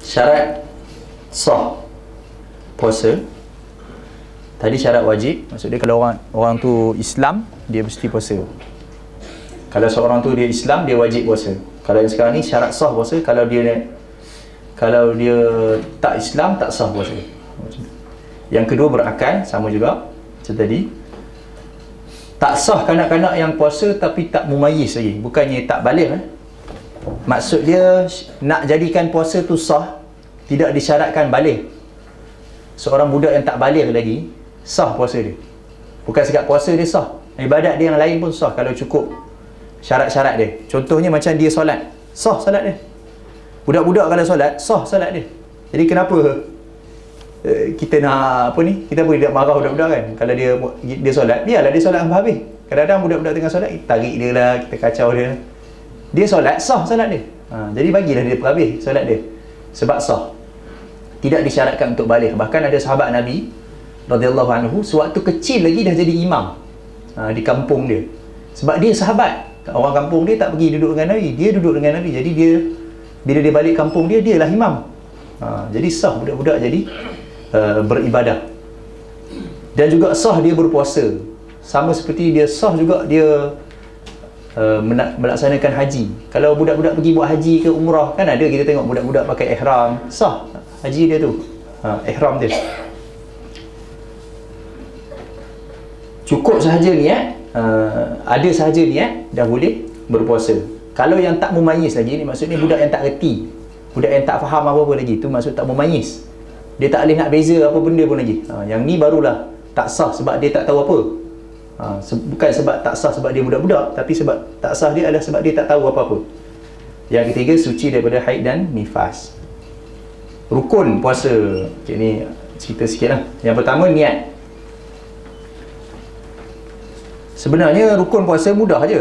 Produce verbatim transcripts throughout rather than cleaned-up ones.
Syarat sah puasa. Tadi syarat wajib, maksudnya kalau orang orang tu Islam, dia mesti puasa. Kalau seorang tu dia Islam, dia wajib puasa. Kalau yang sekarang ni syarat sah puasa, kalau dia kalau dia tak Islam, tak sah puasa. Yang kedua berakal, sama juga macam tadi. Tak sah kanak-kanak yang puasa tapi tak mumayyiz lagi, bukannya tak baligh eh? Maksud dia nak jadikan puasa tu sah, tidak disyaratkan baligh. Seorang budak yang tak baligh lagi, sah puasa dia. Bukan sekat puasa dia sah, ibadat dia yang lain pun sah kalau cukup syarat-syarat dia. Contohnya macam dia solat, sah solat dia. Budak-budak kalau solat, sah solat dia. Jadi kenapa uh, kita nak apa ni, kita pun tidak marah budak-budak kan. Kalau dia dia solat, biarlah dia solat sampai habis. Kadang-kadang budak-budak tengah solat, tarik dia lah, kita kacau dia. Dia solat, sah solat dia. Ha, jadi bagilah dia habis solat dia, sebab sah, tidak disyaratkan untuk baligh. Bahkan ada sahabat Nabi radhiyallahu anhu, sewaktu kecil lagi dah jadi imam ha, di kampung dia. Sebab dia sahabat, orang kampung dia tak pergi duduk dengan Nabi, dia duduk dengan Nabi. Jadi dia, bila dia balik kampung dia, dia lah imam. ha, Jadi sah budak-budak jadi uh, beribadah. Dan juga sah dia berpuasa. Sama seperti dia sah juga dia uh, melaksanakan haji. Kalau budak-budak pergi buat haji ke umrah, kan ada kita tengok budak-budak pakai ihram, sah haji dia tu, ha, ihram dia. Cukup sahaja niat, uh, ada sahaja niat, dah boleh berpuasa. Kalau yang tak mumayyiz lagi, ni maksudnya budak yang tak reti, budak yang tak faham apa-apa lagi, tu maksud tak mumayyiz. Dia tak boleh nak beza apa benda pun lagi. Ha, yang ni barulah tak sah sebab dia tak tahu apa. Ha, se bukan sebab tak sah sebab dia budak-budak, tapi sebab tak sah dia adalah sebab dia tak tahu apa-apa. Yang ketiga, suci daripada haid dan nifas. Rukun puasa. Okay, ni cerita sikit lah. Yang pertama, niat. Sebenarnya rukun puasa mudah je.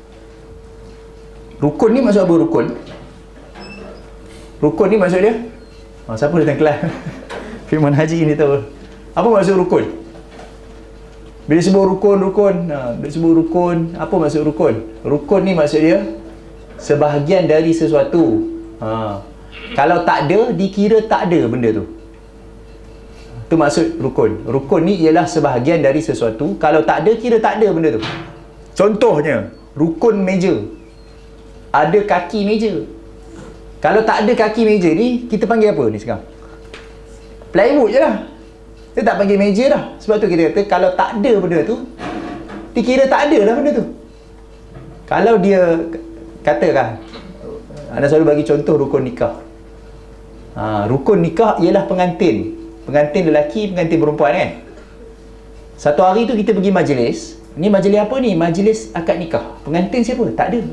Rukun ni maksud apa rukun? Rukun ni maksud dia, ha, siapa datang kelas Firman Haji ni tahu apa maksud rukun? Bila sebut rukun, rukun ha, bila sebut rukun, apa maksud rukun? Rukun ni maksud dia sebahagian dari sesuatu. ha. Kalau tak ada, dikira tak ada benda tu. Tu maksud rukun. Rukun ni ialah sebahagian dari sesuatu. Kalau tak ada, kira tak ada benda tu. Contohnya, rukun meja. Ada kaki meja. Kalau tak ada kaki meja ni, kita panggil apa ni sekarang? Plywood je lah. Kita tak panggil meja dah. Sebab tu kita kata, kalau tak ada benda tu, dikira tak ada lah benda tu. Kalau dia, katakan, anda selalu bagi contoh rukun nikah. Ha, rukun nikah ialah pengantin. Pengantin lelaki, pengantin perempuan kan. Satu hari tu kita pergi majlis. Ni majlis apa ni? Majlis akad nikah. Pengantin siapa? Tak ada.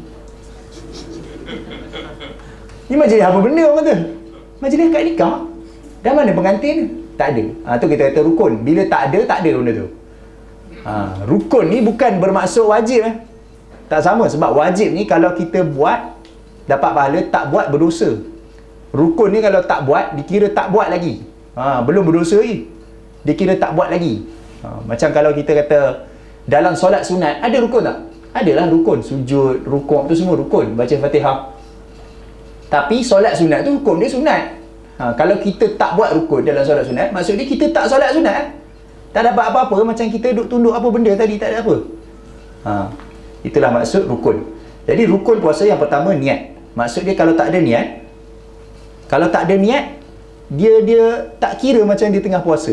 Ni majlis apa benda orang kata? Majlis akad nikah. Dah mana pengantin? Tak ada. Ha, tu kita kata rukun. Bila tak ada, tak ada benda tu. Ha, rukun ni bukan bermaksud wajib eh. Tak sama. Sebab wajib ni kalau kita buat, dapat pahala, tak buat berdosa. Rukun ni kalau tak buat, dikira tak buat lagi. Ha, belum berdosa lagi, dikira tak buat lagi. Ha, macam kalau kita kata dalam solat sunat, ada rukun tak? Adalah rukun. Sujud, rukuk tu semua rukun. Baca Fatihah. Tapi solat sunat tu hukum dia sunat. Ha, kalau kita tak buat rukun dalam solat sunat, maksud dia kita tak solat sunat. Tak dapat apa-apa. Macam kita duduk tunduk apa benda tadi, tak ada apa. Ha, itulah maksud rukun. Jadi rukun puasa yang pertama, niat. Maksud dia kalau tak ada niat, kalau tak ada niat, dia dia tak kira macam dia tengah puasa.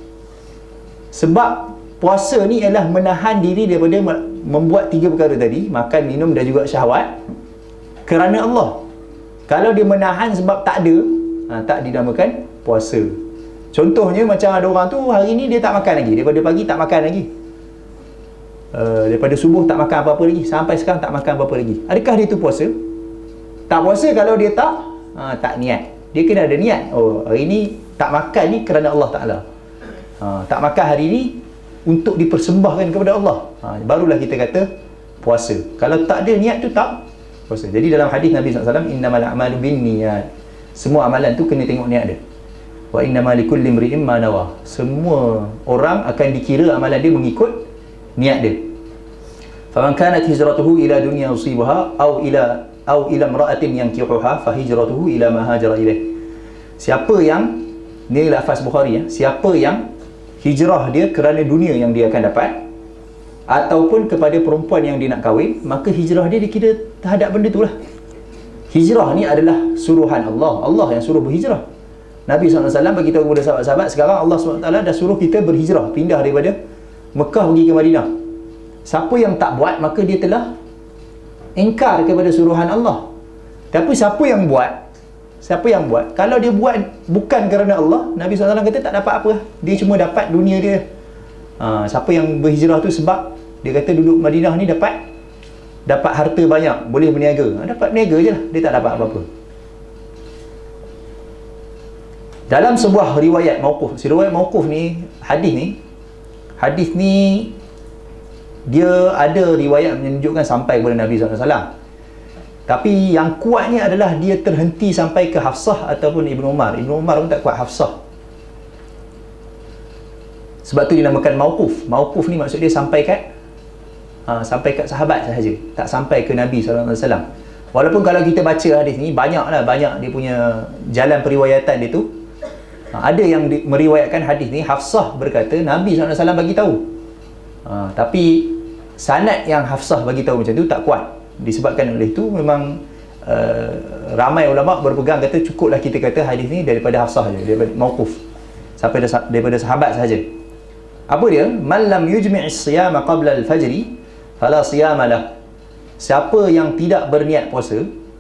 Sebab puasa ni ialah menahan diri daripada membuat tiga perkara tadi, makan, minum dan juga syahwat, kerana Allah. Kalau dia menahan sebab tak ada, ha, tak dinamakan puasa. Contohnya macam ada orang tu hari ni dia tak makan lagi, daripada pagi tak makan lagi, uh, daripada subuh tak makan apa-apa lagi, sampai sekarang tak makan apa-apa lagi. Adakah dia tu puasa? Tak puasa kalau dia tak ha, tak niat. Dia kena ada niat. Oh, hari ni tak makan ni kerana Allah Ta'ala. Ha, tak makan hari ni untuk dipersembahkan kepada Allah. Ha, barulah kita kata puasa. Kalau tak ada niat tu tak puasa. Jadi dalam hadis Nabi sallallahu alaihi wasallam, innamal a'malu binniyat. Semua amalan tu kena tengok niat dia. Wa innamal likulli imri'in ma nawa. Semua orang akan dikira amalan dia mengikut niat dia. Faman kanat hijratuhu ila dunya yusibaha aw ila aw ila imra'atin yankihuha fa hijratuhu ila ma hajara ilaih. Siapa yang, ni lafaz Bukhari ya, siapa yang hijrah dia kerana dunia yang dia akan dapat ataupun kepada perempuan yang dia nak kahwin, maka hijrah dia dikira terhadap benda tu lah. Hijrah ni adalah suruhan Allah. Allah yang suruh berhijrah. Nabi sallallahu alaihi wasallam beritahu kepada sahabat-sahabat, sekarang Allah subhanahu wa taala dah suruh kita berhijrah, pindah daripada Mekah pergi ke Madinah. Siapa yang tak buat, maka dia telah ingkar kepada suruhan Allah. Tapi siapa yang buat, siapa yang buat, kalau dia buat bukan kerana Allah, Nabi sallallahu alaihi wasallam kata tak dapat apa, dia cuma dapat dunia dia. Ha, siapa yang berhijrah tu sebab dia kata duduk Madinah ni dapat dapat harta banyak, boleh berniaga. Ha, dapat berniaga je lah, dia tak dapat apa-apa. Dalam sebuah riwayat mauquf, si riwayat mauquf ni, hadis ni, hadis ni dia ada riwayat menunjukkan sampai kepada Nabi sallallahu alaihi wasallam. Tapi yang kuatnya adalah dia terhenti sampai ke Hafsah ataupun Ibnu Umar. Ibnu Umar pun tak kuat Hafsah. Sebab tu dinamakan mauquf. Mauquf ni maksud dia sampai kat ha, sampai kat sahabat sahaja, tak sampai ke Nabi sallallahu alaihi wasallam. Walaupun kalau kita baca hadis ni, banyaklah banyak dia punya jalan periwayatan dia tu. Ha, ada yang di, meriwayatkan hadis ni Hafsah berkata Nabi sallallahu alaihi wasallam bagi tahu. Ha, tapi sanad yang Hafsah bagi tahu macam tu tak kuat. Disebabkan oleh itu memang uh, ramai ulama berpegang kata cukuplah kita kata hadis ni daripada Hafsah je, daripada mauquf, sampai daripada sahabat sahaja. Apa dia? Man lam yujmi'is siyama qabla al-fajri fala siyama lah. Siapa yang tidak berniat puasa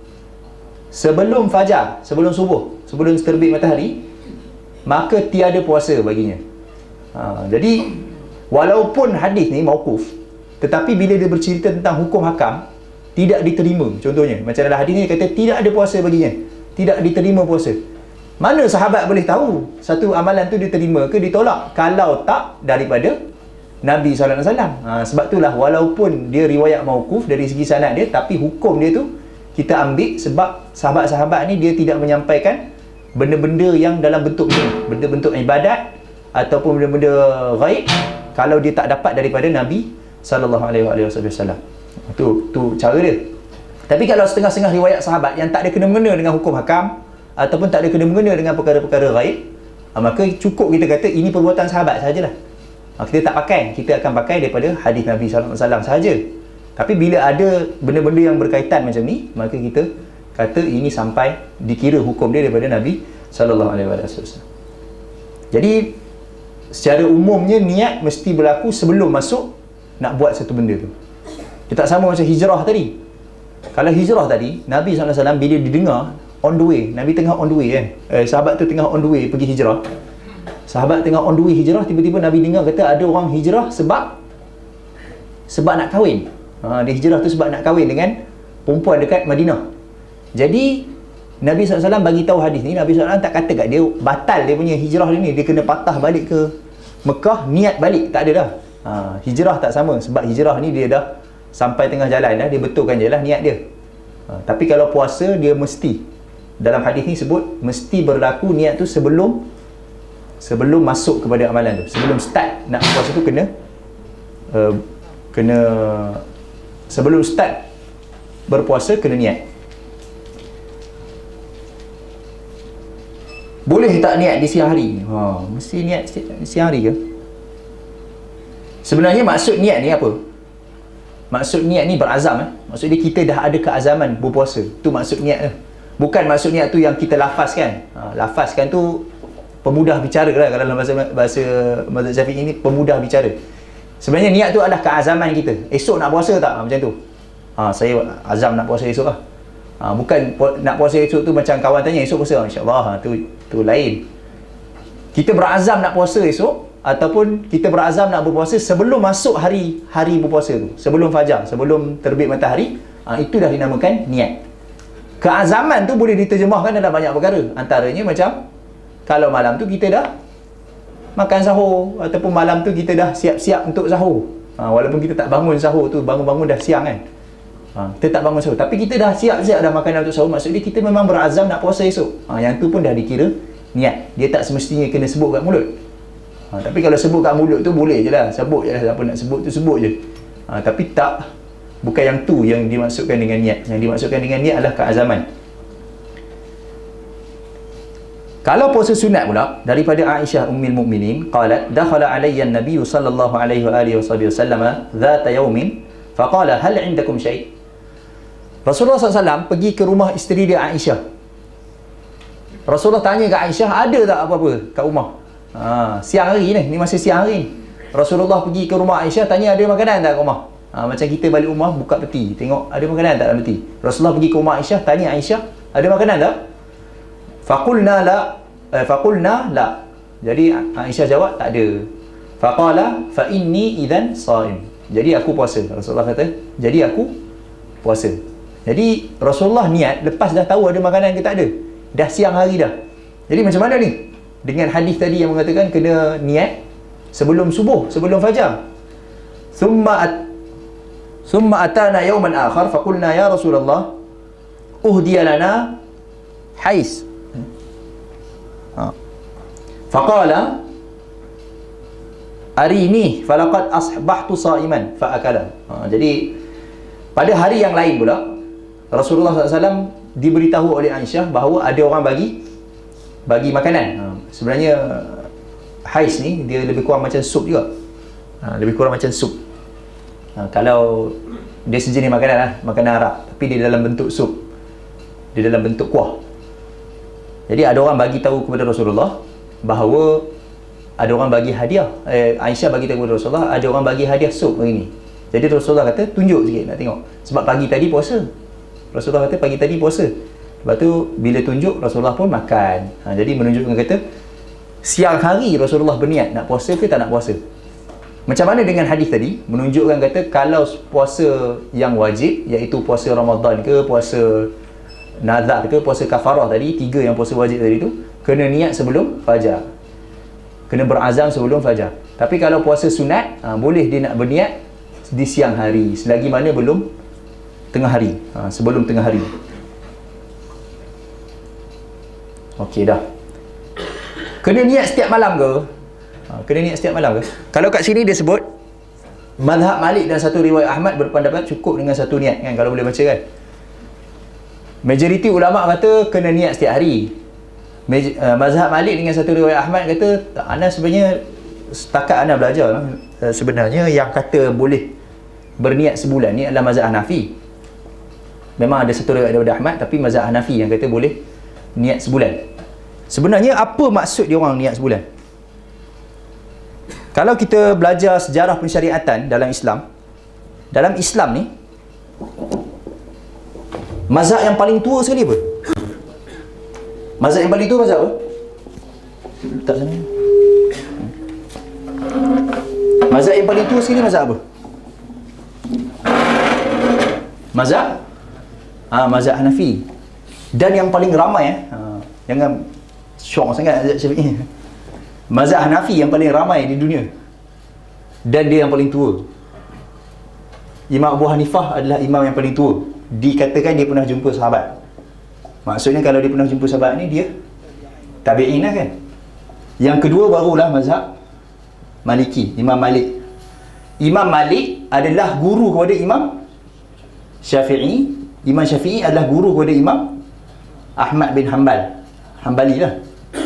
sebelum fajar, sebelum subuh, sebelum terbit matahari, maka tiada puasa baginya. Ha, jadi walaupun hadis ni mauquf, tetapi bila dia bercerita tentang hukum hakam, tidak diterima. Contohnya macam dalam hadis ni kata tidak ada puasa baginya, tidak diterima puasa. Mana sahabat boleh tahu satu amalan tu diterima ke ditolak kalau tak daripada Nabi sallallahu alaihi wasallam. Ha, sebab itulah walaupun dia riwayat mauquf dari segi sanad dia, tapi hukum dia tu kita ambil sebab sahabat-sahabat ni dia tidak menyampaikan benda-benda yang dalam bentuk ni, benda-bentuk ibadat ataupun benda-benda ghaib kalau dia tak dapat daripada Nabi sallallahu alaihi wasallam. Tu tu cara dia. Tapi kalau setengah-setengah riwayat sahabat yang tak ada kena-mengena dengan hukum hakam ataupun tak ada kena-mengena dengan perkara-perkara ghaib, maka cukup kita kata ini perbuatan sahabat sajalah. Kita tak pakai, kita akan pakai daripada hadis Nabi sallallahu alaihi wasallam sahaja. Tapi bila ada benda-benda yang berkaitan macam ni, maka kita kata ini sampai dikira hukum dia daripada Nabi sallallahu alaihi wasallam. Jadi secara umumnya niat mesti berlaku sebelum masuk nak buat satu benda tu. Dia tak sama macam hijrah tadi. Kalau hijrah tadi, Nabi sallallahu alaihi wasallam bila didengar on the way, Nabi tengah on the way kan, eh, sahabat tu tengah on the way pergi hijrah, sahabat tengah on the way hijrah, tiba-tiba Nabi dengar kata ada orang hijrah sebab sebab nak kahwin. Ha, dia hijrah tu sebab nak kahwin dengan perempuan dekat Madinah. Jadi Nabi sallallahu alaihi wasallam bagi tahu hadis ni, Nabi sallallahu alaihi wasallam tak kata kat dia batal dia punya hijrah dia ni, dia kena patah balik ke Mekah, niat balik, tak ada dah. Ha, hijrah tak sama, sebab hijrah ni dia dah sampai tengah jalan dah, dia betulkan je lah niat dia. Ha, tapi kalau puasa dia mesti, dalam hadis ni sebut mesti berlaku niat tu sebelum sebelum masuk kepada amalan tu, sebelum start nak puasa tu kena uh, kena sebelum start berpuasa kena niat. Boleh tak niat di siang hari? Ha, mesti niat siang hari ke? Sebenarnya maksud niat ni apa? Maksud niat ni berazam eh? Maksud dia kita dah ada keazaman berpuasa. Tu maksud niat tu. Bukan maksud niat tu yang kita lafazkan. Ha, lafazkan tu pemudah bicara lah. Kalau dalam bahasa bahasa mazhab Syafi'i ni pemudah bicara. Sebenarnya niat tu adalah keazaman kita. Esok nak puasa tak? Ha, macam tu. Ha, saya azam nak puasa esok lah. Ha, bukan nak puasa esok tu macam kawan tanya esok puasa, insya-Allah, ha, tu tu lain. Kita berazam nak puasa esok ataupun kita berazam nak berpuasa sebelum masuk hari hari berpuasa tu, sebelum fajar, sebelum terbit matahari, ha, itu dah dinamakan niat. Keazaman tu boleh diterjemahkan dalam banyak perkara. Antaranya macam kalau malam tu kita dah makan sahur ataupun malam tu kita dah siap-siap untuk sahur. Ha, walaupun kita tak bangun sahur tu, bangun-bangun dah siang kan. Ha, kita tak bangun sahur, tapi kita dah siap-siap dah makan untuk sahur, maksudnya kita memang berazam nak puasa esok. Ha, yang tu pun dah dikira niat. Dia tak semestinya kena sebut kat mulut. Ha, tapi kalau sebut kat mulut tu boleh je lah, sebut je lah, apa nak sebut tu sebut je. Ha, tapi tak, bukan yang tu yang dimaksudkan dengan niat. Yang dimaksudkan dengan niat adalah keazaman. Kalau puasa sunat pula daripada Aisyah ummul mukminin qalat dakhala alayya an-nabiy sallallahu alaihi wa alihi wasallam dhata yawmin faqala hal 'indakum syai'. Rasulullah sallallahu alaihi wasallam pergi ke rumah isteri dia Aisyah. Rasulullah tanya ke Aisyah, ada tak apa-apa kat rumah? Ha, siang hari ni, ni masih siang hari ni. Rasulullah pergi ke rumah Aisyah, tanya ada makanan tak kat rumah? Ha, macam kita balik rumah buka peti, tengok ada makanan tak dalam peti. Rasulullah pergi ke rumah Aisyah, tanya Aisyah, ada makanan tak? Faqulna la, eh, faqulna la. Jadi Aisyah jawab tak ada. Faqala fa inni idzan shaim. Jadi aku puasa. Rasulullah kata, jadi aku puasa. Jadi Rasulullah niat lepas dah tahu ada makanan ke tak ada. Dah siang hari dah. Jadi macam mana ni? Dengan hadis tadi yang mengatakan kena niat sebelum subuh, sebelum fajar. Thumma at thumma atana yawman akhar faqulna ya Rasulullah uhdiya lana hais. Ha. Faqala arini falaqad asbahtu sa'iman fa akala. Ha, jadi pada hari yang lain pula Rasulullah sallallahu alaihi wasallam diberitahu oleh Aisyah bahawa ada orang bagi bagi makanan. Ha, sebenarnya hais ni dia lebih kurang macam sup juga. Ha, lebih kurang macam sup. Ha, kalau dia sejenis makanan lah, makanan Arab, tapi dia dalam bentuk sup. Dia dalam bentuk kuah. Jadi ada orang bagi tahu kepada Rasulullah bahawa ada orang bagi hadiah. Eh, Aisyah bagi tahu kepada Rasulullah ada orang bagi hadiah sup hari ni. Jadi Rasulullah kata tunjuk sikit nak tengok. Sebab pagi tadi puasa. Rasulullah kata pagi tadi puasa. Lepas tu bila tunjuk Rasulullah pun makan. Ha, jadi menunjukkan kata siang hari Rasulullah berniat nak puasa ke tak nak puasa. Macam mana dengan hadis tadi? Menunjukkan kata kalau puasa yang wajib iaitu puasa Ramadan ke, puasa nazar ke, puasa kafarah tadi, tiga yang puasa wajib tadi tu kena niat sebelum fajar. Kena berazam sebelum fajar. Tapi kalau puasa sunat, ha, boleh dia nak berniat di siang hari selagi mana belum tengah hari, ha, sebelum tengah hari. Okey dah. Kena niat setiap malam ke? Ha, kena niat setiap malam ke? Kalau kat sini dia sebut mazhab Malik dan satu riwayat Ahmad berpendapat cukup dengan satu niat kan, kalau boleh baca kan. Majoriti ulama kata kena niat setiap hari. Maj- uh, mazhab Malik dengan satu riwayat Ahmad kata tak, ana sebenarnya setakat ana belajar lah, uh, sebenarnya yang kata boleh berniat sebulan ni adalah mazhab Hanafi. Memang ada satu riwayat daripada Ahmad, tapi mazhab Hanafi yang kata boleh niat sebulan. Sebenarnya apa maksud dia orang niat sebulan? Kalau kita belajar sejarah pensyariatan dalam Islam, dalam Islam ni mazhab yang paling tua sekali apa? Mazhab yang paling tua mazhab apa? Letak sana. Mazhab yang paling tua sekali mazhab apa? Mazhab ah, mazhab Hanafi. Dan yang paling ramai eh, ha, jangan syok sangat mazhab Syafi'i. Mazhab Hanafi yang paling ramai di dunia. Dan dia yang paling tua. Imam Abu Hanifah adalah imam yang paling tua. Dikatakan dia pernah jumpa sahabat. Maksudnya kalau dia pernah jumpa sahabat ni, dia tabi'in lah kan. Yang kedua barulah mazhab Maliki, Imam Malik. Imam Malik adalah guru kepada Imam Syafi'i. Imam Syafi'i adalah guru kepada Imam Ahmad bin Hanbal. Hanbali lah.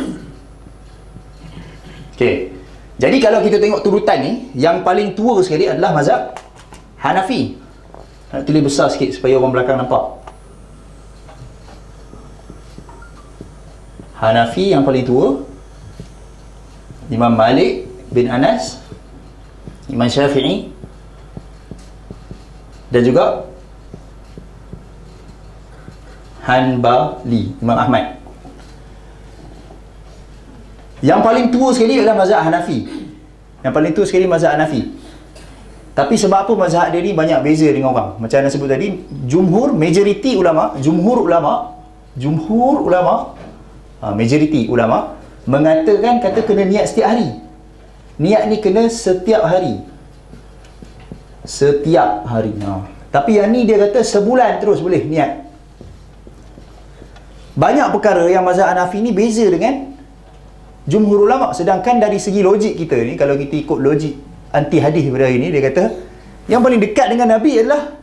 Okey. Jadi kalau kita tengok turutan ni, yang paling tua sekali adalah mazhab Hanafi. Nak tulis besar sikit supaya orang belakang nampak. Hanafi yang paling tua, Imam Malik bin Anas, Imam Syafi'i, dan juga Hanbali, Imam Ahmad. Yang paling tua sekali adalah mazhab Hanafi. Yang paling tua sekali mazhab Hanafi. Tapi sebab apa mazhab dia ni banyak beza dengan orang? Macam anda sebut tadi, jumhur, majoriti ulama, jumhur ulama, jumhur ulama, ha, majoriti ulama mengatakan kata kena niat setiap hari. Niat ni kena setiap hari. Setiap hari. Ha. Tapi yang ni dia kata sebulan terus boleh niat. Banyak perkara yang mazhab Hanafi ni beza dengan jumhur ulama. Sedangkan dari segi logik kita ni, kalau kita ikut logik anti hadis pada hari ni, dia kata yang paling dekat dengan Nabi adalah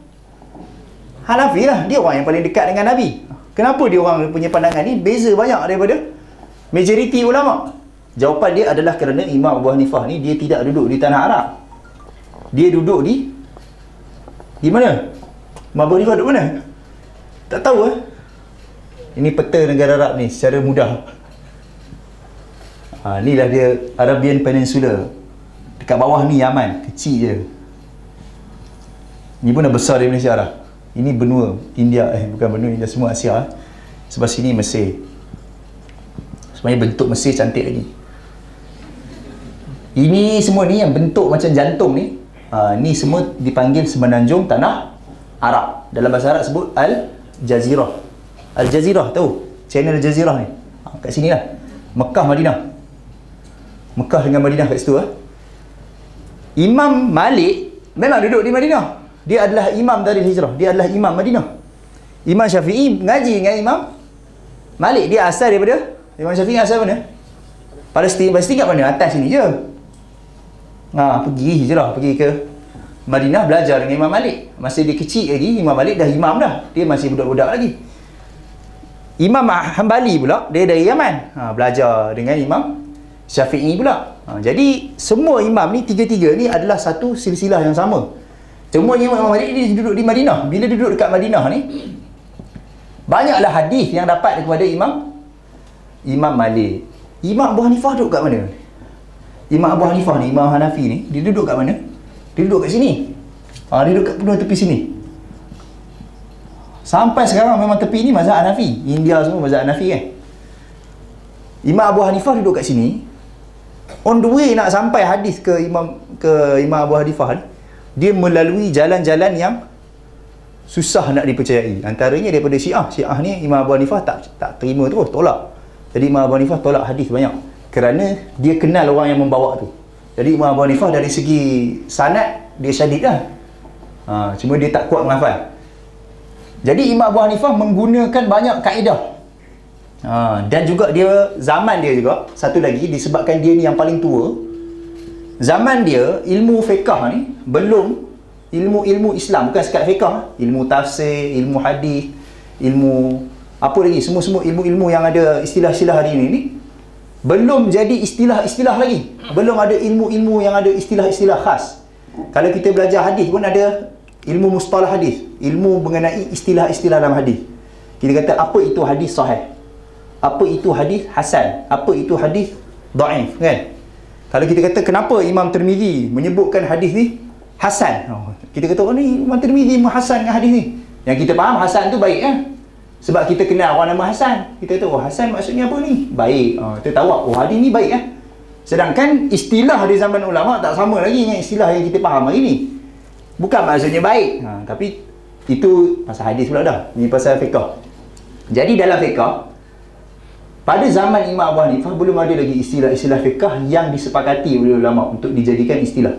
Hanafi lah. Dia orang yang paling dekat dengan Nabi. Kenapa dia orang punya pandangan ni beza banyak daripada majoriti ulama? Jawapan dia adalah kerana Imam Abu Hanifah ni dia tidak duduk di tanah Arab. Dia duduk di di mana? Imam Abu Hanifah duduk mana? Tak tahu eh. Ini peta negara Arab ni secara mudah. Ha, inilah dia Arabian Peninsula. Dekat bawah ni Yaman, kecil je. Ni pun dah besar dari Malaysia dah. Ini benua India, eh bukan benua India, semua Asia. Sebelah sini Mesir. Sebenarnya bentuk Mesir cantik lagi. Ini semua ni yang bentuk macam jantung ni, ha, ni semua dipanggil semenanjung tanah Arab. Dalam bahasa Arab sebut Al-Jazirah. Al-Jazirah tahu? Channel Jazirah ni. Ha, kat sini lah. Mekah, Madinah. Mekah dengan Madinah kat situ lah. Imam Malik memang duduk di Madinah. Dia adalah imam dari hijrah. Dia adalah imam Madinah. Imam Syafi'i mengaji dengan Imam Malik. Dia asal daripada, Imam Syafi'i asal mana? Palestin. Palestin kat mana? Atas sini je. Ha, pergi hijrah, pergi ke Madinah belajar dengan Imam Malik. Masa dia kecil lagi, Imam Malik dah imam dah. Dia masih budak-budak lagi. Imam Hanbali pula, dia dari Yaman. Ha, belajar dengan Imam Syafi'i pula. Ha, jadi semua imam ni, tiga-tiga ni adalah satu silsilah yang sama. Cuma Imam Malik dia duduk di Madinah. Bila duduk dekat Madinah ni, banyaklah hadis yang dapat daripada Imam Imam Malik. Imam Abu Hanifah duduk kat mana? Imam Abu Hanifah ni, Imam Hanafi ni, dia duduk kat mana? Dia duduk kat sini. Ha, dia duduk kat penuh tepi sini. Sampai sekarang memang tepi ni mazhab Hanafi. India semua mazhab Hanafi kan. Imam Abu Hanifah duduk kat sini. On the way nak sampai hadis ke Imam ke Imam Abu Hanifah ni, dia melalui jalan-jalan yang susah nak dipercayai. Antaranya daripada Syiah. Syiah ni Imam Abu Hanifah tak tak terima terus, tolak. Jadi Imam Abu Hanifah tolak hadis banyak kerana dia kenal orang yang membawa tu. Jadi Imam Abu Hanifah dari segi sanad dia syadid lah. Ha, cuma dia tak kuat menghafal. Jadi Imam Abu Hanifah menggunakan banyak kaedah. Ha, dan juga dia zaman dia juga satu lagi, disebabkan dia ni yang paling tua. Zaman dia, ilmu fiqah ni belum ilmu-ilmu Islam, bukan sekat fiqah, ilmu tafsir, ilmu hadis, ilmu apa lagi, semua-semua ilmu-ilmu yang ada istilah-istilah hari ini ni belum jadi istilah-istilah lagi. Belum ada ilmu-ilmu yang ada istilah-istilah khas. Kalau kita belajar hadis pun ada ilmu mustalah hadis, ilmu mengenai istilah-istilah dalam hadis. Kita kata apa itu hadis sahih, apa itu hadis hasan, apa itu hadis dhaif, kan? Kalau kita kata kenapa Imam Tirmizi menyebutkan hadis ni hasan, oh, kita kata oh ni Imam Tirmizi menghasankan hadis ni. Yang kita faham hasan tu baik kan? Sebab kita kenal orang nama Hasan. Kita kata oh hasan maksudnya apa ni? Baik. Oh, kita tahu oh hadis ni baik kan? Sedangkan istilah di zaman ulama tak sama lagi dengan istilah yang kita faham hari ni. Bukan maksudnya baik. Ha, tapi itu pasal hadis pula dah. Ni pasal fiqh. Jadi dalam fiqh, pada zaman Imam Abu Hanifah belum ada lagi istilah-istilah fiqh yang disepakati oleh ulama untuk dijadikan istilah.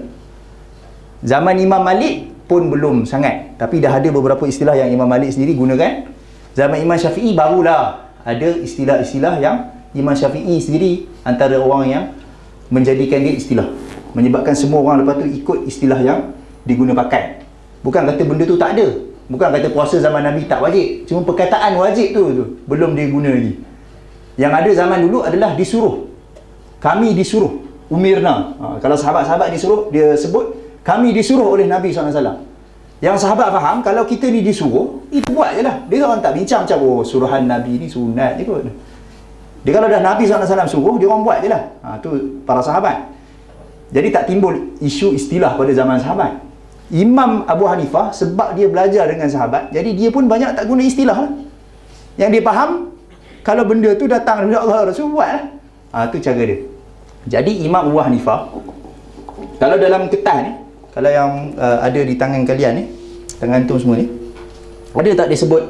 Zaman Imam Malik pun belum sangat, tapi dah ada beberapa istilah yang Imam Malik sendiri gunakan. Zaman Imam Syafi'i barulah ada istilah-istilah yang Imam Syafi'i sendiri antara orang yang menjadikan dia istilah, menyebabkan semua orang lepas tu ikut istilah yang diguna pakai. Bukan kata benda tu tak ada, bukan kata puasa zaman Nabi tak wajib, cuma perkataan wajib tu, tu belum dia guna lagi. Yang ada zaman dulu adalah disuruh. Kami disuruh, umirna. Ha, kalau sahabat-sahabat disuruh, dia sebut kami disuruh oleh Nabi sallallahu alaihi wasallam. Yang sahabat faham kalau kita ni disuruh, itu buat je lah. Dia orang tak bincang macam oh suruhan Nabi ni sunat je kot. Dia kalau dah Nabi sallallahu alaihi wasallam suruh, dia orang buat je lah. Ha, tu para sahabat. Jadi tak timbul isu istilah pada zaman sahabat. Imam Abu Hanifah sebab dia belajar dengan sahabat, jadi dia pun banyak tak guna istilah lah. Yang dia faham, kalau benda tu datang dari Allah Rasul, buat lah. Ha, tu cara dia. Jadi Imam Abu Hanifah, kalau dalam kertas ni, kalau yang uh, ada di tangan kalian ni, tangan tu semua ni, ada tak dia sebut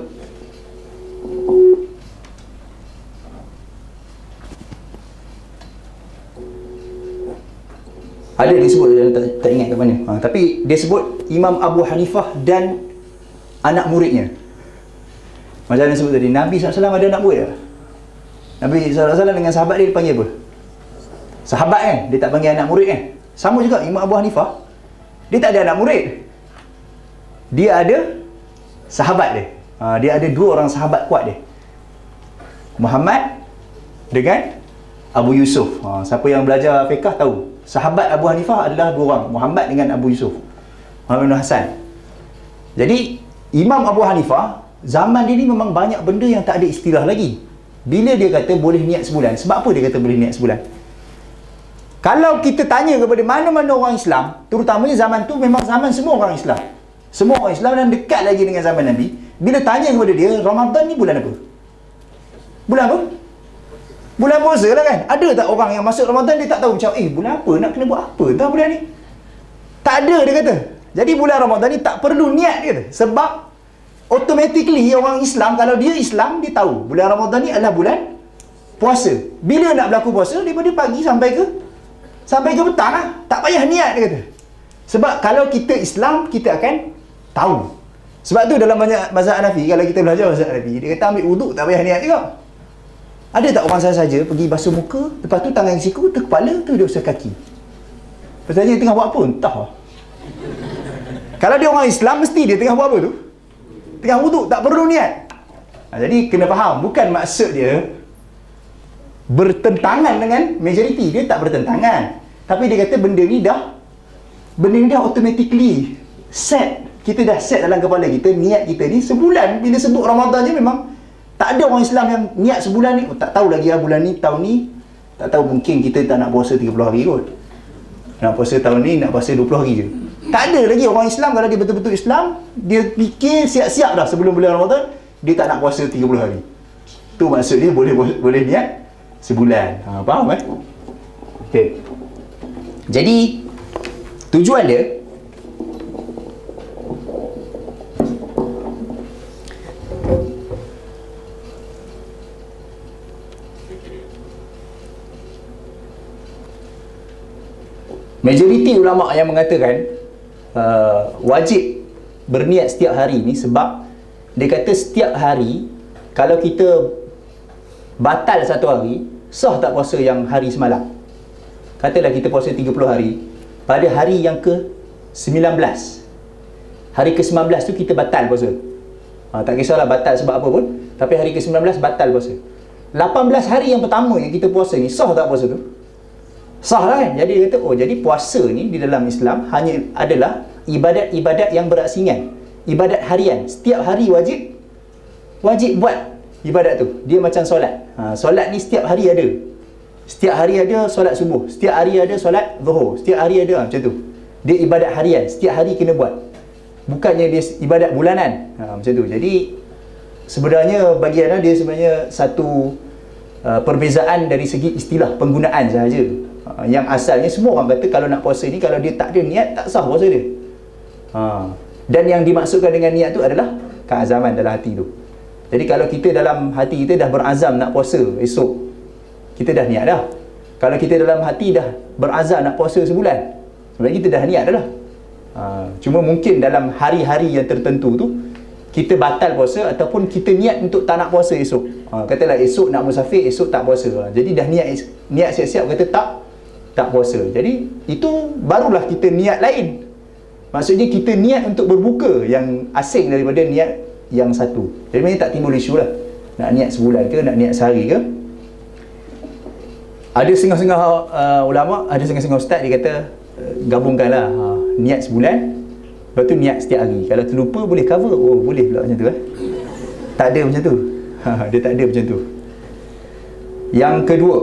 ada dia sebut, tak, tak ingat ke mana, ha, tapi dia sebut Imam Abu Hanifah dan anak muridnya. Macam mana sebut tadi, Nabi sallallahu alaihi wasallam ada anak murid tak? Nabi sallallahu alaihi wasallam dengan sahabat dia, dia panggil apa? Sahabat kan, dia tak panggil anak murid kan? Sama juga Imam Abu Hanifah, dia tak ada anak murid, dia ada sahabat dia. Ha, dia ada dua orang sahabat kuat dia, Muhammad dengan Abu Yusuf. Ha, siapa yang belajar fiqh tahu. Sahabat Abu Hanifah adalah dua orang, Muhammad dengan Abu Yusuf. Muhammad bin Hasan. Jadi Imam Abu Hanifah zaman dia ni memang banyak benda yang tak ada istilah lagi. Bila dia kata boleh niat sebulan, sebab apa dia kata boleh niat sebulan? Kalau kita tanya kepada mana-mana orang Islam, terutamanya zaman tu memang zaman semua orang Islam. Semua orang Islam dan dekat lagi dengan zaman Nabi. Bila tanya kepada dia, Ramadan ni bulan apa? Bulan apa? Bulan puasa lah kan? Ada tak orang yang masuk Ramadan dia tak tahu macam, eh bulan apa? Nak kena buat apa entah bulan ni? Tak ada dia kata. Jadi bulan Ramadan ni tak perlu niat dia kata. Sebab automatically orang Islam, kalau dia Islam, dia tahu bulan Ramadan ni adalah bulan puasa. Bila nak berlaku puasa? Daripada pagi sampai ke sampai ke petang lah. Tak payah niat dia kata. Sebab kalau kita Islam, kita akan tahu. Sebab tu dalam banyak mazhab Hanafi, kalau kita belajar mazhab Hanafi, dia kata ambil wuduk tak payah niat juga. Ada tak orang saja-saja pergi basuh muka, lepas tu tangan siku, tu kepala, tu dia usah kaki. Bertanya tengah buat apa? Entah lah. Kalau dia orang Islam, mesti dia tengah buat apa tu? Tengah wuduk, tak perlu niat. Ha, jadi kena faham, bukan maksud dia bertentangan dengan majoriti. Dia tak bertentangan. Tapi dia kata benda ni dah benda ni dah automatically set. Kita dah set dalam kepala kita, niat kita ni sebulan. Bila sebut Ramadan je memang tak ada orang Islam yang niat sebulan ni. Oh, tak tahu lagi lah bulan ni, tahun ni. Tak tahu, mungkin kita tak nak puasa tiga puluh hari kot. Nak puasa tahun ni, nak puasa dua puluh hari je. Tak ada lagi orang Islam, kalau dia betul-betul Islam, dia fikir siap-siap dah sebelum bulan Ramadan, dia tak nak puasa tiga puluh hari. Tu maksud dia boleh boleh niat sebulan. Ha, faham eh? Okey. Jadi tujuan dia majoriti ulama yang mengatakan uh, wajib berniat setiap hari ni, sebab dia kata setiap hari kalau kita batal satu hari, sah tak puasa yang hari semalam. Katalah kita puasa tiga puluh hari, pada hari yang ke sembilan belas, hari ke sembilan belas tu kita batal puasa. Ha, tak kisahlah batal sebab apa pun, tapi hari ke sembilan belas batal puasa. lapan belas hari yang pertama yang kita puasa ni, sah tak puasa tu? Sah lah kan? Jadi dia kata, oh jadi puasa ni di dalam Islam hanya adalah ibadat-ibadat yang berasingan, ibadat harian. Setiap hari wajib wajib buat ibadat tu. Dia macam solat. Ha, solat ni setiap hari ada. Setiap hari ada solat subuh, setiap hari ada solat zuhur, setiap hari ada, ha, macam tu. Dia ibadat harian, setiap hari kena buat. Bukannya dia ibadat bulanan. Ha, macam tu. Jadi sebenarnya bagi anda dia sebenarnya satu uh, perbezaan dari segi istilah penggunaan sahaja. Ha, yang asalnya semua orang kata kalau nak puasa ni, kalau dia tak ada niat, tak sah puasa dia. Ha. Dan yang dimaksudkan dengan niat tu adalah keazaman dalam hati tu. Jadi kalau kita dalam hati kita dah berazam nak puasa esok, kita dah niat dah. Kalau kita dalam hati dah berazam nak puasa sebulan, sebenarnya kita dah niat dah lah. Ha. Cuma mungkin dalam hari-hari yang tertentu tu kita batal puasa, ataupun kita niat untuk tak nak puasa esok. Ha. Katalah esok nak musafir, esok tak puasa. Ha. Jadi dah niat niat siap-siap kata tak tak puasa. Jadi itu barulah kita niat lain. Maksudnya kita niat untuk berbuka yang asing daripada niat yang satu. Jadi memang tak timbul isu lah. Nak niat sebulan ke, nak niat sehari ke. Ada setengah-setengah uh, ulama, ada setengah-setengah ustaz dia kata uh, gabungkanlah uh, niat sebulan, lepas tu niat setiap hari. Kalau terlupa boleh cover. Oh boleh pula macam tu eh. Tak ada macam tu. Dia tak ada macam tu. Yang kedua,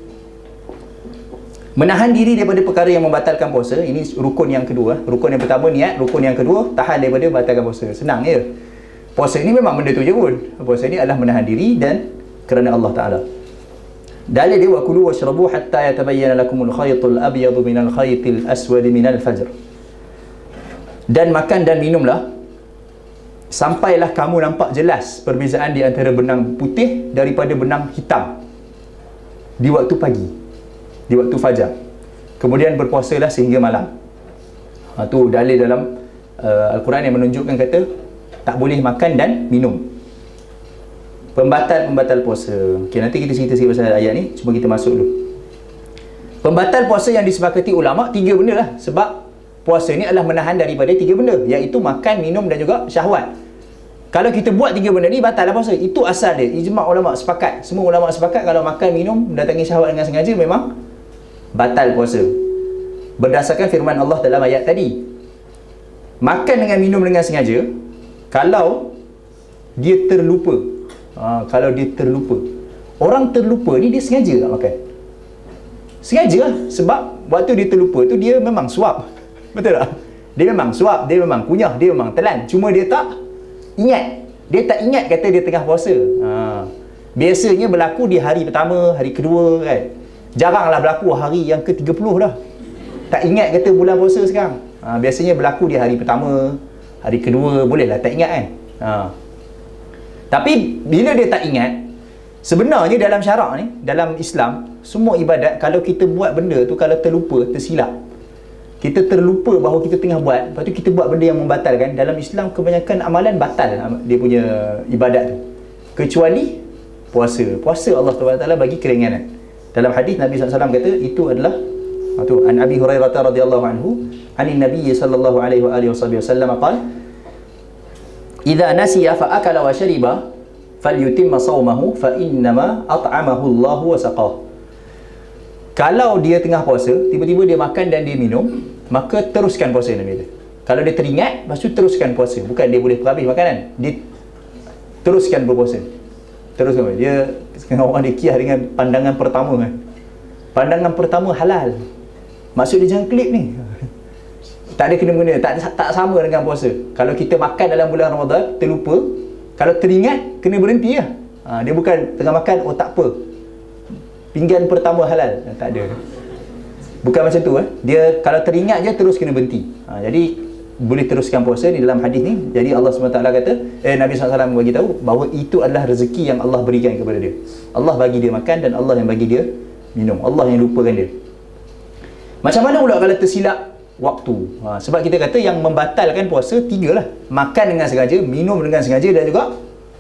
menahan diri daripada perkara yang membatalkan puasa. Ini rukun yang kedua. Rukun yang pertama niat, rukun yang kedua tahan daripada membatalkan puasa. Senang je. Puasa ini memang benda tu je pun. Puasa ini adalah menahan diri dan kerana Allah Ta'ala. Dalil dia, wa kulu washrabu hatta yatabayyana lakumul khaytul abyadu minal khaytil aswadi minal fajr. Dan makan dan minumlah sampailah kamu nampak jelas perbezaan di antara benang putih daripada benang hitam di waktu pagi, di waktu fajar. Kemudian berpuasalah sehingga malam. Ha, tu dalil dalam uh, Al-Quran yang menunjukkan kata tak boleh makan dan minum. Pembatal-pembatal puasa. Okay, nanti kita cerita sikit pasal ayat ni. Cuma kita masuk dulu. Pembatal puasa yang disepakati ulama tiga benda lah. Sebab puasa ni adalah menahan daripada tiga benda, iaitu makan, minum dan juga syahwat. Kalau kita buat tiga benda ni, batal lah puasa. Itu asal dia. Ijma' ulama' sepakat. Semua ulama' sepakat kalau makan, minum, mendatangi syahwat dengan sengaja, memang batal puasa. Berdasarkan firman Allah dalam ayat tadi. Makan dengan minum dengan sengaja, kalau dia terlupa. Ha, kalau dia terlupa. Orang terlupa ni dia sengaja tak makan? Sengaja lah. Sebab waktu dia terlupa tu dia memang suap. Betul tak? Dia memang suap, dia memang kunyah, dia memang telan. Cuma dia tak ingat. Dia tak ingat kata dia tengah puasa. Ha. Biasanya berlaku di hari pertama, hari kedua kan. Jaranglah berlaku hari yang ke tiga puluh dah. Tak ingat kata bulan puasa sekarang. Ha. Biasanya berlaku di hari pertama, hari kedua, bolehlah tak ingat kan. Ha. Tapi bila dia tak ingat, sebenarnya dalam syarak ni, dalam Islam, semua ibadat kalau kita buat benda tu, kalau terlupa, tersilap, kita terlupa bahawa kita tengah buat, lepas tu kita buat benda yang membatalkan. Dalam Islam kebanyakan amalan batal dia punya ibadat tu, kecuali puasa. Puasa Allah subhanahu wa taala bagi keringanan. Dalam hadis Nabi sallallahu alaihi wasallam kata itu adalah tu an Abi Hurairah radhiyallahu anhu anin Nabi sallallahu alaihi wa alihi wasallam qala idza nasiya fa akala wa shariba falyutimma shaumahu fa innama at'amahu Allah wa saqah. Kalau dia tengah puasa, tiba-tiba dia makan dan dia minum, maka teruskan puasa Nabi kata. Kalau dia teringat, lepas tu teruskan puasa. Bukan dia boleh habis makanan, dia teruskan berpuasa. Teruskan. Dia setengah orang dia kias dengan pandangan pertama kan. Pandangan pertama halal. Maksud dia jangan klik ni. Tak ada kena-mengena, tak tak sama dengan puasa. Kalau kita makan dalam bulan Ramadan, terlupa, kalau teringat, kena berhenti lah. Ha, dia bukan tengah makan, oh tak apa, pinggan pertama halal. Tak ada. Bukan macam tu eh. Dia kalau teringat je terus kena berhenti. Ha, jadi boleh teruskan puasa ni dalam hadis ni. Jadi Allah subhanahu wa taala kata, eh Nabi sallallahu alaihi wasallam bagi tahu bahawa itu adalah rezeki yang Allah berikan kepada dia. Allah bagi dia makan dan Allah yang bagi dia minum. Allah yang lupakan dia. Macam mana pula kalau tersilap waktu? Ha, sebab kita kata yang membatalkan puasa tiga lah. Makan dengan sengaja, minum dengan sengaja dan juga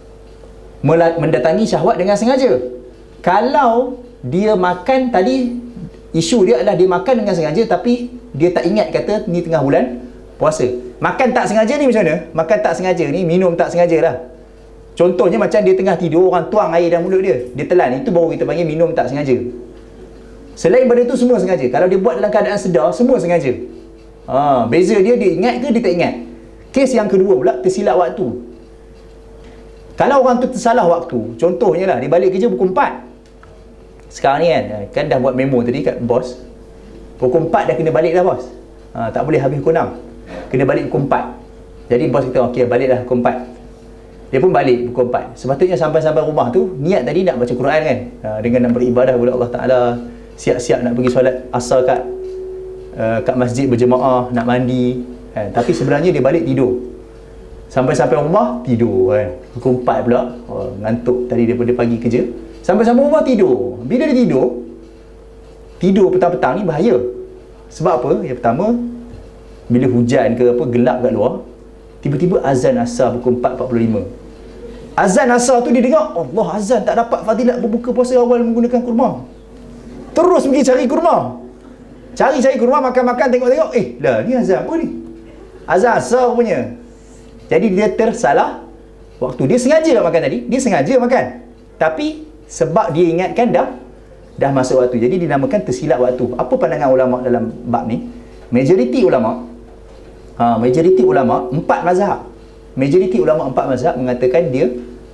mendatangi syahwat dengan sengaja. Kalau dia makan tadi, isu dia adalah dia makan dengan sengaja tapi dia tak ingat kata ni tengah bulan puasa. Makan tak sengaja ni macam mana? Makan tak sengaja ni, minum tak sengaja lah. Contohnya macam dia tengah tidur, orang tuang air dalam mulut dia, dia telan, itu baru kita panggil minum tak sengaja. Selain daripada itu semua sengaja. Kalau dia buat dalam keadaan sedar, semua sengaja. Ha, beza dia, dia ingat ke dia tak ingat. Kes yang kedua pula, tersilap waktu. Kalau orang tu tersalah waktu, contohnya lah, dia balik kerja pukul empat. Sekarang ni kan, kan dah buat memo tadi kat bos, pukul empat dah kena balik dah bos. Ha, tak boleh habis pukul enam, kena balik pukul empat. Jadi bos kata, okey baliklah pukul empat. Dia pun balik pukul empat. Sepatutnya sampai-sampai rumah tu, niat tadi nak baca Quran kan, ha, dengan nak beribadah kepada Allah Ta'ala, siap-siap nak pergi solat asar kat uh, kat masjid berjemaah, nak mandi kan. Tapi sebenarnya dia balik tidur. Sampai-sampai rumah tidur kan, pukul empat pula, oh, ngantuk tadi daripada pagi kerja. Sampai-sampai rumah tidur. Bila dia tidur, tidur petang-petang ni bahaya. Sebab apa? Yang pertama, bila hujan ke apa, gelap kat luar, tiba-tiba azan asar pukul empat empat puluh lima. Azan asar tu dia dengar, Allah azan, tak dapat fadilat berbuka puasa awal menggunakan kurma. Terus pergi cari kurma. Cari-cari kurma, makan-makan, tengok-tengok, eh lah ni azan apa ni? Azan asar punya. Jadi dia tersalah waktu. Dia sengaja tak makan tadi, dia sengaja makan. Tapi sebab dia ingatkan dah dah masuk waktu. Jadi dinamakan tersilap waktu. Apa pandangan ulama dalam bab ni? Majoriti ulama, ha, majoriti ulama empat mazhab. Majoriti ulama empat mazhab mengatakan dia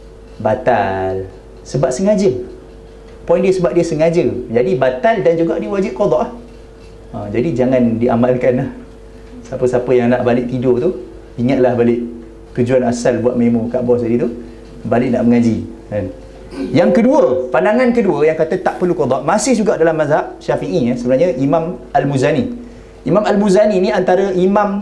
batal sebab sengaja. Poin dia sebab dia sengaja. Jadi batal dan juga dia wajib qada. Ha, jadi jangan diamalkan lah. Siapa-siapa yang nak balik tidur tu, ingatlah balik tujuan asal buat memo kat bos tadi tu, balik nak mengaji kan. Yang kedua, pandangan kedua yang kata tak perlu qada, masih juga dalam mazhab Syafi'i ya, sebenarnya Imam Al-Muzani. Imam Al-Muzani ni antara imam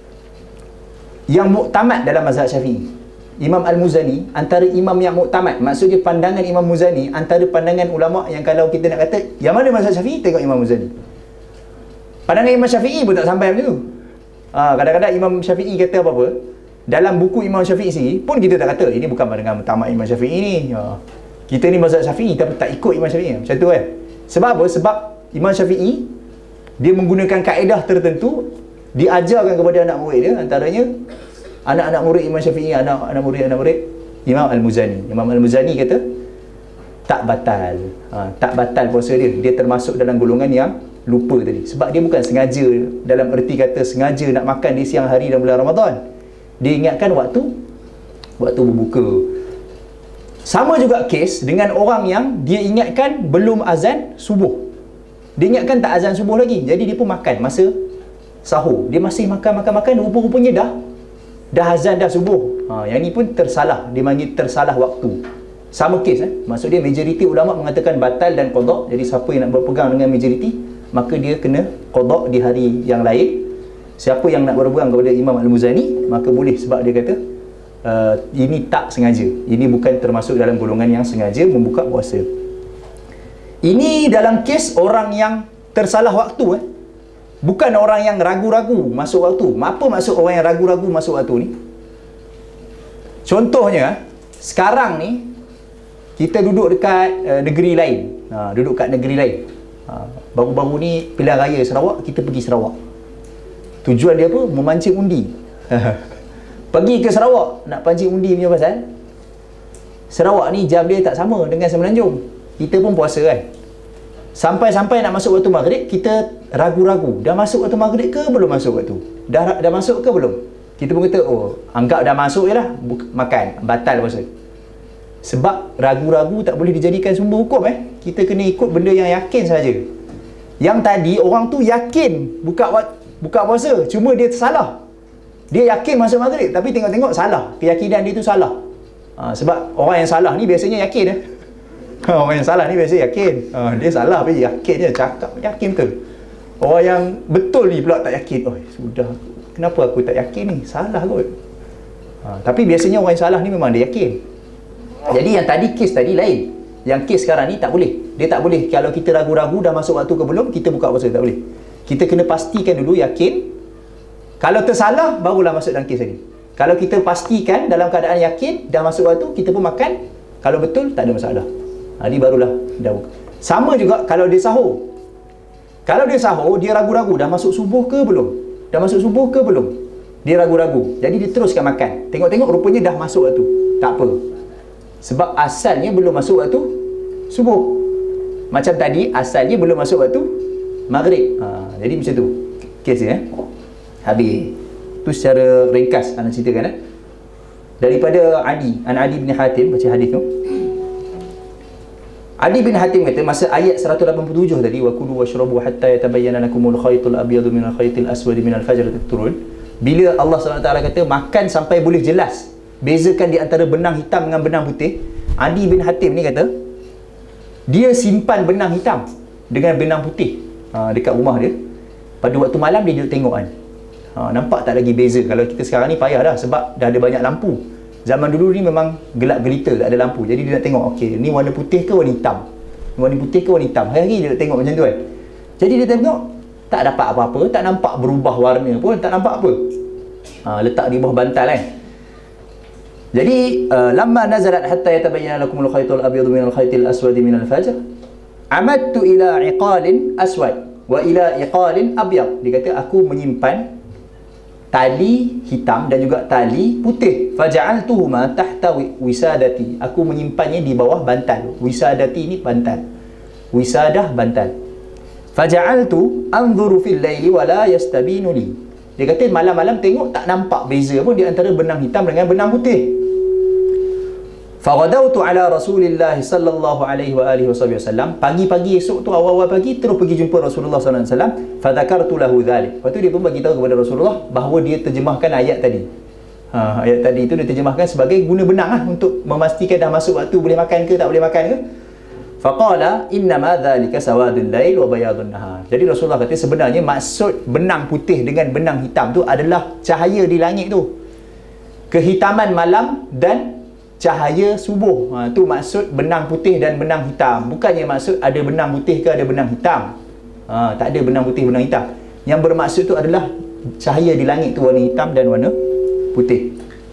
yang muktamad dalam mazhab Syafi'i. Imam Al-Muzani antara imam yang muktamad. Maksudnya pandangan Imam Muzani antara pandangan ulama yang kalau kita nak kata yang mana mazhab Syafi'i, tengok Imam Muzani. Pandangan Imam Syafi'i pun tak sampai macam tu. Ha, kadang-kadang Imam Syafi'i kata apa-apa, dalam buku Imam Syafi'i sendiri pun kita tak kata ini bukan pandangan muktamad Imam Syafi'i ni. Ha, kita ni mazhab Syafi'i tapi tak ikut Imam Syafi'i. Macam tu kan. Sebab apa? Sebab Imam Syafi'i dia menggunakan kaedah tertentu, diajarkan kepada anak murid dia, antaranya anak-anak murid Imam Syafi'i, anak-anak murid anak murid Imam Al-Muzani. Imam Al-Muzani kata tak batal. Ha, tak batal puasa dia. Dia termasuk dalam golongan yang lupa tadi. Sebab dia bukan sengaja, dalam erti kata sengaja nak makan di siang hari dalam bulan Ramadan. Dia ingatkan waktu waktu berbuka. Sama juga kes dengan orang yang dia ingatkan belum azan subuh. Dia ingatkan tak azan subuh lagi. Jadi dia pun makan masa sahur. Dia masih makan-makan-makan, rupa-rupanya dah dah azan dah subuh. Ha, yang ni pun tersalah. Dia panggil tersalah waktu. Sama kes eh. Maksud dia majoriti ulama mengatakan batal dan qada. Jadi siapa yang nak berpegang dengan majoriti, maka dia kena qada di hari yang lain. Siapa yang nak berpegang kepada Imam Al-Muzani, maka boleh, sebab dia kata uh, ini tak sengaja. Ini bukan termasuk dalam golongan yang sengaja membuka puasa. Ini dalam kes orang yang tersalah waktu eh. Bukan orang yang ragu-ragu masuk waktu. Apa maksud orang yang ragu-ragu masuk waktu ni? Contohnya, sekarang ni kita duduk dekat uh, negeri lain. Ha, duduk kat negeri lain. Ha, baru-baru ni pilihan raya Sarawak, kita pergi Sarawak. Tujuan dia apa? Memancing undi. Pergi ke Sarawak nak pancing undi punya pasal Sarawak ni jam dia tak sama dengan Semenanjung. Kita pun puasa kan. Sampai-sampai nak masuk waktu maghrib, kita ragu-ragu. Dah masuk waktu maghrib ke belum masuk waktu? Dah dah masuk ke belum? Kita pun kata, oh, anggap dah masuk je lah. Makan. Batal puasa. Sebab ragu-ragu tak boleh dijadikan sumber hukum eh. Kita kena ikut benda yang yakin saja. Yang tadi orang tu yakin buka buka puasa, cuma dia salah. Dia yakin masuk maghrib, tapi tengok-tengok salah. Keyakinan dia tu salah. Ha, sebab orang yang salah ni biasanya yakin eh. Orang yang salah ni biasanya yakin. Ha, dia salah tapi yakin je, cakap yakin betul. Orang yang betul ni pula tak yakin. Oh, sudah. Kenapa aku tak yakin ni? Salah kot. Ha, tapi biasanya orang yang salah ni memang dia yakin. Jadi yang tadi kes tadi lain. Yang kes sekarang ni tak boleh. Dia tak boleh. Kalau kita ragu-ragu dah masuk waktu ke belum, kita buka puasa, tak boleh. Kita kena pastikan dulu, yakin. Kalau tersalah, barulah masuk dalam kes tadi. Kalau kita pastikan dalam keadaan yakin, dah masuk waktu, kita pun makan. Kalau betul, tak ada masalah. Jadi barulah dah buka. Sama juga kalau dia sahur. Kalau dia sahur, dia ragu-ragu, dah masuk subuh ke belum? Dah masuk subuh ke belum? Dia ragu-ragu. Jadi dia teruskan makan. Tengok-tengok rupanya dah masuk waktu. Tak apa. Sebab asalnya belum masuk waktu subuh. Macam tadi, asalnya belum masuk waktu maghrib. Ha, jadi macam tu kes dia eh? Habis. Itu secara ringkas anak ceritakan eh? Daripada Adi, An Adi bin Hatim, baca hadis tu. Adi bin Hatim kata, masa ayat seratus lapan puluh tujuh tadi, wa kulu washrabu hatta yatabayyana lakumul khaytul abyadu minal khaytil aswadi minal fajr turun. Bila Allah subhanahu wa taala kata makan sampai boleh jelas bezakan di antara benang hitam dengan benang putih, Adi bin Hatim ni kata dia simpan benang hitam dengan benang putih ha, dekat rumah dia. Pada waktu malam dia duduk tengok kan, ha, nampak tak lagi beza. Kalau kita sekarang ni payah dah sebab dah ada banyak lampu. Zaman dulu ni memang gelap gelita, tak ada lampu. Jadi dia nak tengok, okey, ni warna putih ke warna hitam, warna putih ke warna hitam. Hari-hari dia nak tengok macam tu kan. Jadi dia tengok tak dapat apa-apa, tak nampak berubah warna pun, tak nampak apa. Ha, letak di bawah bantal kan. Jadi uh, lamma nazalat hatta yatabayyana lakumul khaytul abyadu minal khaytil aswadi minal fajr, amadtu ila iqalin aswad wa ila iqalin abyad. Dia kata aku menyimpan tali hitam dan juga tali putih. Faja'altuhuma tahta wisadati. Aku menyimpannya di bawah bantal. Wisadati ni bantal. Wisadah bantal. Faja'altu anzuru fil laili wa la yastabinu li. Dia kata malam-malam tengok tak nampak beza pun di antara benang hitam dengan benang putih. Faghadawtu ala Rasulillah sallallahu alaihi wa alihi wasallam. Pagi-pagi esok tu, awal-awal pagi terus pergi jumpa Rasulullah sallallahu alaihi wasallam. Fadzakartu lahu dzalik. Lepas tu dia pun bagi tahu kepada Rasulullah bahawa dia terjemahkan ayat tadi. Ha, ayat tadi itu dia terjemahkan sebagai guna benang lah untuk memastikan dah masuk waktu boleh makan ke tak boleh makan ke. Faqala innama dzalika sawadul lail wa bayadun nahar. Jadi Rasulullah kata sebenarnya maksud benang putih dengan benang hitam tu adalah cahaya di langit tu. Kehitaman malam dan cahaya subuh. Ha, tu maksud benang putih dan benang hitam. Bukannya maksud ada benang putih ke ada benang hitam. Ha, tak ada benang putih, benang hitam. Yang bermaksud tu adalah cahaya di langit tu warna hitam dan warna putih.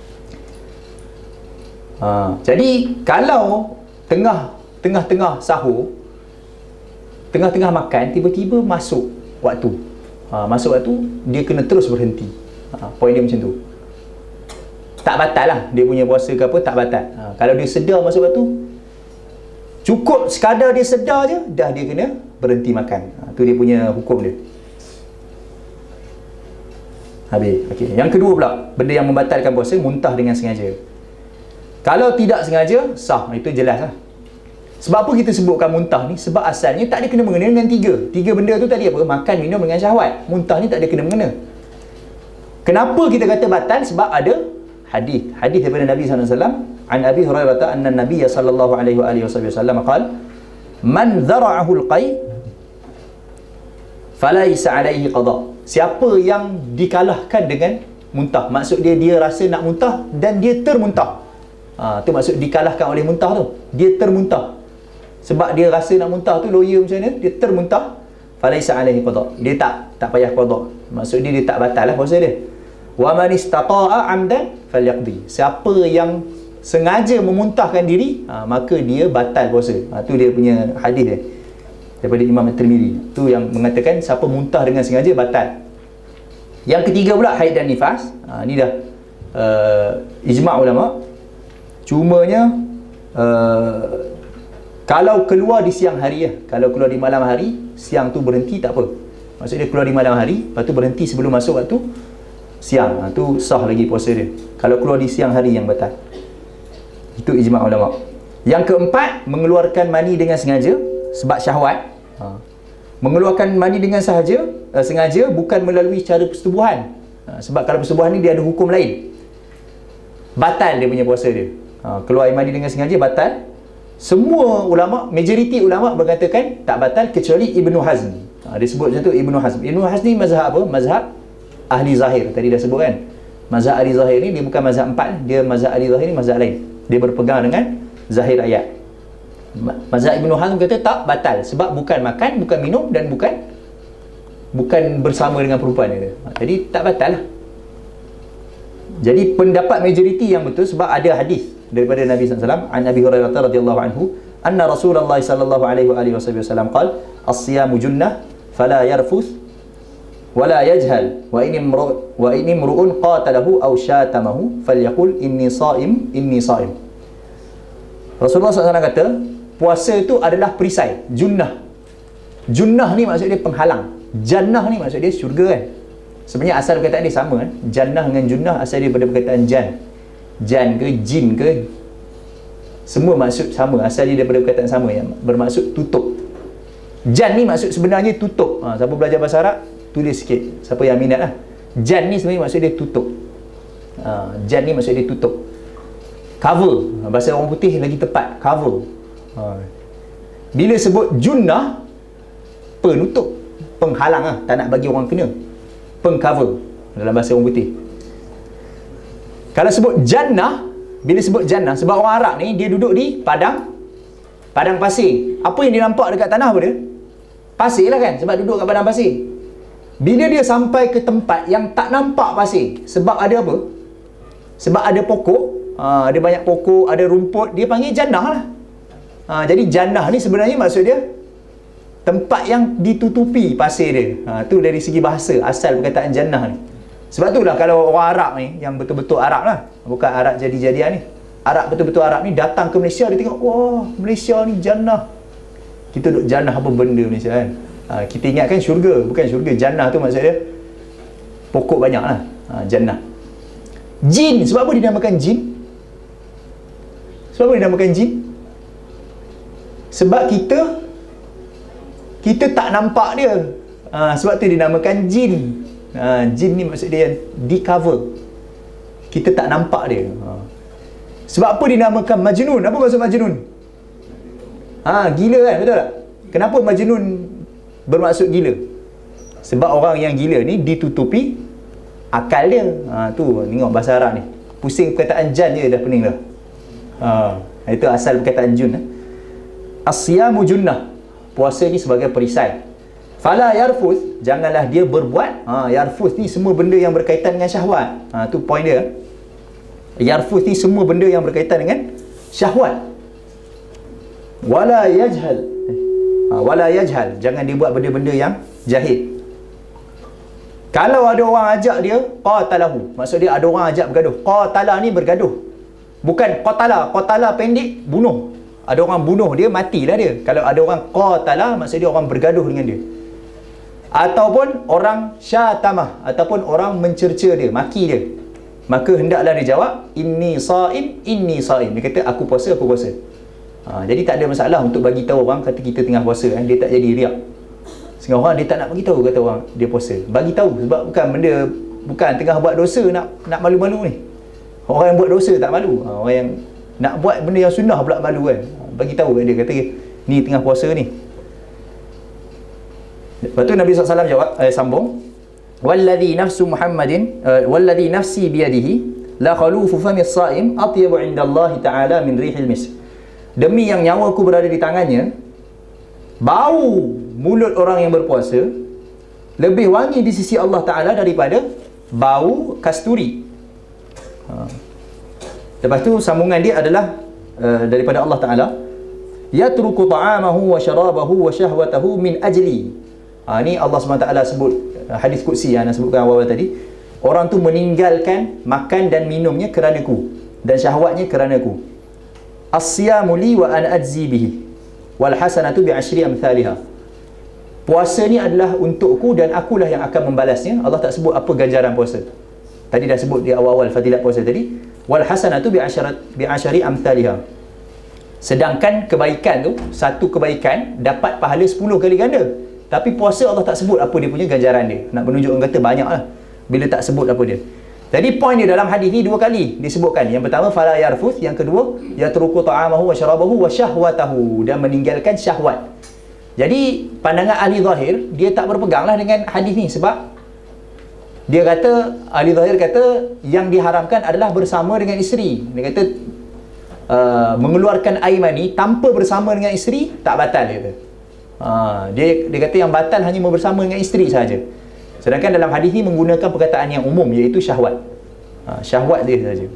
Ha, jadi kalau tengah tengah-tengah sahur, tengah-tengah makan, tiba-tiba masuk waktu. Ha, masuk waktu, dia kena terus berhenti. Ha, poin dia macam tu. tak batal lah dia punya puasa ke apa, tak batal. Ha, kalau dia sedar masa waktu, cukup sekadar dia sedar je, dah dia kena berhenti makan. Ha, tu dia punya hukum dia. Habis. Okey. Yang kedua pula, benda yang membatalkan puasa, muntah dengan sengaja. Kalau tidak sengaja, sah. Itu jelas lah. Sebab apa kita sebutkan muntah ni? Sebab asalnya tak ada kena mengena dengan tiga. Tiga benda tu tadi apa? Makan, minum dengan syahwat. Muntah ni tak ada kena mengena. Kenapa kita kata batal? Sebab ada hadis. Hadis daripada Nabi sallallahu alaihi wasallam. An Abi Hurairah anna Nabiy sallallahu alaihi wa alihi wasallam qala, "Man dhara'ahu al-qay falaysa alaihi qada." Siapa yang dikalahkan dengan muntah, maksud dia dia rasa nak muntah dan dia termuntah. Ha, tu maksud dikalahkan oleh muntah tu. Dia termuntah. Sebab dia rasa nak muntah tu lawyer macam mana, dia termuntah, falaysa alaihi qada. Dia tak tak payah qada. Maksud dia dia tak batal lah puasa dia. Wa man istata'a 'amdan falyaqdi. Siapa yang sengaja memuntahkan diri, ha, maka dia batal puasa. Ha, tu dia punya hadis dia daripada Imam At-Tirmidzi. Tu yang mengatakan siapa muntah dengan sengaja batal. Yang ketiga pula haid dan nifas. Ha, ni dah uh, ijma' ulama. Cumanya uh, kalau keluar di siang hari ya, kalau keluar di malam hari, siang tu berhenti tak apa. Maksudnya keluar di malam hari, lepas tu berhenti sebelum masuk waktu siang. Ha, tu sah lagi puasa dia. Kalau keluar di siang hari yang batal. Itu ijma' ulama. Yang keempat, mengeluarkan mani dengan sengaja sebab syahwat. Ha. Mengeluarkan mani dengan sahaja uh, sengaja bukan melalui cara persetubuhan. Ha, sebab kalau persetubuhan ni dia ada hukum lain. Batal dia punya puasa dia. Ha, keluar air mani dengan sengaja batal. Semua ulama, majoriti ulama berkatakan tak batal kecuali Ibnu Hazm. Ha, dia sebut macam tu Ibnu Hazm. Ibnu Hazm ni mazhab apa? Mazhab ahli zahir. Tadi dah sebut kan. Mazhab ahli zahir ni dia bukan mazhab empat, dia mazhab ahli zahir ni mazhab lain. Dia berpegang dengan zahir ayat. Mazhab Ibnu Hazm kata tak batal sebab bukan makan, bukan minum dan bukan bukan bersama dengan perempuan dia. Ha, jadi tak batal lah. Jadi pendapat majoriti yang betul sebab ada hadis daripada Nabi sallallahu alaihi wasallam, an Abi Hurairah radhiyallahu anhu, anna Rasulullah sallallahu alaihi wa alihi wasallam qala, "As-siyamu junnah fala yarfuth wala yajhal wa in imru wa in imru'un qatalahu aw syatamahu falyaqul inni sha'im inni sha'im." Rasulullah sallallahu alaihi wasallam kata, puasa itu adalah perisai, junnah. Junnah ni maksud dia penghalang. Jannah ni maksud dia syurga kan. Sebenarnya asal perkataan dia sama kan. Jannah dengan junnah asal dia daripada perkataan jan. Jan ke jin ke, semua maksud sama, asal dia daripada perkataan sama yang bermaksud tutup. Jan ni maksud sebenarnya tutup. Ha, siapa belajar bahasa Arab tulis sikit, siapa yang minat lah. Jan ni sebenarnya maksud dia tutup. Ha, jan ni maksud dia tutup, cover. Bahasa orang putih lagi tepat, cover. Ha. Bila sebut junnah, penutup, penghalang lah, tak nak bagi orang kena, pengcover dalam bahasa orang putih. Kalau sebut jannah, bila sebut jannah, sebab orang Arab ni dia duduk di padang padang pasir. Apa yang dia nampak dekat tanah apa dia? Pasir lah kan, sebab duduk kat padang pasir. Bila dia sampai ke tempat yang tak nampak pasir, sebab ada apa? Sebab ada pokok, ha, ada banyak pokok, ada rumput, dia panggil jannah lah. Ha, jadi jannah ni sebenarnya maksud dia tempat yang ditutupi pasir dia. Ha, tu dari segi bahasa asal perkataan jannah ni. Sebab tu lah kalau orang Arab ni, yang betul-betul Arab lah, bukan Arab jadi-jadian ni, Arab betul-betul Arab ni datang ke Malaysia, dia tengok, wah Malaysia ni jannah. Kita duduk jannah apa benda Malaysia kan. Ha, kita ingatkan syurga, bukan syurga. Jannah tu maksud dia pokok banyak lah. Ha, jannah. Jin, sebab apa dinamakan jin? Sebab apa dinamakan jin? Sebab kita kita tak nampak dia. Ha, sebab tu dinamakan jin. Ha, jin ni maksud dia yang di cover, kita tak nampak dia. Ha. Sebab apa dinamakan Majnun? Apa maksud Majnun? Ha, gila kan, betul tak? Kenapa Majnun bermaksud gila? Sebab orang yang gila ni ditutupi akal dia. Ha, tu tengok bahasa Arab ni, pusing perkataan jan je dah pening dah. Ha, itu asal perkataan jun. As-siyamu junnah, puasa ni sebagai perisai. Fala yarfuth, janganlah dia berbuat. Ha, yarfuth ni semua benda yang berkaitan dengan syahwat. Ha, tu point dia. Yarfuth ni semua benda yang berkaitan dengan syahwat. Wala yajhal. Ha, wala yajhal, jangan dia buat benda-benda yang jahil. Kalau ada orang ajak dia, qatalahu. Maksud dia ada orang ajak bergaduh. Qatala ni bergaduh. Bukan qatala. Qatala pendek, bunuh. Ada orang bunuh dia, matilah dia. Kalau ada orang qatala, maksud dia orang bergaduh dengan dia. Ataupun orang syatamah, ataupun orang mencerca dia, maki dia. Maka hendaklah dia jawab, inni saim, inni saim. Dia kata, aku puasa, aku puasa. Ha, jadi tak ada masalah untuk bagi tahu orang kata kita tengah puasa, kan? Dia tak jadi riak. Sehingga orang dia tak nak bagi tahu kata orang dia puasa. Bagi tahu sebab bukan benda, bukan tengah buat dosa nak nak malu-malu ni. Orang yang buat dosa tak malu. Ha, orang yang nak buat benda yang sunnah pula malu, kan. Bagi tahu kat dia, kata ni tengah puasa ni. Lepas tu Nabi sallallahu alaihi wasallam jawab, eh, sambung, walladhi nafsu Muhammadin uh, walladhi nafsi biyadihi la khalufu fami as-saim atyabu 'inda Allah ta'ala min rihil misk. Demi yang nyawaku berada di tangannya, bau mulut orang yang berpuasa lebih wangi di sisi Allah Ta'ala daripada bau kasturi. Ha. Lepas tu sambungan dia adalah uh, daripada Allah Ta'ala, yatruku ta'amahu wa syarabahu wa syahwatahu min ajli. Ha, ni Allah subhanahu wa taala sebut, uh, hadis qudsi yang anda sebutkan awal tadi. Orang tu meninggalkan makan dan minumnya kerana-Ku, dan syahwatnya kerana-Ku. As-siyamu li wa ana ajzi bihi wal hasanatu bi asyri amsalha. Puasa ni adalah untukku dan akulah yang akan membalasnya. Allah tak sebut apa ganjaran puasa. Tadi dah sebut di awal-awal fadilat puasa tadi. Wal hasanatu bi asyarat bi asyri amsalha. Sedangkan kebaikan tu, satu kebaikan dapat pahala sepuluh kali ganda. Tapi puasa Allah tak sebut apa dia punya ganjaran dia. Nak menunjukkan kata banyak lah bila tak sebut apa dia. Jadi poin dia dalam hadis ni dua kali disebutkan. Yang pertama fala yarfuth, yang kedua yatruku ta'amahu wa syarabahu wa syahwatahu, dan meninggalkan syahwat. Jadi pandangan ahli zahir, dia tak berpeganglah dengan hadis ni, sebab dia kata, ahli zahir kata yang diharamkan adalah bersama dengan isteri. Dia kata uh, mengeluarkan air mani tanpa bersama dengan isteri tak batal, dia kata. Uh, dia, dia kata yang batal hanya bersama dengan isteri sahaja. Sedangkan dalam hadis ni menggunakan perkataan yang umum, iaitu syahwat. Ha, syahwat dia saja.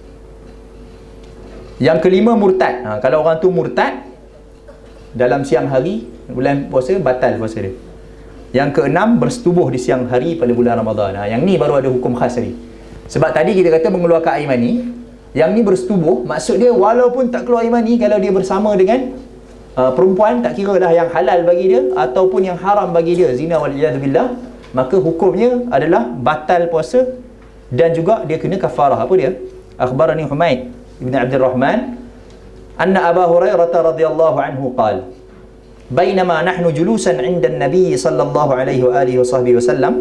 Yang kelima, murtad. Ha, kalau orang tu murtad dalam siang hari bulan puasa, batal puasa dia. Yang keenam, bersetubuh di siang hari pada bulan Ramadan. Ha, yang ni baru ada hukum khas tadi. Sebab tadi kita kata mengeluarkan air mani. Yang ni bersetubuh, maksud dia walaupun tak keluar air mani, kalau dia bersama dengan uh, perempuan, tak kira dah yang halal bagi dia ataupun yang haram bagi dia, zina waliyadzubillah, maka hukumnya adalah batal puasa, dan juga dia kena kafarah. Apa dia? Akhbarani Humaid ibn Abdul Rahman anna Abu Hurairah radhiyallahu anhu qala bainama nahnu julusan 'inda an-nabi sallallahu alaihi wa alihi wasallam.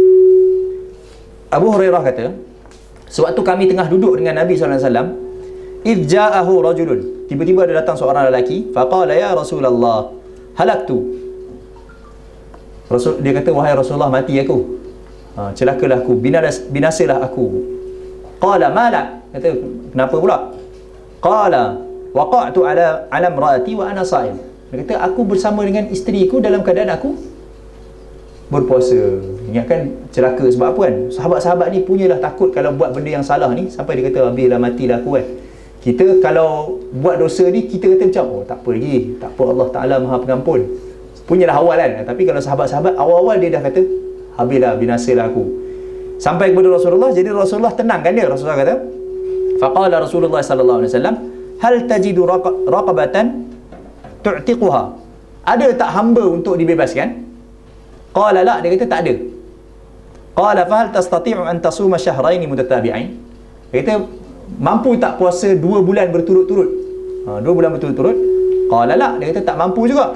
Abu Hurairah kata, sewaktu kami tengah duduk dengan Nabi sallallahu alaihi wasallam, idh ja'ahu rajulun, tiba-tiba ada datang seorang lelaki, faqala ya Rasulullah halaktu. Rasul, dia kata, wahai Rasulullah, mati aku, ha, celakalah aku, binas, binasalah aku. Qala malak, kata kenapa pula? Qala waqa'tu ala ala imraati wa ana sha'im. Dia kata aku bersama dengan isteriku dalam keadaan aku berpuasa. Ingatkan celaka sebab apa, kan? Sahabat-sahabat ni punyalah takut kalau buat benda yang salah ni, sampai dia kata habislah, matilah aku, kan. Kita kalau buat dosa ni, kita kata macam, oh tak apa lagi, tak apa, Allah Ta'ala Maha Pengampun. Punyalah awal, kan. Tapi kalau sahabat-sahabat awal-awal dia dah kata habislah, binasalah aku. Sampai kepada Rasulullah, jadi Rasulullah tenangkan dia. Rasulullah kata, faqala Rasulullah sallallahu alaihi wasallam, hal tajidu raqabatan tu'tiquha, ada tak hamba untuk dibebaskan? Qala la, dia kata tak ada. Qala fa hal tastati'u an tasuma shahrayn mutatabi'ain, dia kata mampu tak puasa dua bulan berturut-turut? Ha, dua bulan berturut-turut? Qala la, dia kata tak mampu juga.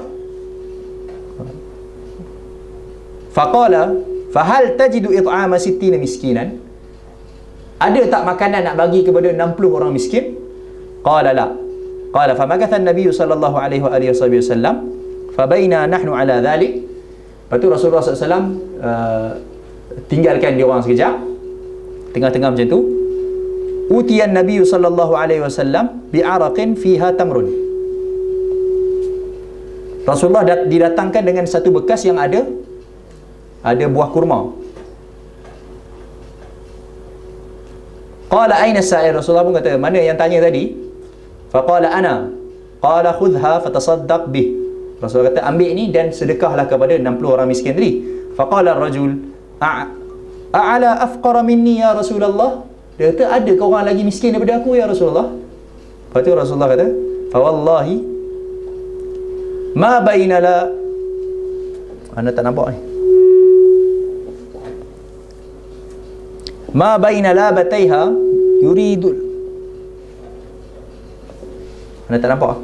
Faqala fahal tajidu it'ama sittina miskinan, ada tak makanan nak bagi kepada enam puluh orang miskin? Qala la. Qala famakatha an-nabiy sallallahu alaihi wa alihi wasallam fabaina nahnu ala dhalik. Lepas tu Rasulullah sallallahu alaihi wasallam uh, tinggalkan dia orang sekejap, tengah-tengah macam tu, utiyan nabiy sallallahu alaihi wasallam bi'araqin fiha tamrun, Rasulullah didatangkan dengan satu bekas yang ada ada buah kurma. Qala aina sa'il, Rasulullah pun kata, mana yang tanya tadi? Faqala ana. Qala khudha fatasaddaq bih, Rasulullah kata ambil ni dan sedekahlah kepada enam puluh orang miskin tadi. Faqala ar-rajul a'ala afqara minni ya Rasulullah? Dia kata, ada ke orang lagi miskin daripada aku ya Rasulullah? Lepas tu Rasulullah kata, fa wallahi ma baina la, anda tak nampak ni, ma baina labataiha yuridul, anda tak nampak?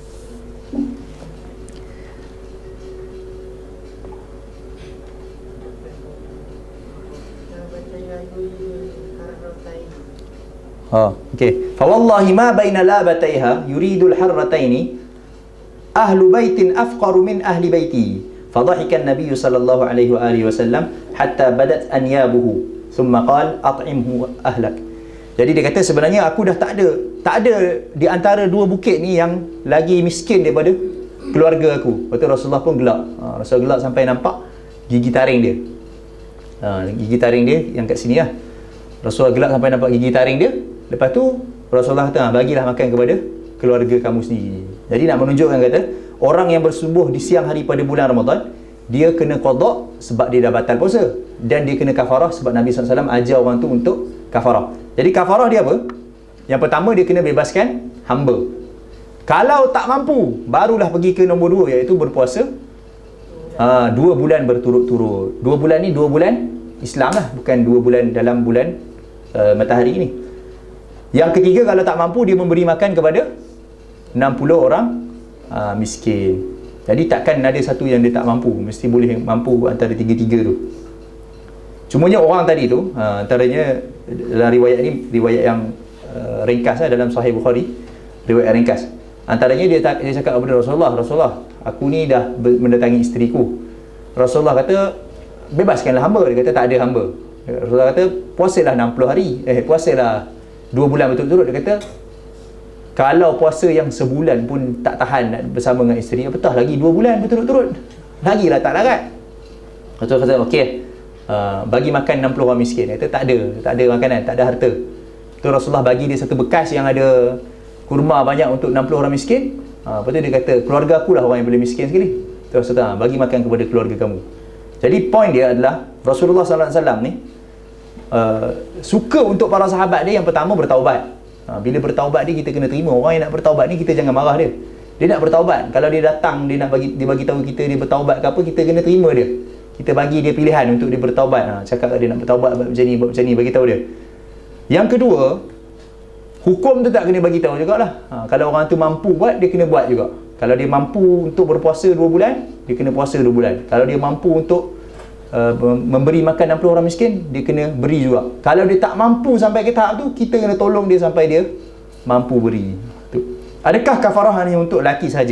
Ha, okey. Fa wallahi ma baina labataiha yuridul harrataini ahlu baitin afqaru min ahli baiti. Fadhahika an-nabiy sallallahu alaihi wa alihi wasallam hatta badat anyabuhu thumma qala at'imhu ahlak. Jadi dia kata, sebenarnya aku dah tak ada tak ada di antara dua bukit ni yang lagi miskin daripada keluarga aku. Lepas tu Rasulullah pun gelak. Ha, Rasulullah gelak sampai nampak gigi taring dia. Ha, gigi taring dia yang kat sini lah. Rasulullah gelak sampai nampak gigi taring dia. Lepas tu Rasulullah kata, bagilah makan kepada keluarga kamu sendiri. Jadi nak menunjukkan, kata, orang yang bersubuh di siang hari pada bulan Ramadan, dia kena qada sebab dia dah batal puasa, dan dia kena kafarah sebab Nabi sallallahu alaihi wasallam ajar orang tu untuk kafarah. Jadi kafarah dia apa? Yang pertama, dia kena bebaskan hamba. Kalau tak mampu, barulah pergi ke nombor dua, iaitu berpuasa ha, dua bulan berturut-turut. Dua bulan ni dua bulan Islam lah, bukan dua bulan dalam bulan uh, matahari ni. Yang ketiga, kalau tak mampu, dia memberi makan kepada enam puluh orang uh, miskin. Jadi takkan ada satu yang dia tak mampu, mesti boleh mampu antara tiga-tiga tu. Cumanya orang tadi tu, uh, antaranya dalam riwayat ni, riwayat yang uh, ringkas lah, dalam Sahih Bukhari, riwayat ringkas. Antaranya dia, dia cakap kepada Rasulullah, Rasulullah, aku ni dah mendatangi isteriku. Rasulullah kata, bebaskanlah hamba. Dia kata, tak ada hamba. Rasulullah kata, puasalah enam puluh hari, eh puasalah dua bulan berturut-turut. Dia kata, kalau puasa yang sebulan pun tak tahan nak bersama dengan isteri, apatah lagi dua bulan berturut-turut, lagilah tak larat. Rasulullah kata, okey, uh, bagi makan enam puluh orang miskin. Dia kata, tak ada, tak ada makanan, tak ada harta. Tu Rasulullah bagi dia satu bekas yang ada kurma banyak untuk enam puluh orang miskin. Uh, lepas tu dia kata, keluarga aku lah orang yang boleh miskin sekali. Tu Rasulullah, bagi makan kepada keluarga kamu. Jadi point dia adalah, Rasulullah sallallahu alaihi wasallam ni Uh, suka untuk para sahabat dia yang pertama bertaubat. Ha, bila bertaubat dia, kita kena terima. Orang yang nak bertaubat ni, kita jangan marah dia. Dia nak bertaubat, kalau dia datang, dia nak bagi dia bagi tahu kita dia bertaubat ke apa, kita kena terima dia. Kita bagi dia pilihan untuk dia bertaubat. Ha, cakap dia nak bertaubat buat macam ni, buat macam ni, bagi tahu dia. Yang kedua, hukum tu tak kena bagi tahu jugalah. Ha, kalau orang tu mampu buat, dia kena buat juga. Kalau dia mampu untuk berpuasa dua bulan, dia kena puasa dua bulan. Kalau dia mampu untuk Uh, memberi makan enam puluh orang miskin, dia kena beri juga. Kalau dia tak mampu sampai ke tahap tu, kita kena tolong dia sampai dia mampu beri tu. Adakah kafarah hanya untuk lelaki saja?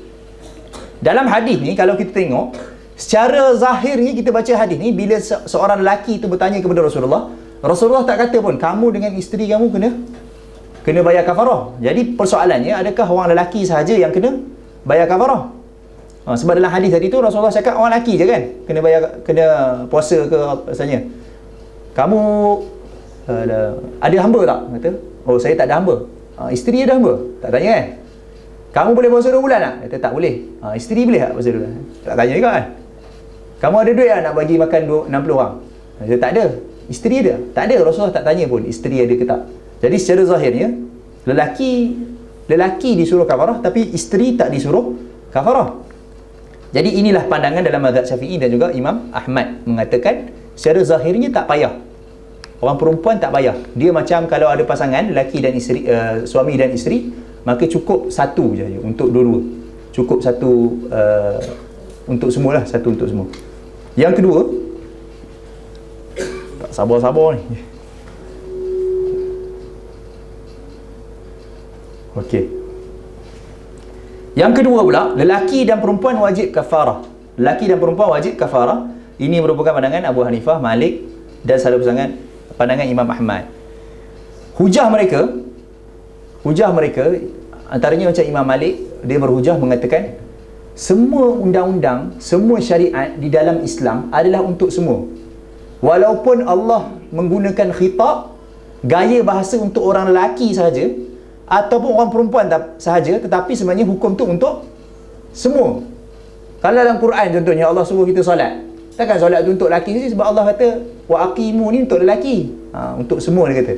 Dalam hadis ni, kalau kita tengok secara zahirnya, kita baca hadis ni, bila se seorang lelaki tu bertanya kepada Rasulullah, Rasulullah tak kata pun, kamu dengan isteri kamu kena kena bayar kafarah. Jadi persoalannya, adakah orang lelaki sahaja yang kena bayar kafarah? Ha, sebab dalam hadis tadi tu Rasulullah cakap orang lelaki je kan kena bayar, kena puasa ke rasanya. Kamu uh, ada hamba tak? Kata, oh saya tak ada hamba. Ha, isteri ada hamba? Tak tanya kan? Kamu boleh puasa dua bulan tak? Kata tak boleh. Ha, isteri boleh tak puasa dua bulan? Tak tanya juga kan? Kamu ada duit tak nak bagi makan enam puluh orang? Kata tak ada. Isteri ada? Tak ada. Rasulullah tak tanya pun isteri ada ke tak. Jadi secara zahirnya, lelaki lelaki disuruh kafarah, tapi isteri tak disuruh kafarah. Jadi inilah pandangan dalam mazhab Syafi'i dan juga Imam Ahmad, mengatakan secara zahirnya tak payah. Orang perempuan tak payah. Dia macam kalau ada pasangan lelaki dan isteri, uh, suami dan isteri, maka cukup satu je untuk dua-dua. Cukup satu uh, untuk semualah, satu untuk semua. Yang kedua, tak sabar-sabar ni. Okey. Yang kedua pula, lelaki dan perempuan wajib kafarah. Lelaki dan perempuan wajib kafarah. Ini merupakan pandangan Abu Hanifah, Malik dan salah pasangan pandangan Imam Ahmad. Hujah mereka, hujah mereka antaranya macam Imam Malik, dia berhujah mengatakan semua undang-undang, semua syariat di dalam Islam adalah untuk semua. Walaupun Allah menggunakan khitab, gaya bahasa untuk orang lelaki sahaja ataupun orang perempuan sahaja, tetapi sebenarnya hukum tu untuk semua. Kalau dalam Quran contohnya Allah suruh kita solat, Takkan solat tu untuk lelaki saja, sebab Allah kata wa aqimu ni untuk lelaki. Ha, untuk semua dia kata.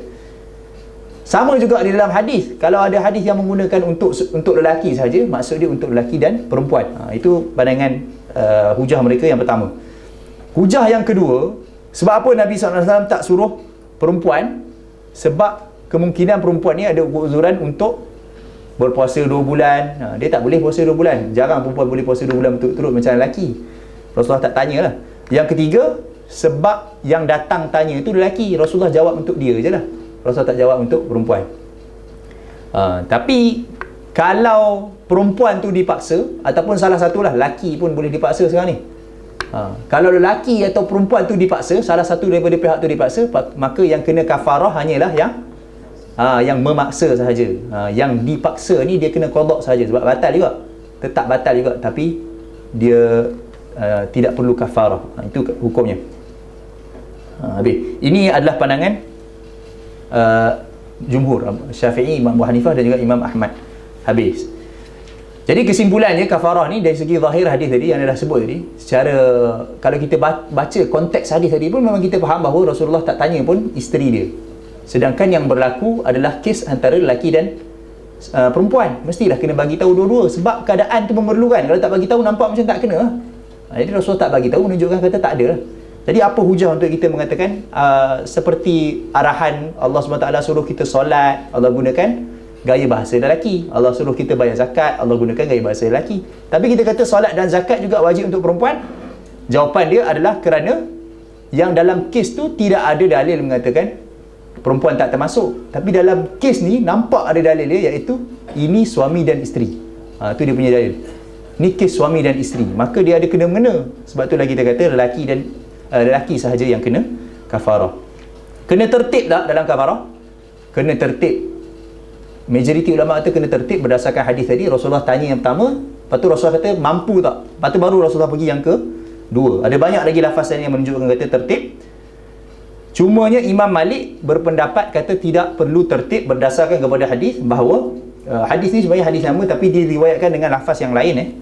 Sama juga di dalam hadis. Kalau ada hadis yang menggunakan untuk untuk lelaki saja, maksud dia untuk lelaki dan perempuan. Ha, itu pandangan uh, hujah mereka yang pertama. Hujah yang kedua, sebab apa Nabi sallallahu alaihi wasallam tak suruh perempuan? Sebab kemungkinan perempuan ni ada uzuran untuk berpuasa dua bulan. Ha, dia tak boleh puasa dua bulan. Jarang perempuan boleh puasa dua bulan berturut-turut macam lelaki. Rasulullah tak tanyalah. Yang ketiga, sebab yang datang tanya itu lelaki. Rasulullah jawab untuk dia je lah. Rasulullah tak jawab untuk perempuan. Ha, tapi kalau perempuan tu dipaksa, ataupun salah satulah, lelaki pun boleh dipaksa sekarang ni. Ha, kalau lelaki atau perempuan tu dipaksa, salah satu daripada pihak tu dipaksa, maka yang kena kafarah hanyalah yang Ha, yang memaksa sahaja. Ha, yang dipaksa ni dia kena qada sahaja, sebab batal juga. Tetap batal juga, tapi dia uh, tidak perlu kafarah. Ha, itu hukumnya. Ha, habis. Ini adalah pandangan uh, jumhur, Syafi'i, Imam Abu Hanifah dan juga Imam Ahmad. Habis. Jadi kesimpulannya, kafarah ni dari segi zahir hadis tadi yang dah sebut tadi, secara kalau kita baca konteks hadis tadi pun memang kita faham bahawa Rasulullah tak tanya pun isteri dia. Sedangkan yang berlaku adalah kes antara lelaki dan uh, perempuan. Mestilah kena bagi tahu dua-dua, sebab keadaan tu memerlukan. Kalau tak bagi tahu nampak macam tak kena lah. Ha, jadi Rasulullah tak bagi tahu, menunjukkan kata tak ada lah. Jadi apa hujah untuk kita mengatakan uh, seperti arahan Allah subhanahu wa taala suruh kita solat, Allah gunakan gaya bahasa lelaki. Allah suruh kita bayar zakat, Allah gunakan gaya bahasa lelaki. Tapi kita kata solat dan zakat juga wajib untuk perempuan. Jawapan dia adalah kerana yang dalam kes tu tidak ada dalil mengatakan perempuan tak termasuk. Tapi dalam kes ni nampak ada dalil dia, iaitu ini suami dan isteri. Ha, tu dia punya dalil. Ni kes suami dan isteri. Maka dia ada kena-mengena. Sebab tu lagi kita kata lelaki dan uh, lelaki sahaja yang kena kafarah. Kena tertib tak dalam kafarah? Kena tertib. Majoriti ulama kata kena tertib berdasarkan hadis tadi. Rasulullah tanya yang pertama, lepas tu Rasulullah kata mampu tak? Lepas tu baru Rasulullah pergi yang kedua. Ada banyak lagi lafaz yang menunjukkan kata tertib. Cumanya Imam Malik berpendapat kata tidak perlu tertib berdasarkan kepada hadis, bahawa uh, hadis ni sebenarnya hadis sama tapi diriwayatkan dengan lafaz yang lain eh.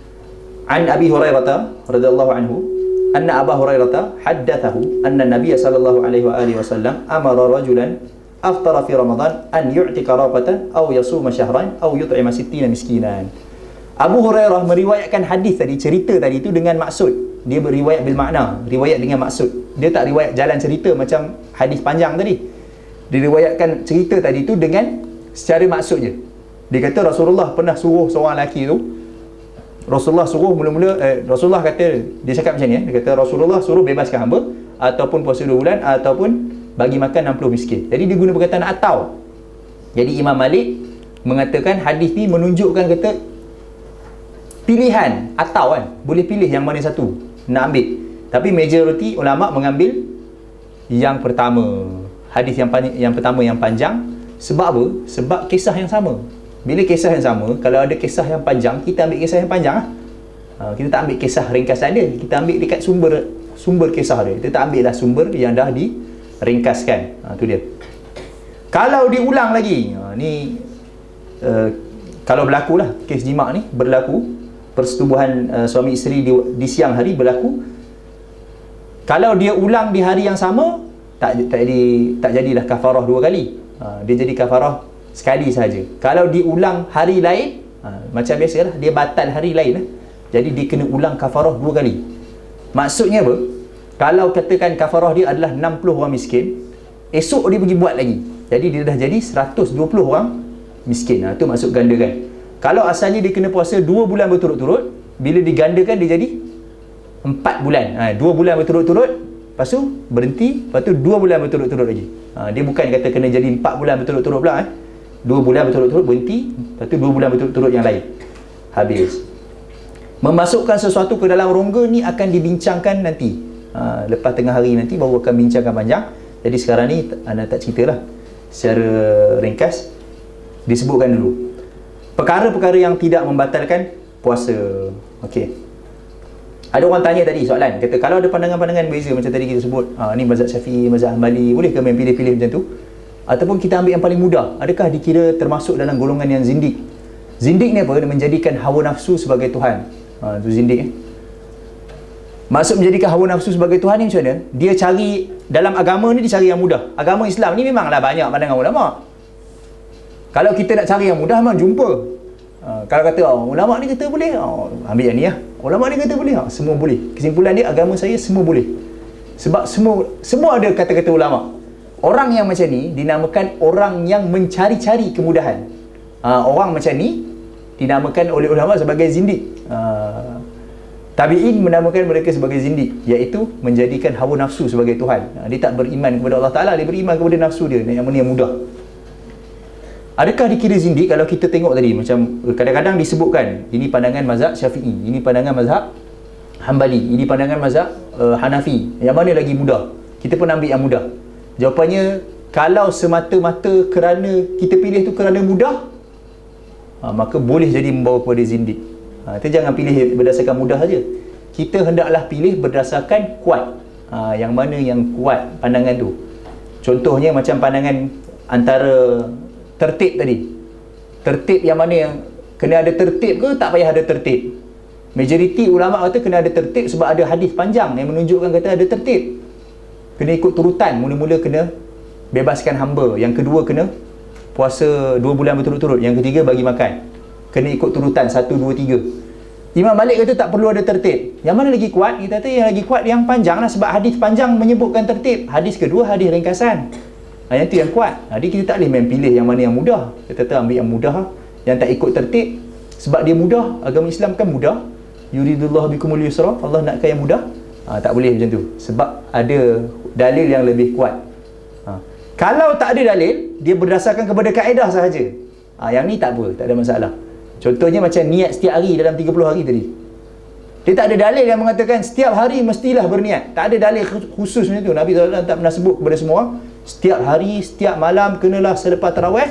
An Abi Hurairah radhiyallahu anhu anna Abu Hurairah haddathahu anna Nabiy sallallahu alaihi wa alihi wasallam amara rajulan aftara fi Ramadan an yu'tika raqatan aw yasuma syahran aw yut'ima sittina miskinan. Abu Hurairah meriwayatkan hadis tadi, cerita tadi itu dengan maksud. Dia beriwayat bil makna, riwayat dengan maksud. Dia tak riwayat jalan cerita macam hadis panjang tadi. Dia riwayatkan cerita tadi tu dengan secara maksud je. Dia kata Rasulullah pernah suruh seorang lelaki tu, Rasulullah suruh mula-mula eh, Rasulullah kata, dia cakap macam ni eh, dia kata Rasulullah suruh bebaskan hamba, ataupun puasa dua bulan, ataupun bagi makan enam puluh miskin. Jadi dia guna perkataan atau. Jadi Imam Malik mengatakan hadis ni menunjukkan kata pilihan atau kan, boleh pilih yang mana satu nak ambil. Tapi majoriti ulama mengambil yang pertama, hadis yang panjang, yang pertama yang panjang. Sebab apa? Sebab kisah yang sama. Bila kisah yang sama, kalau ada kisah yang panjang, kita ambil kisah yang panjang lah. Ha, kita tak ambil kisah ringkasan dia, kita ambil dekat sumber sumber kisah dia. Kita tak ambil lah sumber yang dah diringkaskan. Ha, tu dia. Kalau diulang lagi, ha, ni uh, kalau berlaku lah kes jima' ni berlaku, persetubuhan uh, suami isteri di, di siang hari berlaku, kalau dia ulang di hari yang sama, tak tak jadi tak jadilah kafarah dua kali. Ha, dia jadi kafarah sekali saja. Kalau diulang hari lain, ha, macam biasalah, dia batal hari lain lah. Jadi dia kena ulang kafarah dua kali. Maksudnya apa? Kalau katakan kafarah dia adalah enam puluh orang miskin, esok dia pergi buat lagi, jadi dia dah jadi seratus dua puluh orang miskin. Ha, itu maksud gandakan. Kalau asalnya dia kena puasa dua bulan berturut-turut, bila digandakan dia jadi empat bulan. Ha, dua bulan berturut-turut, lepas tu berhenti, lepas tu dua bulan berturut-turut lagi. Ha, dia bukan kata kena jadi empat bulan berturut-turut pula. Eh. dua bulan berturut-turut berhenti, lepas tu dua bulan berturut-turut yang lain. Habis. Memasukkan sesuatu ke dalam rongga ni akan dibincangkan nanti. Ha, lepas tengah hari nanti baru akan bincangkan panjang. Jadi sekarang ni anda tak ceritalah. Secara ringkas disebutkan dulu perkara-perkara yang tidak membatalkan puasa. Okey. Ada orang tanya tadi soalan, kata kalau ada pandangan-pandangan beza macam tadi kita sebut, ha, ni mazhab Syafi'i, mazhab Hanbali, boleh ke main pilih-pilih macam tu? Ataupun kita ambil yang paling mudah, adakah dikira termasuk dalam golongan yang zindik? Zindik ni apa? Dia menjadikan hawa nafsu sebagai Tuhan. Ha, tu zindik eh? Maksud menjadikan hawa nafsu sebagai Tuhan ni macam mana? Dia cari, dalam agama ni dia cari yang mudah. Agama Islam ni memanglah banyak pandangan ulama. Kalau kita nak cari yang mudah, memang jumpa. Uh, kalau kata, oh, ulama ni kata boleh, oh, ambil yang ni lah. Ulama ni kata boleh, oh, semua boleh. Kesimpulan dia, agama saya semua boleh. Sebab semua semua ada kata-kata ulama. Orang yang macam ni dinamakan orang yang mencari-cari kemudahan. Uh, orang macam ni dinamakan oleh ulama sebagai zindik. Uh, Tabi'in menamakan mereka sebagai zindik, iaitu menjadikan hawa nafsu sebagai Tuhan. Uh, dia tak beriman kepada Allah Ta'ala, dia beriman kepada nafsu dia, yang mana yang mudah. Adakah dikira zindik? Kalau kita tengok tadi, macam kadang-kadang disebutkan ini pandangan mazhab Syafi'i, ini pandangan mazhab Hambali, ini pandangan mazhab uh, Hanafi. Yang mana lagi mudah? Kita pun ambil yang mudah. Jawapannya, kalau semata-mata kerana kita pilih tu kerana mudah, uh, maka boleh jadi membawa kepada zindik. Uh, kita jangan pilih berdasarkan mudah saja. Kita hendaklah pilih berdasarkan kuat. Uh, yang mana yang kuat pandangan tu. Contohnya macam pandangan antara tertib tadi. Tertib yang mana yang kena ada tertib ke tak payah ada tertib? Majoriti ulama kata kena ada tertib sebab ada hadis panjang yang menunjukkan kata ada tertib. Kena ikut turutan. Mula-mula kena bebaskan hamba. Yang kedua kena puasa dua bulan berturut-turut. Yang ketiga bagi makan. Kena ikut turutan satu, dua, tiga. Imam Malik kata tak perlu ada tertib. Yang mana lagi kuat? Kita kata yang lagi kuat yang panjang lah, sebab hadis panjang menyebutkan tertib. Hadis kedua hadis ringkasan. Ha, yang tu yang kuat. Jadi kita tak boleh main pilih yang mana yang mudah. Kita kata ambil yang mudah. Yang tak ikut tertib sebab dia mudah. Agama Islam kan mudah. Yuridullahu bikumul yusra. Allah nakkan yang mudah. Ha, tak boleh macam tu. Sebab ada dalil yang lebih kuat. Ha. Kalau tak ada dalil, dia berdasarkan kepada kaedah sahaja. Ha, yang ni tak apa, tak ada masalah. Contohnya macam niat setiap hari dalam tiga puluh hari tadi. Dia tak ada dalil yang mengatakan setiap hari mestilah berniat. Tak ada dalil khusus macam tu. Nabi sallallahu alaihi wasallam tak pernah sebut kepada semua, setiap hari, setiap malam kenalah selepas tarawih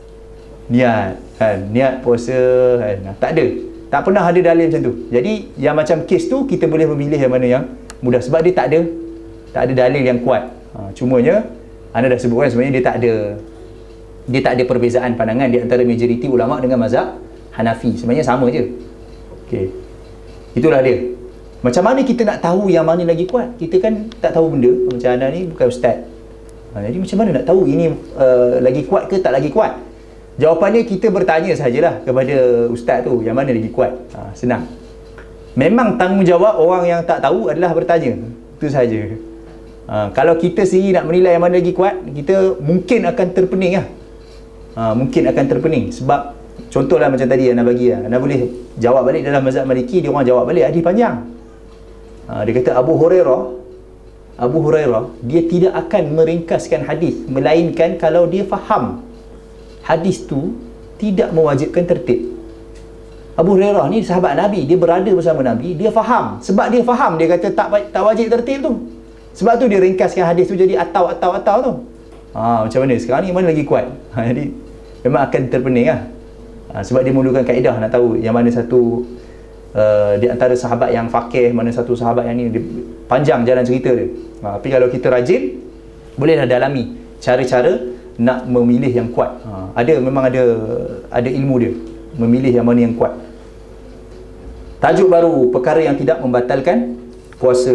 niat, kan? Niat puasa, kan? Tak ada. Tak pernah ada dalil macam tu. Jadi yang macam kes tu kita boleh memilih yang mana yang mudah sebab dia tak ada tak ada dalil yang kuat. Ha, cumanya anda dah sebutkan sebenarnya dia tak ada dia tak ada perbezaan pandangan di antara majoriti ulama dengan mazhab Hanafi. Sebenarnya sama je. Okey. Itulah dia. Macam mana kita nak tahu yang mana lagi kuat? Kita kan tak tahu benda. Macam anda ni bukan ustaz. Ha, jadi macam mana nak tahu ini uh, lagi kuat ke tak lagi kuat? Jawapannya kita bertanya sajalah kepada ustaz tu yang mana lagi kuat. Ha, senang. Memang tanggungjawab orang yang tak tahu adalah bertanya. Itu saja. Ha, kalau kita sendiri nak menilai yang mana lagi kuat, kita mungkin akan terpening lah. Ha, mungkin akan terpening sebab contohlah macam tadi anda bagi lah. Anda boleh jawab balik dalam mazhab Maliki, dia orang jawab balik hadis panjang. Ha, dia kata Abu Hurairah Abu Hurairah dia tidak akan meringkaskan hadis melainkan kalau dia faham hadis tu tidak mewajibkan tertib. Abu Hurairah ni sahabat Nabi, dia berada bersama Nabi, dia faham. Sebab dia faham, dia kata tak tak wajib tertib tu. Sebab tu dia ringkaskan hadis tu jadi atau atau atau tu. Ha, macam mana sekarang ni mana lagi kuat? Ha, jadi memang akan terpening lah. Ha, sebab dia memerlukan kaedah nak tahu yang mana satu uh, di antara sahabat yang faqih, mana satu sahabat yang ni dia, panjang jalan cerita dia. Ha, tapi kalau kita rajin, bolehlah dalami cara-cara nak memilih yang kuat. Ha, ada memang ada ada ilmu dia memilih yang mana yang kuat. Tajuk baru, perkara yang tidak membatalkan puasa.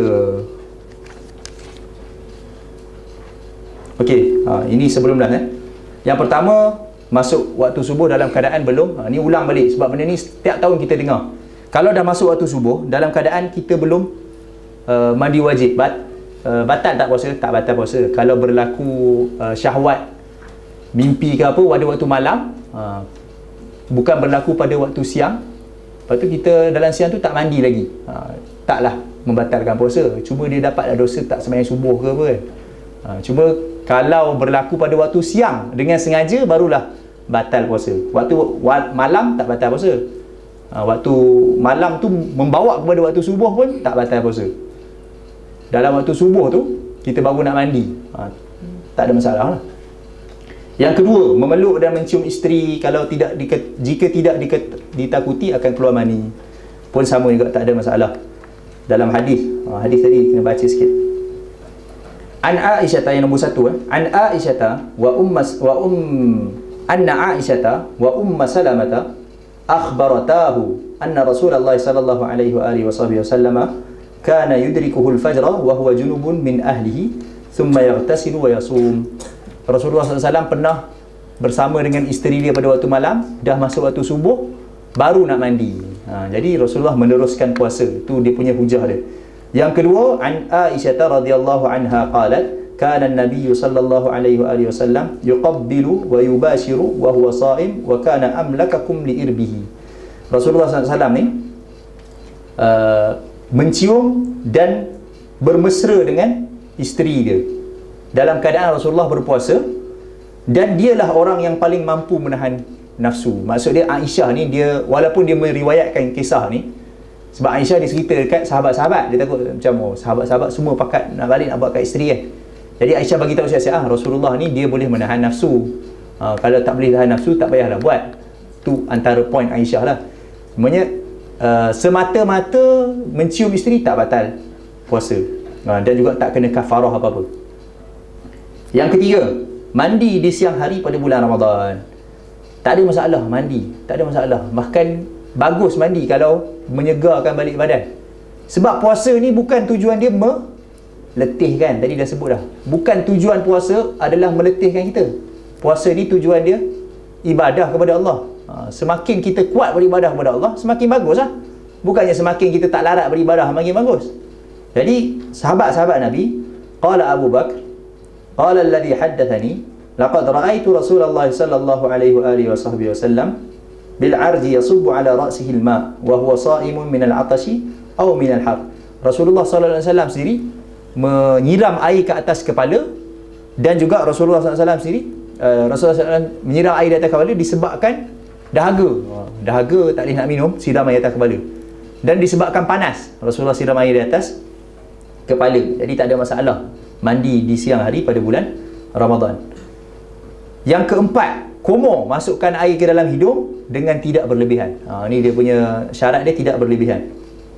Okey, ha, ini sebelum dah eh. Yang pertama, masuk waktu subuh dalam keadaan belum. Ha, ni ulang balik sebab benda ni setiap tahun kita dengar. Kalau dah masuk waktu subuh dalam keadaan kita belum uh, mandi wajib, bat, uh, batal tak puasa? Tak batal puasa. Kalau berlaku uh, syahwat, mimpi ke apa pada waktu malam, uh, bukan berlaku pada waktu siang, lepas tu kita dalam siang tu tak mandi lagi, uh, taklah membatalkan puasa. Cuma dia dapat dosa tak sembahyang subuh ke apa kan. Uh, cuma kalau berlaku pada waktu siang dengan sengaja, barulah batal puasa. Waktu malam tak batal puasa. Ha, waktu malam tu membawa kepada waktu subuh pun tak batal puasa. Dalam waktu subuh tu kita baru nak mandi, ha, tak ada masalah lah. Yang kedua, memeluk dan mencium isteri kalau tidak diket, jika tidak diket, ditakuti akan keluar mani, pun sama juga, tak ada masalah. Dalam hadis, ha, hadis tadi kena baca sikit. An Aisyah yang nombor satu eh. An Aisyah wa ummas wa um anna Aisyah wa umma Salamah akhbaratahu anna Rasulullah sallallahu alaihi wa alihi wasallam kana yudrikuhu al-fajra wa huwa junubun min ahlihi thumma yaghtasilu wa yasum. Rasulullah sallallahu alaihi wasallam pernah bersama dengan isteri dia pada waktu malam, dah masuk waktu subuh, baru nak mandi. Ha, jadi Rasulullah meneruskan puasa. Tu dia punya hujah dia. Yang kedua, an Aisyah radhiyallahu anha qalat, kana an-nabiy sallallahu alaihi wa alihi wasallam yuqabbilu wa yubashiru wa huwa sha'im wa kana amlakakum li irbihi. Rasulullah sallallahu alaihi wasallam ni uh, mencium dan bermesra dengan isteri dia dalam keadaan Rasulullah berpuasa, dan dialah orang yang paling mampu menahan nafsu. Maksud dia Aisyah ni, dia walaupun dia meriwayatkan kisah ni, sebab Aisyah dia cerita dekat sahabat-sahabat, dia takut macam oh, sahabat-sahabat semua pakat nak balik nak buat kat isteri kan. Jadi Aisyah bagi tahu siap-siap, ah, Rasulullah ni dia boleh menahan nafsu. Ah, kalau tak boleh tahan nafsu, tak payahlah buat. Tu antara poin Aisyah lah. Sebenarnya uh, semata-mata mencium isteri tak batal puasa. Ah, dan juga tak kena kafarah apa-apa. Yang ketiga, mandi di siang hari pada bulan Ramadan. Tak ada masalah mandi, tak ada masalah. Bahkan bagus mandi kalau menyegarkan balik badan. Sebab puasa ni bukan tujuan dia meletihkan. Tadi dah sebut dah. Bukan tujuan puasa adalah meletihkan kita. Puasa ni tujuan dia ibadah kepada Allah. Ha, semakin kita kuat beribadah kepada Allah, semakin bagus lah. Bukannya semakin kita tak larat beribadah, makin bagus. Jadi sahabat-sahabat Nabi, qala Abu Bakr, qala alladhi haddathani, laqad ra'aitu Rasulullah sallallahu alaihi wa alihi wasallam bil arji yasubbu ala ra'sihi al-ma' wa huwa sha'imun min al-'atashi aw min al-har. Rasulullah sallallahu alaihi wasallam sendiri menyiram air ke atas kepala, dan juga Rasulullah sallallahu alaihi wasallam sendiri uh, Rasulullah sallallahu alaihi wasallam menyiram air di atas kepala disebabkan dahaga. Dahaga tak boleh nak minum, siram air atas kepala. Dan disebabkan panas, Rasulullah siram air di atas kepala. Jadi tak ada masalah mandi di siang hari pada bulan Ramadan. Yang keempat, komo, masukkan air ke dalam hidung dengan tidak berlebihan. Ha, ni dia punya syarat dia, tidak berlebihan.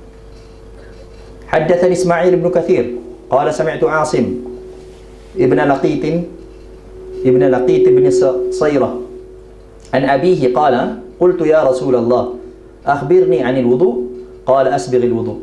Haddatsani Ismail bin Kathir qala sami'tu Asim ibn Laqit ibn Laqit ibn Sayrah an abihi qala qultu ya Rasulullah akhbirni 'anil wudu qala asbighil wudu.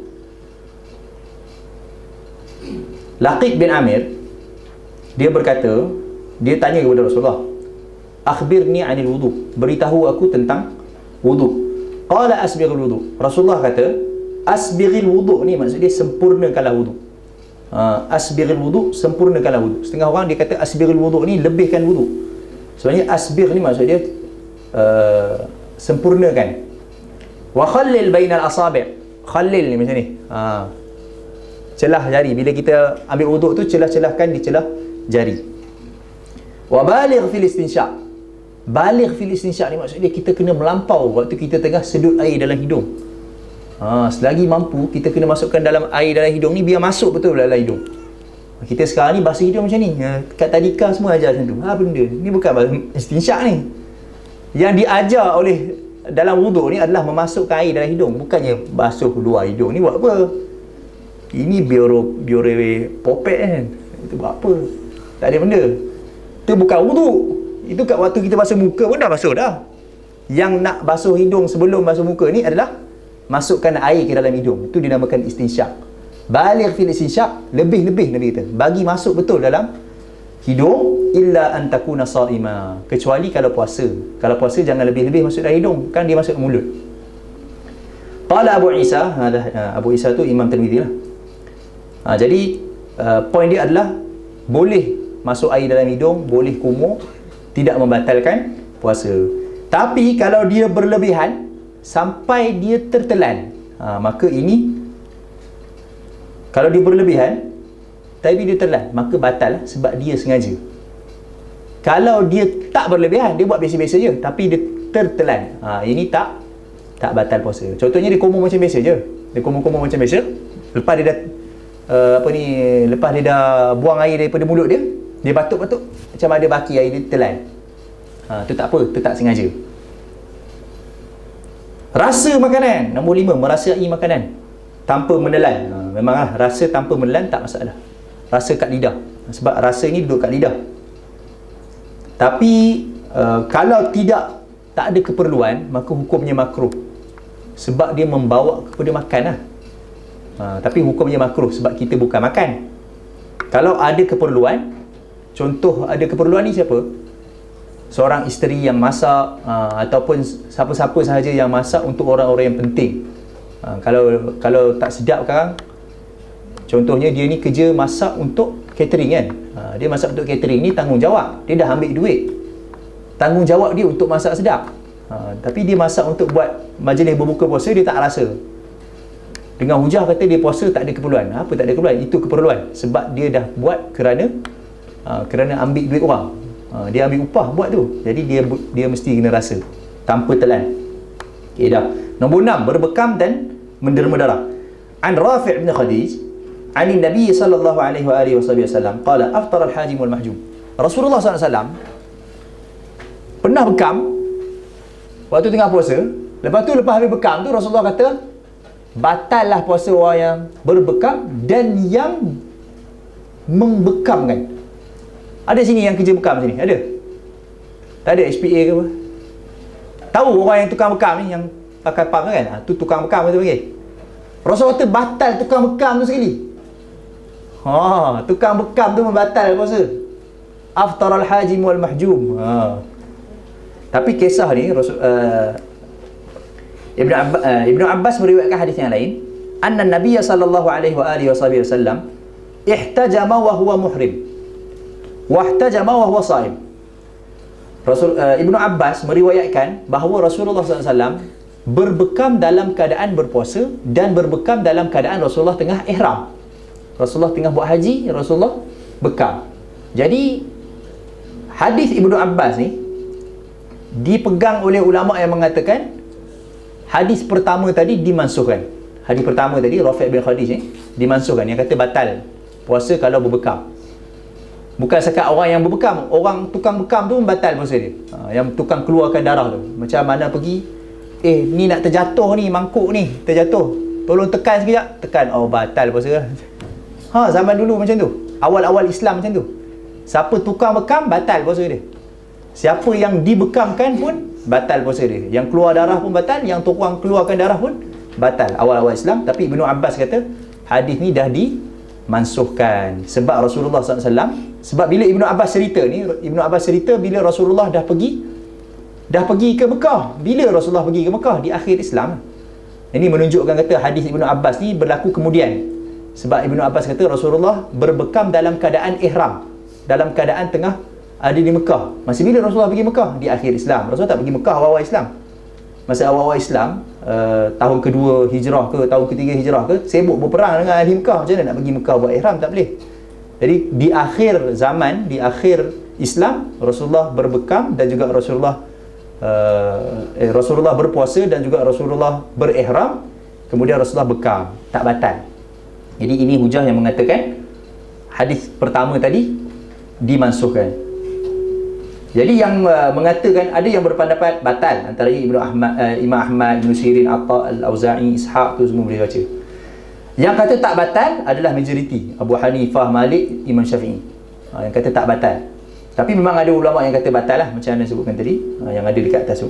Laqit bin Amir dia berkata, dia tanya kepada Rasulullah, akhbirni 'anil wudu, beritahu aku tentang wudu. Qala asbighil wudu. Rasulullah kata, asbighil wudu ni maksud dia sempurnakanlah wudu. Ha, asbighil wudu, sempurnakanlah wudu. Setengah orang dia kata asbighil wudu ni lebihkan wudu. Sebenarnya asbigh ni maksud dia uh, sempurnakan. Wa khallil bainal asabi'. Khallil ni macam ni. Ha, celah jari. Bila kita ambil wudu tu, celah-celahkan di celah jari. Wa baligh fil istinsyaq. Baligh fil istinsyaq ni maksud dia kita kena melampau waktu kita tengah sedut air dalam hidung. Ha, selagi mampu kita kena masukkan dalam air dalam hidung ni biar masuk betul dalam hidung. Kita sekarang ni basuh hidung macam ni. Kat tadika semua ajar macam tu. Ha, benda ni bukan istinsyaq ni. Yang diajar oleh dalam wuduk ni adalah memasukkan air dalam hidung, bukannya basuh luar hidung. Ni buat apa? Ini biore biore popet kan. Itu buat apa? Tak ada benda. Itu bukan wuduk. Itu kat waktu kita basuh muka pun dah basuh dah. Yang nak basuh hidung sebelum basuh muka ni adalah masukkan air ke dalam hidung. Itu dinamakan istinsyaq. Baligh fil istinsyaq, lebih-lebih Nabi kata, bagi masuk betul dalam hidung, illa an takuna sha'ima, kecuali kalau puasa. Kalau puasa jangan lebih-lebih masuk dalam hidung, kan dia masuk ke mulut. Qala Abu Isa, Abu Isa tu Imam Tirmizi lah. Ha, jadi uh, poin dia adalah boleh masuk air dalam hidung, boleh kumur, tidak membatalkan puasa. Tapi kalau dia berlebihan sampai dia tertelan, ha, maka ini, kalau dia berlebihan tapi dia tertelan, maka batal lah, sebab dia sengaja. Kalau dia tak berlebihan, dia buat biasa-biasa je, tapi dia tertelan, ha, ini tak tak batal puasa. Contohnya dia kumur macam biasa je, dia kumur-kumur macam biasa, lepas dia dah uh, apa ni, lepas dia dah buang air daripada mulut dia, dia batuk-batuk macam ada baki air, dia telan. Ha, tu tak apa, tu tak sengaja. Rasa makanan, nombor lima, merasai makanan tanpa menelan. Ha, memanglah rasa tanpa menelan tak masalah. Rasa kat lidah, sebab rasa ni duduk kat lidah. Tapi uh, kalau tidak, tak ada keperluan, maka hukumnya makruh, sebab dia membawa kepada makan lah. Ha, tapi hukumnya makruh sebab kita bukan makan. Kalau ada keperluan, contoh ada keperluan ni siapa? Seorang isteri yang masak, ha, ataupun siapa-siapa sahaja yang masak untuk orang-orang yang penting. Ha, kalau kalau tak sedap sekarang, contohnya dia ni kerja masak untuk catering kan. Ha, dia masak untuk catering ni tanggungjawab. Dia dah ambil duit. Tanggungjawab dia untuk masak sedap. Ha, tapi dia masak untuk buat majlis berbuka puasa, dia tak rasa. Dengan hujah kata dia puasa tak ada keperluan. Apa tak ada keperluan? Itu keperluan. Sebab dia dah buat kerana uh, kerana ambil duit orang. Uh, dia ambil upah buat tu. Jadi dia dia mesti kena rasa tanpa telan. Okey dah. Nombor enam, berbekam dan menderma darah. An Rafi' bin Khadij, an Nabi sallallahu alaihi wa alihi wasallam qala afṭara al-hājim wal mahjūm. Rasulullah sallallahu alaihi wasallam pernah bekam waktu tengah puasa. Lepas tu lepas habis bekam tu Rasulullah kata batallah puasa orang yang berbekam dan yang membekamkan. Ada sini yang kerja bekam sini? Ada? Tak ada H P A ke apa? Tahu orang yang tukang bekam ni, yang pakai pam kan? Ha, tu tukang bekam kita panggil. Rasulullah kata batal tukang bekam tu sekali. Ha, tukang bekam tu membatal puasa. Aftaral hajim wal mahjum. Ha. Tapi kisah ni Rasul uh, Ibnu Abbas, uh, Ibnu Abbas meriwayatkan hadis yang lain, anna Nabiy sallallahu alaihi wa alihi wasallam ihtajama wa huwa muhrim wa ihtajama wa huwa shaim. Rasul uh, Ibnu Abbas meriwayatkan bahawa Rasulullah sallallahu alaihi wasallam berbekam dalam keadaan berpuasa dan berbekam dalam keadaan Rasulullah tengah ihram. Rasulullah tengah buat haji, Rasulullah bekam. Jadi hadis Ibnu Abbas ni dipegang oleh ulama yang mengatakan hadis pertama tadi dimansuhkan. Hadis pertama tadi Rafi' bin Khadij ni dimansuhkan, yang kata batal puasa kalau berbekam. Bukan sekat orang yang berbekam, orang tukang bekam tu batal puasa dia. Ha, yang tukang keluarkan darah tu. Macam mana pergi, eh ni nak terjatuh ni, mangkuk ni terjatuh, tolong tekan sekejap, tekan, oh batal puasa. Ha, zaman dulu macam tu. Awal-awal Islam macam tu. Siapa tukang bekam batal puasa dia. Siapa yang dibekamkan pun batal puasa dia. Yang keluar darah pun batal, yang tukang keluarkan darah pun batal. Awal-awal Islam. Tapi Ibnu Abbas kata hadis ni dah dimansuhkan sebab Rasulullah sallallahu alaihi wasallam. Sebab bila Ibnu Abbas cerita ni, Ibnu Abbas cerita bila Rasulullah dah pergi dah pergi ke Mekah. Bila Rasulullah pergi ke Mekah? Di akhir Islam. Ini menunjukkan kata hadis Ibnu Abbas ni berlaku kemudian. Sebab Ibnu Abbas kata Rasulullah berbekam dalam keadaan ihram, dalam keadaan tengah ada di Mekah. Masa bila Rasulullah pergi Mekah? Di akhir Islam. Rasulullah tak pergi Mekah awal-awal Islam. Masa awal-awal Islam, uh, tahun kedua hijrah ke, tahun ketiga hijrah ke, sibuk berperang dengan ahli Mekah. Macam mana nak pergi Mekah buat ihram? Tak boleh. Jadi di akhir zaman, di akhir Islam, Rasulullah berbekam dan juga Rasulullah uh, eh, Rasulullah berpuasa dan juga Rasulullah berihram. Kemudian Rasulullah bekam, tak batal. Jadi ini hujah yang mengatakan hadis pertama tadi dimansuhkan. Jadi yang uh, mengatakan, ada yang berpendapat batal, antaranya Ibnu Ahmad, uh, Imam Ahmad, Ibnu Sirin, Atta, Al-Auza'i, Ishaq, tu semua boleh baca. Yang kata tak batal adalah majoriti, Abu Hanifah, Malik, Imam Syafi'i. Uh, yang kata tak batal. Tapi memang ada ulama yang kata batal lah, macam anda sebutkan tadi, uh, yang ada dekat atas tu.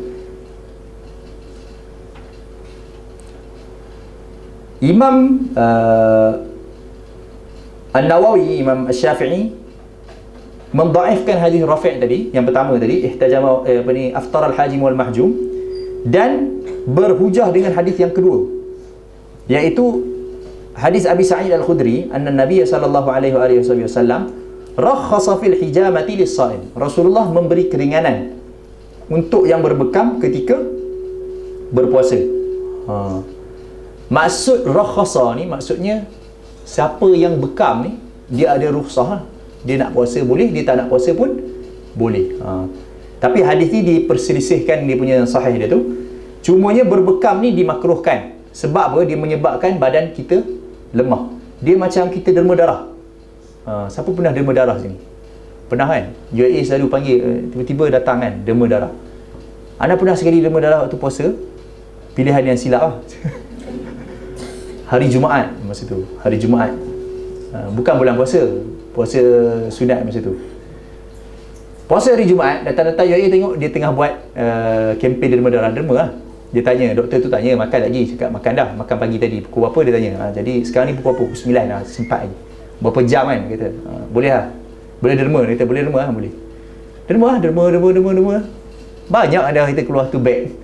Imam uh, An-Nawawi, Imam Syafi'i mendhaifkan hadis Rafi' tadi, yang pertama tadi, ihtajama eh, apa ni, aftar al-hajim wal mahjum, dan berhujah dengan hadis yang kedua, iaitu hadis Abi Sa'id Al-Khudri, anna Nabiy sallallahu alaihi wasallam rakhasa fil hijamati lis-sha'im. Rasulullah memberi keringanan untuk yang berbekam ketika berpuasa. Ha. Maksud rakhasa ni maksudnya siapa yang bekam ni dia ada rukhsah. Dia nak puasa boleh, dia tak nak puasa pun boleh. Ha. Tapi hadis ni diperselisihkan dia punya sahih dia tu. Cumanya berbekam ni dimakruhkan. Sebab apa? Dia menyebabkan badan kita lemah. Dia macam kita derma darah. Ha. Siapa pernah derma darah sini? Pernah kan? U A E selalu panggil, tiba-tiba datang kan, derma darah. Anda pernah sekali derma darah waktu puasa? Pilihan yang silap lah. Hari Jumaat masa tu. Hari Jumaat. Ha. Bukan bulan puasa. Puasa sunat masa tu. Puasa hari Jumaat, datang-datang U A E tengok dia tengah buat uh, kempen derma darah. Derma lah. Dia tanya, doktor tu tanya, makan lagi? Cakap, makan dah, makan pagi tadi. Pukul berapa? Dia tanya. Ha, jadi sekarang ni pukul apa? Pukul sembilan lah, sempat lagi. Berapa jam kan? Kata, ha, boleh lah. Boleh derma? Dia kata, boleh derma lah, boleh. Derma lah, derma, derma, derma, derma. Banyak ada kita keluar tu beg.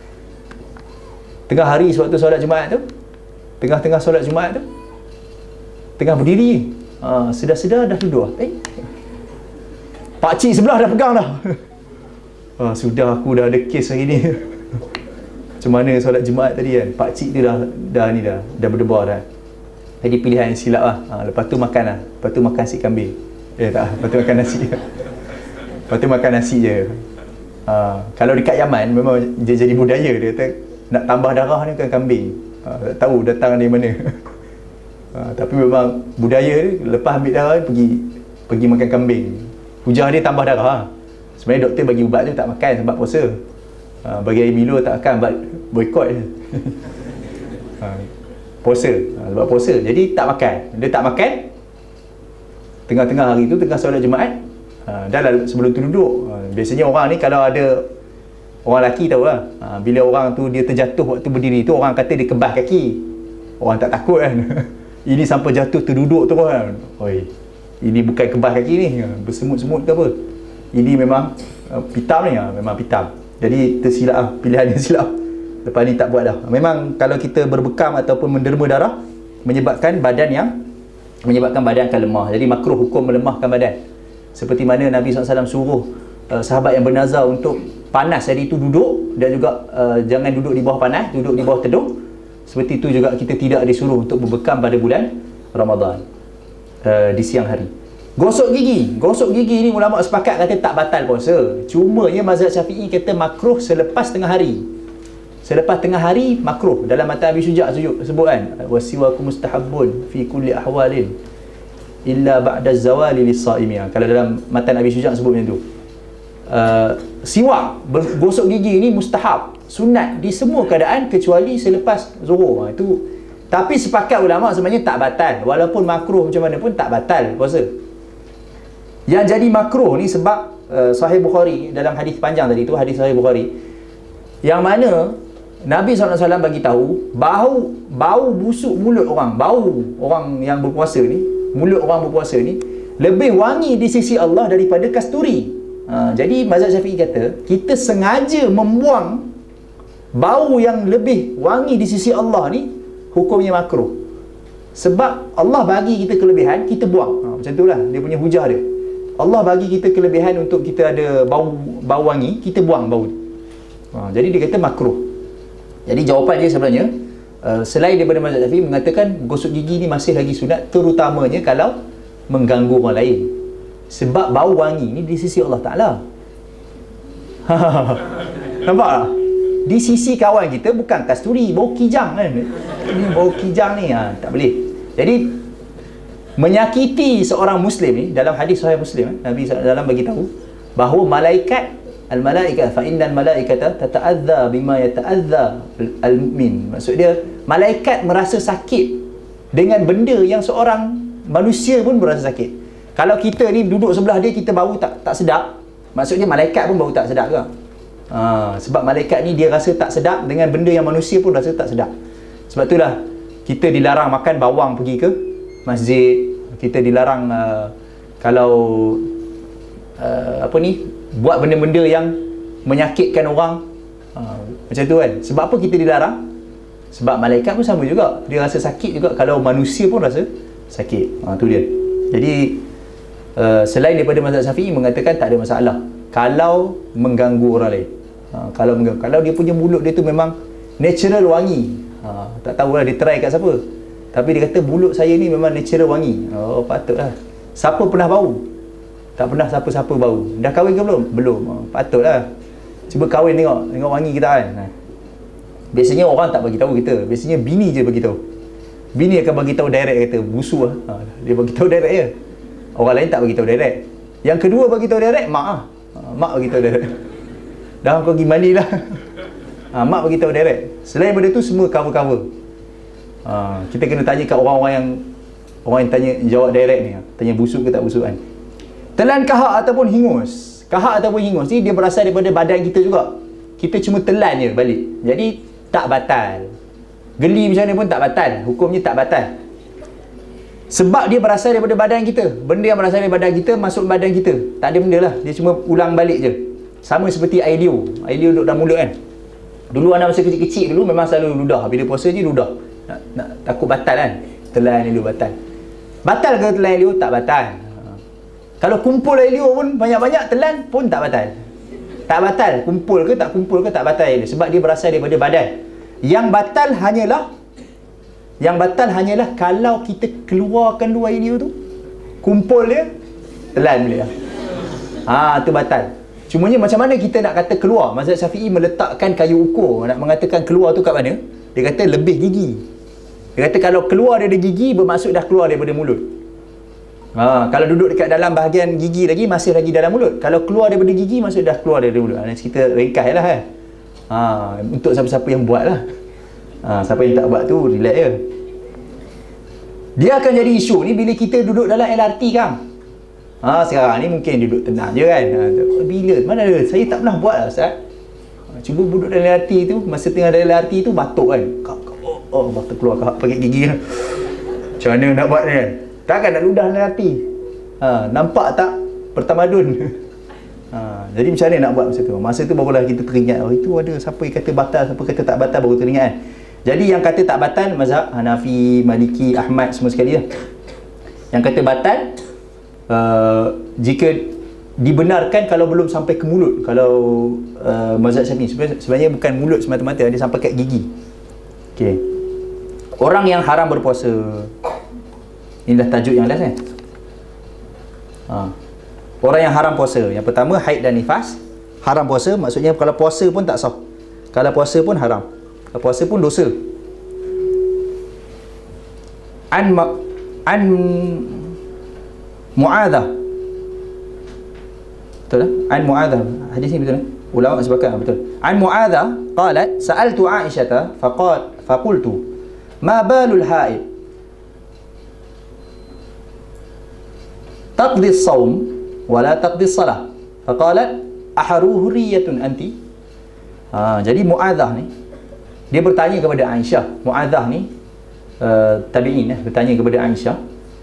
Tengah hari sewaktu solat Jumaat tu, tengah-tengah solat Jumaat tu, tengah berdiri, ha, sedar-sedar dah duduk. Eh, pakcik sebelah dah pegang dah. Ha, sudah aku dah ada kes hari ni. Macam mana solat Jumaat tadi kan, pakcik tu dah dah ni dah dah berdebar dah. Jadi pilihan yang silap lah. Ha, lepas tu makan lah, lepas tu makan nasi kambing. Eh tak, lepas tu makan nasi. Lepas tu makan nasi je. Ha, kalau dekat Yaman memang dia jadi budaya, dia kata nak tambah darah ni kan kambing. Ha, tak tahu datang dari mana. Ha, tapi memang budaya dia, lepas ambil darah pergi pergi makan kambing. Hujah dia tambah darah. Ha. Sebenarnya doktor bagi ubat tu tak makan sebab puasa. Ha, bagi air Milo tak makan, buat boykot je. Ha, puasa, ha, sebab puasa. Jadi tak makan. Dia tak makan. Tengah-tengah hari tu, tengah solat Jumaat, ha, dah lah sebelum tu duduk. Ha, biasanya orang ni kalau ada orang lelaki tahu lah, ha, bila orang tu dia terjatuh waktu berdiri tu, orang kata dia kebas kaki. Orang tak takut kan. Ini sampai jatuh terduduk tu kan. Oi, ini bukan kebas kaki ni, bersemut-semut ke apa. Ini memang uh, pitam ni, ha, memang pitam. Jadi tersilap lah, pilihan yang silap. Lepas ni tak buat dah. Memang kalau kita berbekam ataupun menderma darah, menyebabkan badan yang menyebabkan badan akan lemah. Jadi makruh hukum melemahkan badan. Seperti mana Nabi sallallahu alaihi wasallam suruh uh, sahabat yang bernazar untuk panas hari itu duduk, dan juga uh, jangan duduk di bawah panas, duduk di bawah teduh. Seperti itu juga kita tidak disuruh untuk berbekam pada bulan Ramadan uh, di siang hari. Gosok gigi, gosok gigi ni ulama sepakat kata tak batal puasa. Cumanya mazhab Syafi'i kata makruh selepas tengah hari. Selepas tengah hari makruh. Dalam matan Abi Syuja' sebut kan, wasiwaku mustahabbun fi kulli ahwalin illa ba'da zawali lis-shaimi. Kalau dalam matan Abi Syuja' sebut macam tu. Uh, siwak, gosok gigi ni mustahab, sunat di semua keadaan kecuali selepas zuhur. Ha, itu tapi sepakat ulama sebenarnya tak batal. Walaupun makruh macam mana pun tak batal puasa. Yang jadi makruh ni sebab uh, Sahih Bukhari, dalam hadis panjang tadi tu, hadis Sahih Bukhari, yang mana Nabi sallallahu alaihi wasallam bagi tahu bau bau busuk mulut orang, bau orang yang berpuasa ni, mulut orang berpuasa ni lebih wangi di sisi Allah daripada kasturi. Ha, jadi mazhab Syafi'i kata kita sengaja membuang bau yang lebih wangi di sisi Allah ni, hukumnya makruh. Sebab Allah bagi kita kelebihan, kita buang. Ha, macam itulah dia punya hujah dia. Allah bagi kita kelebihan untuk kita ada bau bau wangi, kita buang bau. Ha, jadi dia kata makruh. Jadi jawapan dia sebenarnya uh, selain daripada mazhab Syafi'i mengatakan gosok gigi ni masih lagi sunat, terutamanya kalau mengganggu orang lain. Sebab bau wangi ni di sisi Allah Ta'ala. Nampak tak? Di sisi kawan kita bukan kasturi, bau kijang kan. Ini bau kijang ni, ha, tak boleh. Jadi menyakiti seorang Muslim ni, dalam hadis Sahih Muslim, Nabi sallallahu alaihi wasallam bagi tahu bahawa malaikat, al-malaikat fa innal malaikata tata'adza bima yata'adza al-mu'min. Maksud dia malaikat merasa sakit dengan benda yang seorang manusia pun berasa sakit. Kalau kita ni duduk sebelah dia, kita bau tak tak sedap, maksudnya malaikat pun bau tak sedap ke? Ha, sebab malaikat ni dia rasa tak sedap dengan benda yang manusia pun rasa tak sedap. Sebab itulah kita dilarang makan bawang pergi ke masjid. Kita dilarang uh, kalau uh, apa ni, buat benda-benda yang menyakitkan orang, uh, macam tu kan. Sebab apa kita dilarang? Sebab malaikat pun sama juga, dia rasa sakit juga kalau manusia pun rasa sakit. Ha, tu dia. Jadi uh, selain daripada mazhab Syafi'i mengatakan tak ada masalah kalau mengganggu orang lain. Ha, kalau mengganggu, kalau dia punya mulut dia tu memang natural wangi, ha, tak tahulah dia try kat siapa, tapi dia kata mulut saya ni memang natural wangi. Oh, patutlah. Siapa pernah bau? Tak pernah siapa-siapa bau. Dah kahwin ke belum? Belum. Oh, patutlah. Cuba kahwin tengok, tengok wangi kita kan. Ha. Biasanya orang tak bagi tahu kita. Biasanya bini je bagi tahu. Bini akan bagi tahu direct, kata busu lah. Ha, dia bagi tahu direct je. Orang lain tak bagi tahu direct. Yang kedua bagi tahu direct, mak ah. Ha, mak bagi tahu direct. Dah kau pergi mandi lah. Ha, mak bagi tahu direct. Selain daripada tu semua cover-cover. Ha, kita kena tanya kat orang-orang yang orang yang tanya jawab direct ni, tanya busuk ke tak busuk kan. Telan kahak ataupun hingus. Kahak ataupun hingus ni dia berasal daripada badan kita juga. kita cuma telan je balik. Jadi tak batal. Geli macam mana pun tak batal. Hukumnya tak batal. Sebab dia berasal daripada badan kita. Benda yang berasal daripada badan kita masuk badan kita. Tak ada benda lah. Dia cuma ulang balik je. Sama seperti air liur. Air liur duduk dalam mulut kan. Dulu anak masa kecil-kecil dulu memang selalu ludah. Bila puasa je ludah. Nak, nak, takut batal kan. Telan air liur batal. Batal ke telan air liur? Tak batal. Kalau kumpul air liur pun banyak-banyak telan pun tak batal. Tak batal. Kumpul ke tak kumpul ke tak batal air liur. Sebab dia berasal daripada badan. Yang batal hanyalah Yang batal hanyalah kalau kita keluarkan dua air liur tu, kumpul dia, telan boleh lah. Ha, tu batal. Cumanya macam mana kita nak kata keluar? Mazhab Syafi'i meletakkan kayu ukur. Nak mengatakan keluar tu kat mana? Dia kata lebih gigi. Dia kata kalau keluar daripada gigi, bermaksud dah keluar daripada mulut. Ha, kalau duduk dekat dalam bahagian gigi lagi, masih lagi dalam mulut. Kalau keluar daripada gigi, maksud dah keluar daripada mulut. Nanti kita ringkas lah kan. Ha, untuk siapa-siapa yang buat lah. Ha, siapa yang tak buat tu, relax je. Dia akan jadi isu ni bila kita duduk dalam L R T kan. Ha, sekarang ni mungkin duduk tenang je kan. Ha, bila? Mana ada? Saya tak pernah buat lah Ustaz. Ha, cuba duduk dalam L R T tu, masa tengah dalam L R T tu batuk kan. Oh, oh batuk keluar kak pakai gigi kan. Macam mana nak buat ni kan? Takkan nak ludah dalam L R T. Ha, nampak tak pertamadun? Ha, jadi macam mana nak buat masa tu? Masa tu barulah kita teringat, oh itu ada siapa yang kata batal, siapa kata tak batal, baru teringat kan. Jadi yang kata tak batal mazhab Hanafi, Maliki, Ahmad semua sekali lah. Yang kata batal uh, jika dibenarkan kalau belum sampai ke mulut. Kalau uh, mazhab Syafi'i sebenarnya, sebenarnya bukan mulut semata-mata, dia sampai kat gigi. Okey. Orang yang haram berpuasa. Ini dah tajuk yang last kan? Ha. Orang yang haram puasa. Yang pertama haid dan nifas. Haram puasa maksudnya kalau puasa pun tak sah. Kalau puasa pun haram. Kalau puasa pun dosa. An ma, an Mu'adzah. Betul tak? An Mu'adzah. Hadis ni betul tak? Ulama sepakat betul. An Mu'adzah qalat sa'altu Aisyah faqal faqultu ma balul haid taqdi as-sawm wala taqdi as-salah. Faqalat aharuhuriyatun anti. Ha, jadi Mu'adzah ni dia bertanya kepada Aisyah. Mu'adzah ni uh, tabi'in eh, bertanya kepada Aisyah,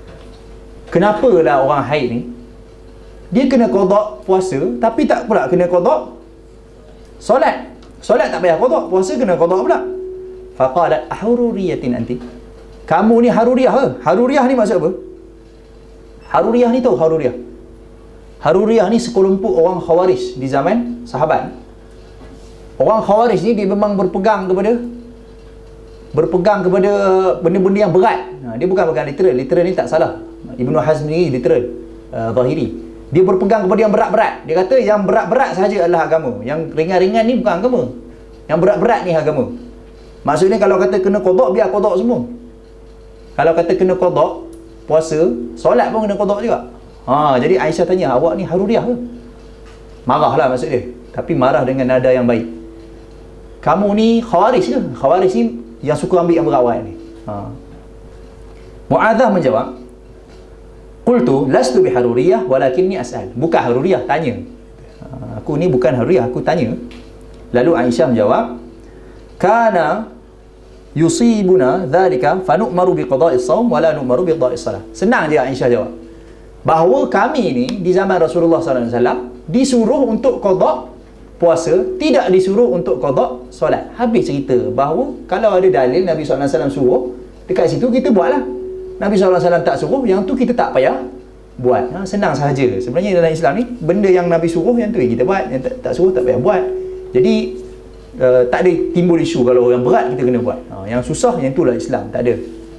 kenapa lah orang haid ni dia kena qada puasa tapi tak pula kena qada solat. Solat tak payah qada, puasa kena qada pula. Faqalat aharuriyatin anti. Kamu ni haruriyah ke? Haruriyah ni maksud apa? Haruriyah ni tahu Haruriyah? Haruriyah ni sekelompok orang Khawarij di zaman sahabat. Orang Khawarij ni dia memang berpegang kepada berpegang kepada benda-benda yang berat. Ha, dia bukan pegang literal. Literal ni tak salah. Ibnu Hazm ni literal, uh, zahiri. Dia berpegang kepada yang berat-berat. Dia kata yang berat-berat sahaja adalah agama. Yang ringan-ringan ni bukan agama. Yang berat-berat ni agama. Maksudnya kalau kata kena qada, biar qada semua. Kalau kata kena qada puasa, solat pun kena qada juga. Ha, jadi Aisyah tanya, awak ni haruriyah ke? Marahlah maksud dia. Tapi marah dengan nada yang baik. Kamu ni Khawarij ke? Khawarij ni yang suka ambil yang berawal ni. Ha. Mu'adzah menjawab, qultu lastu biharuriyah walakinni as'al. Bukan haruriyah, tanya. Ha, aku ni bukan haruriyah, aku tanya. Lalu Aisyah menjawab, kana yusibuna dhalika fanu'maru biqada'is shaum wala nu'maru biqada'is salah. Senang je Aisyah jawab. Bahawa kami ni di zaman Rasulullah sallallahu alaihi wasallam disuruh untuk qada' puasa, tidak disuruh untuk qada' solat. Habis cerita bahawa kalau ada dalil Nabi sallallahu alaihi wasallam suruh, dekat situ kita buatlah. Nabi sallallahu alaihi wasallam tak suruh, yang tu kita tak payah buat. Ha, senang sahaja. Sebenarnya dalam Islam ni, benda yang Nabi suruh, yang tu yang kita buat. Yang tak, tak suruh, tak payah buat. Jadi uh, tak ada timbul isu kalau yang berat kita kena buat. Ha, yang susah, yang itulah Islam. Tak ada.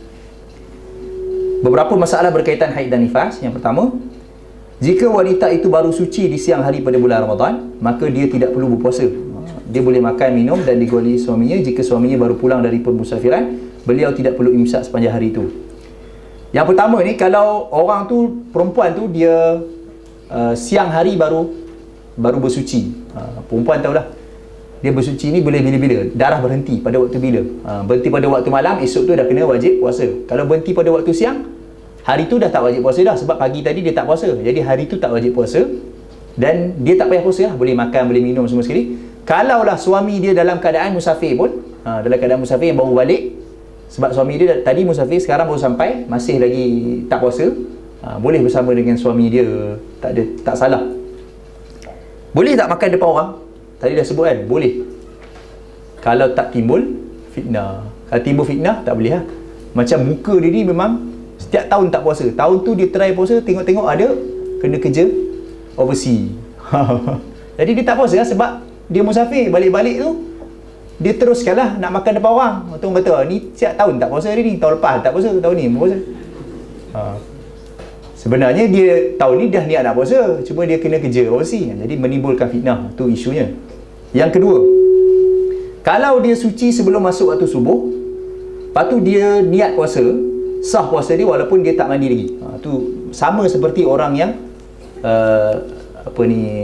Beberapa masalah berkaitan haid dan nifas. Yang pertama, jika wanita itu baru suci di siang hari pada bulan Ramadan, maka dia tidak perlu berpuasa. Dia boleh makan, minum dan digoli suaminya. Jika suaminya baru pulang dari permusafiran, beliau tidak perlu imsak sepanjang hari itu. Yang pertama ni, kalau orang tu, perempuan tu dia uh, siang hari baru baru bersuci. Uh, perempuan tahulah, dia bersuci ni boleh bila-bila. Darah berhenti pada waktu bila? Uh, berhenti pada waktu malam, esok tu dah kena wajib puasa. Kalau berhenti pada waktu siang, hari tu dah tak wajib puasa dah. Sebab pagi tadi dia tak puasa. Jadi hari tu tak wajib puasa. Dan dia tak payah puasa lah. Boleh makan, boleh minum semua sekali. Kalaulah suami dia dalam keadaan musafir pun, ha, dalam keadaan musafir yang baru balik, sebab suami dia tadi musafir, sekarang baru sampai, masih lagi tak puasa, ha, boleh bersama dengan suami dia, tak ada, tak salah. Boleh tak makan depan orang? Tadi dah sebut kan, boleh. Kalau tak timbul fitnah. Kalau timbul fitnah, tak boleh lah. Macam muka dia ni memang setiap tahun tak puasa. Tahun tu dia try puasa, tengok-tengok ada kena kerja overseas. Jadi dia tak puasa lah, sebab dia musafir. Balik-balik tu dia teruskan lah nak makan depan orang. Tu orang kata, ni setiap tahun tak puasa dia ni. Tahun lepas tak puasa, tahun ni puasa. Ha. Sebenarnya dia tahun ni dah niat nak puasa, cuma dia kena kerja overseas. Jadi menimbulkan fitnah. Tu isunya. Yang kedua, kalau dia suci sebelum masuk waktu subuh, lepas tu dia niat puasa, sah puasa dia walaupun dia tak mandi lagi. Ha, tu sama seperti orang yang uh, apa ni,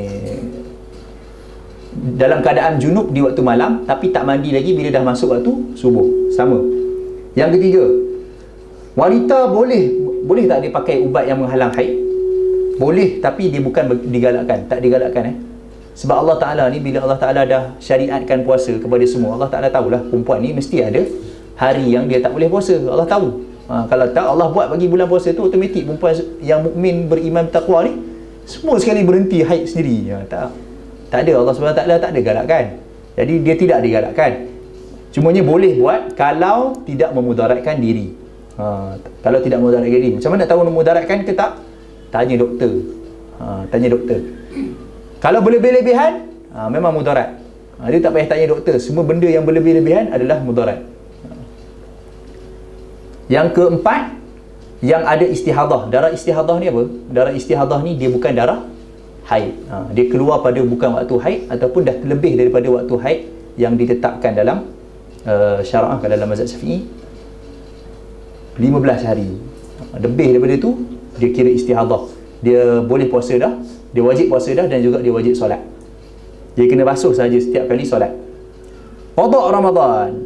dalam keadaan junub di waktu malam tapi tak mandi lagi bila dah masuk waktu subuh. Sama. Yang ketiga, wanita boleh boleh tak dia pakai ubat yang menghalang haid? Boleh, tapi dia bukan digalakkan, tak digalakkan eh. Sebab Allah Ta'ala ni, bila Allah Ta'ala dah syariatkan puasa kepada semua, Allah Ta'ala tahulah perempuan ni mesti ada hari yang dia tak boleh puasa. Allah tahu. Ha, kalau tak, Allah buat bagi bulan puasa tu automatik perempuan yang mukmin beriman bertakwa ni semua sekali berhenti haid sendiri. Ha, tak. Tak ada, Allah Subhanahu Wa Taala tak ada galakkan. Jadi dia tidak digalakkan. Cumanya boleh buat kalau tidak memudaratkan diri. Ha, kalau tidak memudaratkan diri. Macam mana nak tahu memudaratkan ke tak? Tanya doktor. Ha, tanya doktor. Kalau berlebih-lebihan, ha, memang mudarat. Ha, dia tak payah tanya doktor. Semua benda yang berlebih-lebihan adalah mudarat. Ha. Yang keempat, yang ada istihadah. Darah istihadah ni apa? Darah istihadah ni dia bukan darah haid. Ha, dia keluar pada bukan waktu haid ataupun dah lebih daripada waktu haid yang ditetapkan dalam uh, syara'ah dalam mazhab Syafi'i lima belas hari. Ha, lebih daripada tu dia kira istihadah. Dia boleh puasa dah, dia wajib puasa dah, dan juga dia wajib solat. Dia kena basuh saja setiap kali solat. Qada Ramadan.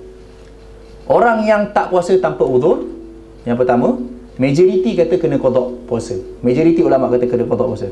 Orang yang tak puasa tanpa uzur, yang pertama, majoriti kata kena qada puasa. Majoriti ulama kata kena qada puasa.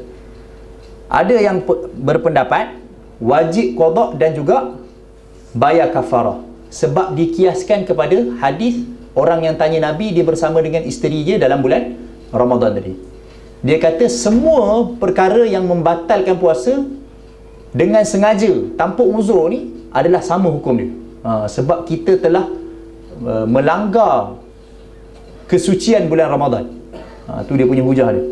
Ada yang berpendapat wajib qada dan juga bayar kafarah, sebab dikiaskan kepada hadis orang yang tanya Nabi, dia bersama dengan isteri dia dalam bulan Ramadan tadi. Dia kata semua perkara yang membatalkan puasa dengan sengaja tanpa uzur ni adalah sama hukum dia. Ha, sebab kita telah uh, melanggar kesucian bulan Ramadan. Ha, tu dia punya hujah dia.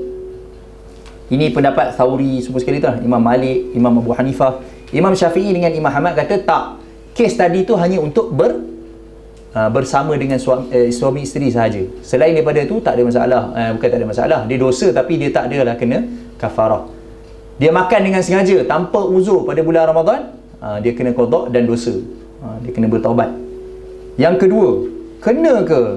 Ini pendapat Thawri semua sekali tu lah. Imam Malik, Imam Abu Hanifah, Imam Syafi'i dengan Imam Ahmad kata tak. Kes tadi tu hanya untuk ber uh, bersama dengan suami, eh, suami isteri sahaja. Selain daripada tu tak ada masalah. Uh, bukan tak ada masalah. Dia dosa tapi dia tak adalah kena kafarah. Dia makan dengan sengaja tanpa uzur pada bulan Ramadan, uh, dia kena qada dan dosa. Uh, dia kena bertaubat. Yang kedua, kena ke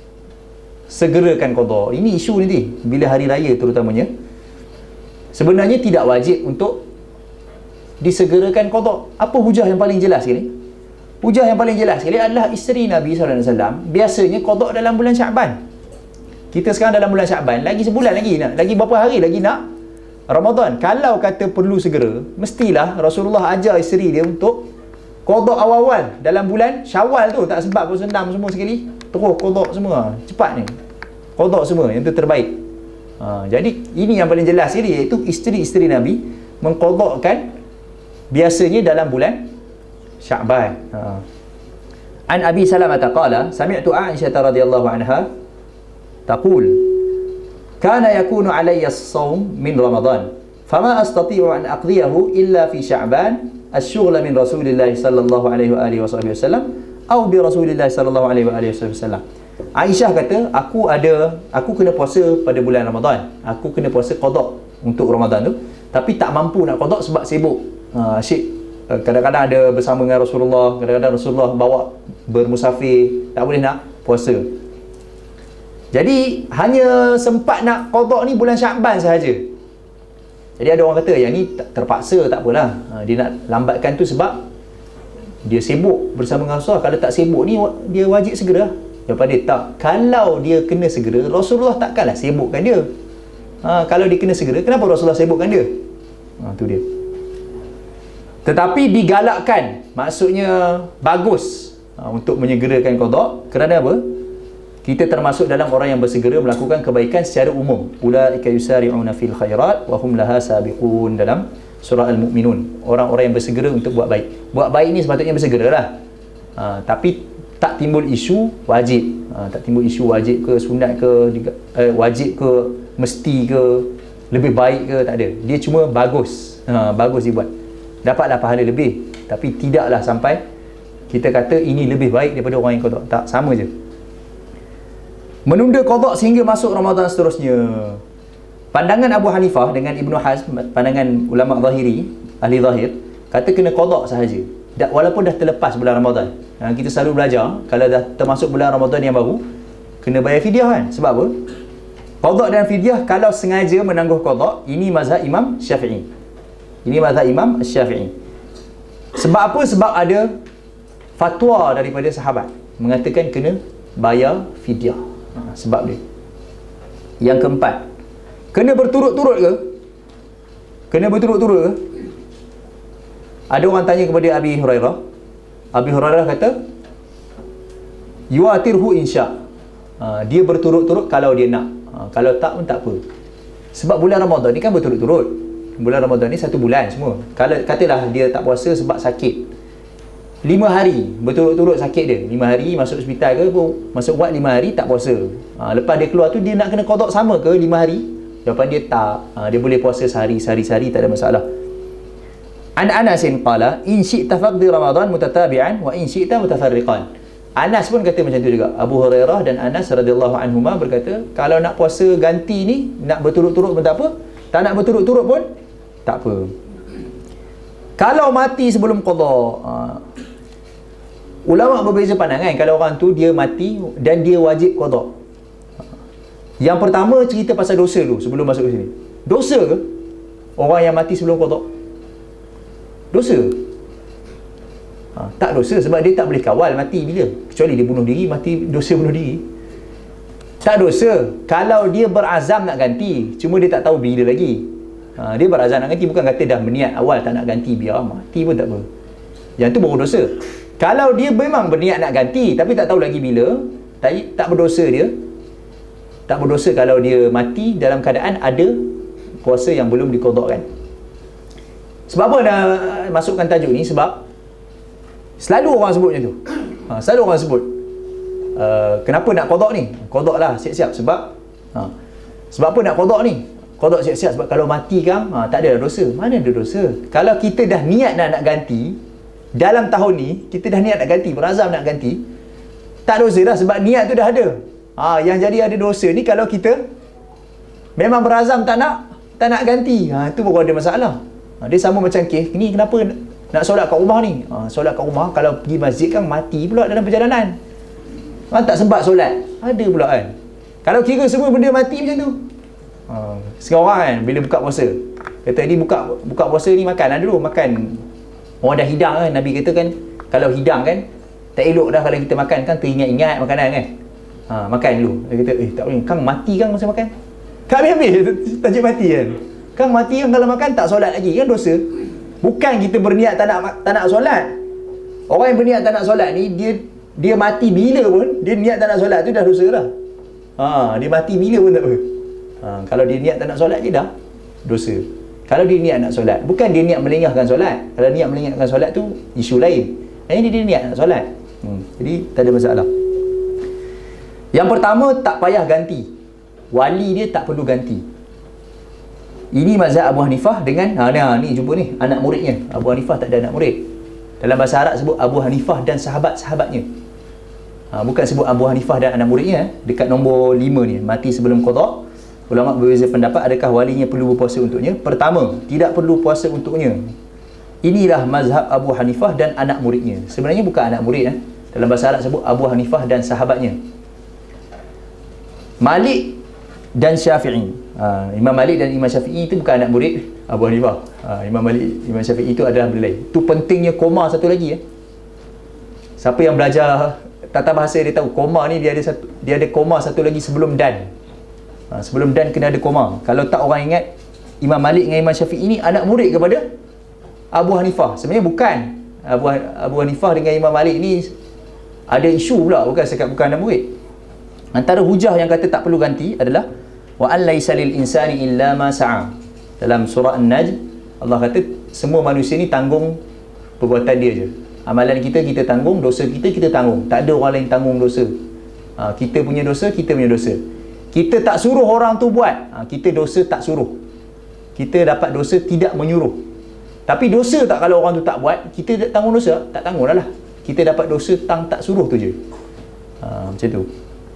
segerakan qada? Ini isu nanti bila hari raya terutamanya. Sebenarnya tidak wajib untuk disegerakan qada. Apa hujah yang paling jelas sekali? Hujah yang paling jelas sekali adalah isteri Nabi sallallahu alaihi wasallam biasanya qada dalam bulan Syaban. Kita sekarang dalam bulan Syaban, lagi sebulan lagi nak, lagi berapa hari lagi nak Ramadan. Kalau kata perlu segera, mestilah Rasulullah ajar isteri dia untuk qada awal-awal dalam bulan Syawal tu. Tak sebab pun senam semua sekali, terus qada semua cepat ni, qada semua, yang tu terbaik. Ha, jadi ini yang paling jelas sekali, iaitu isteri-isteri Nabi mengqadakkan biasanya dalam bulan Sya'ban. Ha. An Abi Salamah qala sami'tu Aisyah radhiyallahu anha taqul kana yakunu alayya as-sawm min Ramadan fama astati'u an aqdiyahu illa fi Sya'ban asy-syughla min Rasulillah sallallahu alaihi wa alihi wasallam atau bi Rasulillah sallallahu alaihi wa alihi wasallam. Aisyah kata, aku ada aku kena puasa pada bulan Ramadan. Aku kena puasa qada untuk Ramadan tu, tapi tak mampu nak qada sebab sibuk. Ha, asyik kadang-kadang ada bersama dengan Rasulullah, kadang-kadang Rasulullah bawa bermusafir, tak boleh nak puasa. Jadi hanya sempat nak qada ni bulan Syaban sahaja. Jadi ada orang kata yang ni terpaksa, tak apalah. Ha, dia nak lambatkan tu sebab dia sibuk bersama dengan Rasulullah. Kalau tak sibuk ni dia wajib segera. Daripada tak, kalau dia kena segera, Rasulullah takkanlah sibukkan dia. Ha, kalau dia kena segera, kenapa Rasulullah sibukkan dia? Ha, tu dia. Tetapi digalakkan, maksudnya bagus ha, untuk menyegerakan qada. Kerana apa? Kita termasuk dalam orang yang bersegera melakukan kebaikan secara umum. Ulaika yusari'una fil khairat wa hum laha sabiqun, dalam surah Al-Mu'minun. Orang-orang yang bersegera untuk buat baik. Buat baik ni sepatutnya bersegeralah. Ha, tapi tak timbul isu wajib. Ha, tak timbul isu wajib ke, sunat ke, eh, wajib ke, mesti ke, lebih baik ke, tak ada. Dia cuma bagus. Ha, bagus dibuat. Dapatlah pahala lebih. Tapi tidaklah sampai kita kata ini lebih baik daripada orang yang qada. Tak, sama je. Menunda qada sehingga masuk Ramadan seterusnya. Pandangan Abu Hanifah dengan Ibnu Hazm, pandangan ulama zahiri, ahli zahir, kata kena qada sahaja. Dah, walaupun dah terlepas bulan Ramadan. Ha, kita selalu belajar, kalau dah termasuk bulan Ramadan yang baru, kena bayar fidyah kan? Sebab apa? Qada dan fidyah kalau sengaja menangguh qada, ini mazhab Imam Syafi'i. Ini mazhab Imam Syafi'i. Sebab apa? Sebab ada fatwa daripada sahabat mengatakan kena bayar fidyah. Ha, sebab dia. Yang keempat, kena berturut-turut ke? Kena berturut-turut ke? Ada orang tanya kepada Abi Hurairah. Abi Hurairah kata, yuatirhu insya. Ha, dia berturut-turut kalau dia nak. Ha, kalau tak pun tak apa. Sebab bulan Ramadan ni kan berturut-turut. Bulan Ramadan ni satu bulan semua. Kalau katalah dia tak puasa sebab sakit, lima hari berturut-turut sakit dia, lima hari masuk hospital ke, masuk ward lima hari tak puasa. Ha, lepas dia keluar tu dia nak kena qada sama ke lima hari? Jawapan dia tak. Ha, dia boleh puasa sehari, sehari, sehari, tak ada masalah. An Anasin qala in syi'ta faqdi Ramadan mutatabi'an wa in syi'ta mutafarriqan. Anas pun kata macam tu juga. Abu Hurairah dan Anas radhiyallahu anhuma berkata, kalau nak puasa ganti ni, nak berturut-turut pun tak apa, tak nak berturut-turut pun tak apa. Kalau mati sebelum qada, ha, ulama berbeza pandangan kalau orang tu dia mati dan dia wajib qada. Yang pertama cerita pasal dosa dulu sebelum masuk ke sini. Dosa ke orang yang mati sebelum qada? Dosa? Ha, tak dosa sebab dia tak boleh kawal mati bila. Kecuali dia bunuh diri, mati dosa bunuh diri. Tak dosa kalau dia berazam nak ganti, cuma dia tak tahu bila lagi. Ha, dia berazam nak ganti, bukan kata dah berniat awal tak nak ganti, biar mati pun tak apa. Yang tu baru dosa. Kalau dia memang berniat nak ganti tapi tak tahu lagi bila, tak, tak berdosa dia. Tak berdosa kalau dia mati dalam keadaan ada puasa yang belum diqadakan. Sebab apa nak masukkan tajuk ni? Sebab selalu orang sebut macam tu. Ha, selalu orang sebut uh, kenapa nak qada ni? Qada lah siap-siap. Sebab ha, sebab apa nak qada ni? Qada siap-siap sebab kalau mati kan, ha, tak ada dosa. Mana ada dosa? Kalau kita dah niat nak, nak ganti dalam tahun ni, kita dah niat nak ganti, berazam nak ganti, tak dosa dah sebab niat tu dah ada. Ha, yang jadi ada dosa ni kalau kita memang berazam tak nak tak nak ganti. Ha, itu baru ada masalah. Ha, dia sama macam kes ni, kenapa nak solat kat rumah ni? Ha, solat kat rumah, kalau pergi masjid kan mati pula dalam perjalanan. Ha, tak sempat solat. Ada pula kan. Kalau kira semua benda mati macam tu. Ha, sekarang kan bila buka puasa, kata ni buka buka puasa ni makan lah dulu, makan. Orang dah hidang kan, Nabi kata kan kalau hidang kan tak elok dah kalau kita makan kan teringat-ingat makanan kan. Ha, makan dulu. Dia kata eh tak boleh, Kang mati kan masa makan. Kang habis-habis tajuk mati kan. Kang mati kan kalau makan tak solat lagi kan dosa. Bukan kita berniat tak nak tak nak solat. Orang yang berniat tak nak solat ni, dia dia mati bila pun dia niat tak nak solat tu dah dosa dah. Ha, dia mati bila pun tak apa. Ha, kalau dia niat tak nak solat je dah dosa. Kalau dia niat nak solat, bukan dia niat melengahkan solat. Kalau niat melengahkan solat tu isu lain. Yang ini dia niat nak solat. Hmm, jadi tak ada masalah. Yang pertama, tak payah ganti. Wali dia tak perlu ganti. Ini mazhab Abu Hanifah dengan ha, ni, ni jumpa ni anak muridnya. Abu Hanifah tak ada anak murid. Dalam bahasa Arab sebut Abu Hanifah dan sahabat-sahabatnya. Ha, bukan sebut Abu Hanifah dan anak muridnya. Dekat nombor lima ni, mati sebelum qada. Ulama berbeza pendapat, adakah walinya perlu berpuasa untuknya? Pertama, tidak perlu puasa untuknya. Inilah mazhab Abu Hanifah dan anak muridnya. Sebenarnya bukan anak murid. Eh. Dalam bahasa Arab sebut Abu Hanifah dan sahabatnya. Malik dan Syafi'i. Ha, Imam Malik dan Imam Syafi'i itu bukan anak murid Abu Hanifah. Ha, Imam Malik, Imam Syafi'i itu adalah benda lain. Itu pentingnya koma satu lagi. Eh. Siapa yang belajar tata bahasa dia tahu koma ni dia ada satu, dia ada koma satu lagi sebelum dan. Ha, sebelum dan kena ada koma. Kalau tak orang ingat, Imam Malik dengan Imam Syafi'i ni anak murid kepada Abu Hanifah. Sebenarnya bukan. Abu, Abu Hanifah dengan Imam Malik ni ada isu pula, bukan sekat bukan anak murid. Antara hujah yang kata tak perlu ganti adalah wa an laisa lil insani illa ma sa'a. Dalam surah An-Najm Allah kata semua manusia ni tanggung perbuatan dia je. Amalan kita kita tanggung, dosa kita kita tanggung. Tak ada orang lain tanggung dosa. Ha, kita punya dosa, kita punya dosa. Kita tak suruh orang tu buat, ha, kita dosa tak suruh. Kita dapat dosa tidak menyuruh. Tapi dosa tak, kalau orang tu tak buat, kita tanggung dosa? Tak tanggung dah lah. Kita dapat dosa tang tak suruh tu je. Ha, macam tu.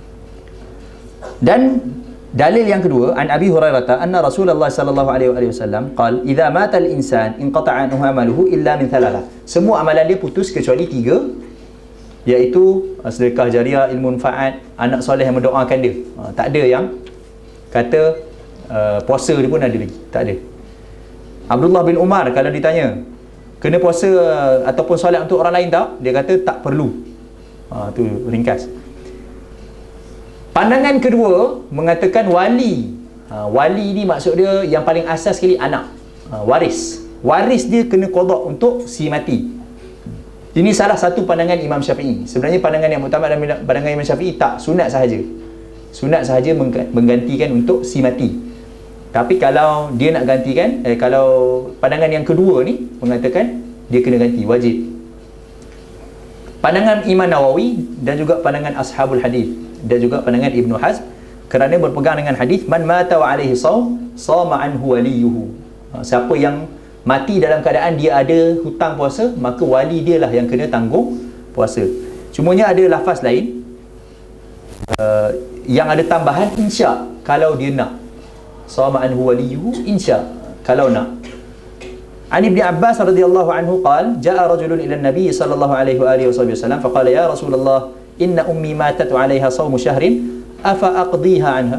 Dan dalil yang kedua, an Abi Hurairah anna Rasulullah sallallahu alaihi wasallam qala idza mata al-insan inqata'a anhu amaluhu illa min thalatha. Semua amalan dia putus kecuali tiga, iaitu sedekah jariah, ilmu manfaat, anak soleh yang mendoakan dia. Ha, tak ada yang kata uh, puasa dia pun ada lagi, tak ada. Abdullah bin Umar kalau ditanya kena puasa uh, ataupun solat untuk orang lain tak, dia kata tak perlu. Ha, tu ringkas. Pandangan kedua mengatakan wali. Ha, wali ni maksud dia yang paling asas sekali anak. Ha, waris. Waris dia kena qada untuk si mati. Ini salah satu pandangan Imam Syafi'i. Sebenarnya pandangan yang utama dalam pandangan Imam Syafi'i tak, sunat sahaja. Sunat sahaja menggantikan untuk si mati. Tapi kalau dia nak gantikan, eh, kalau pandangan yang kedua ni mengatakan dia kena ganti, wajib. Pandangan Imam Nawawi dan juga pandangan Ashabul Hadis dan juga pandangan Ibnu Hazm kerana berpegang dengan hadis man mata wa alaihi shaum sama anhu waliyuhu. Siapa yang mati dalam keadaan dia ada hutang puasa, maka wali dia lah yang kena tanggung puasa. Cumanya ada lafaz lain uh, yang ada tambahan insya, kalau dia nak. Sama anhu waliyuhu insya, kalau nak. An Ibn Abbas radhiyallahu anhu qala jaa rajulun ila an-nabi sallallahu alaihi wa alihi wasallam faqala ya Rasulullah inna ummi matat wa 'alayha shawmu shahrin afa aqdiha anha.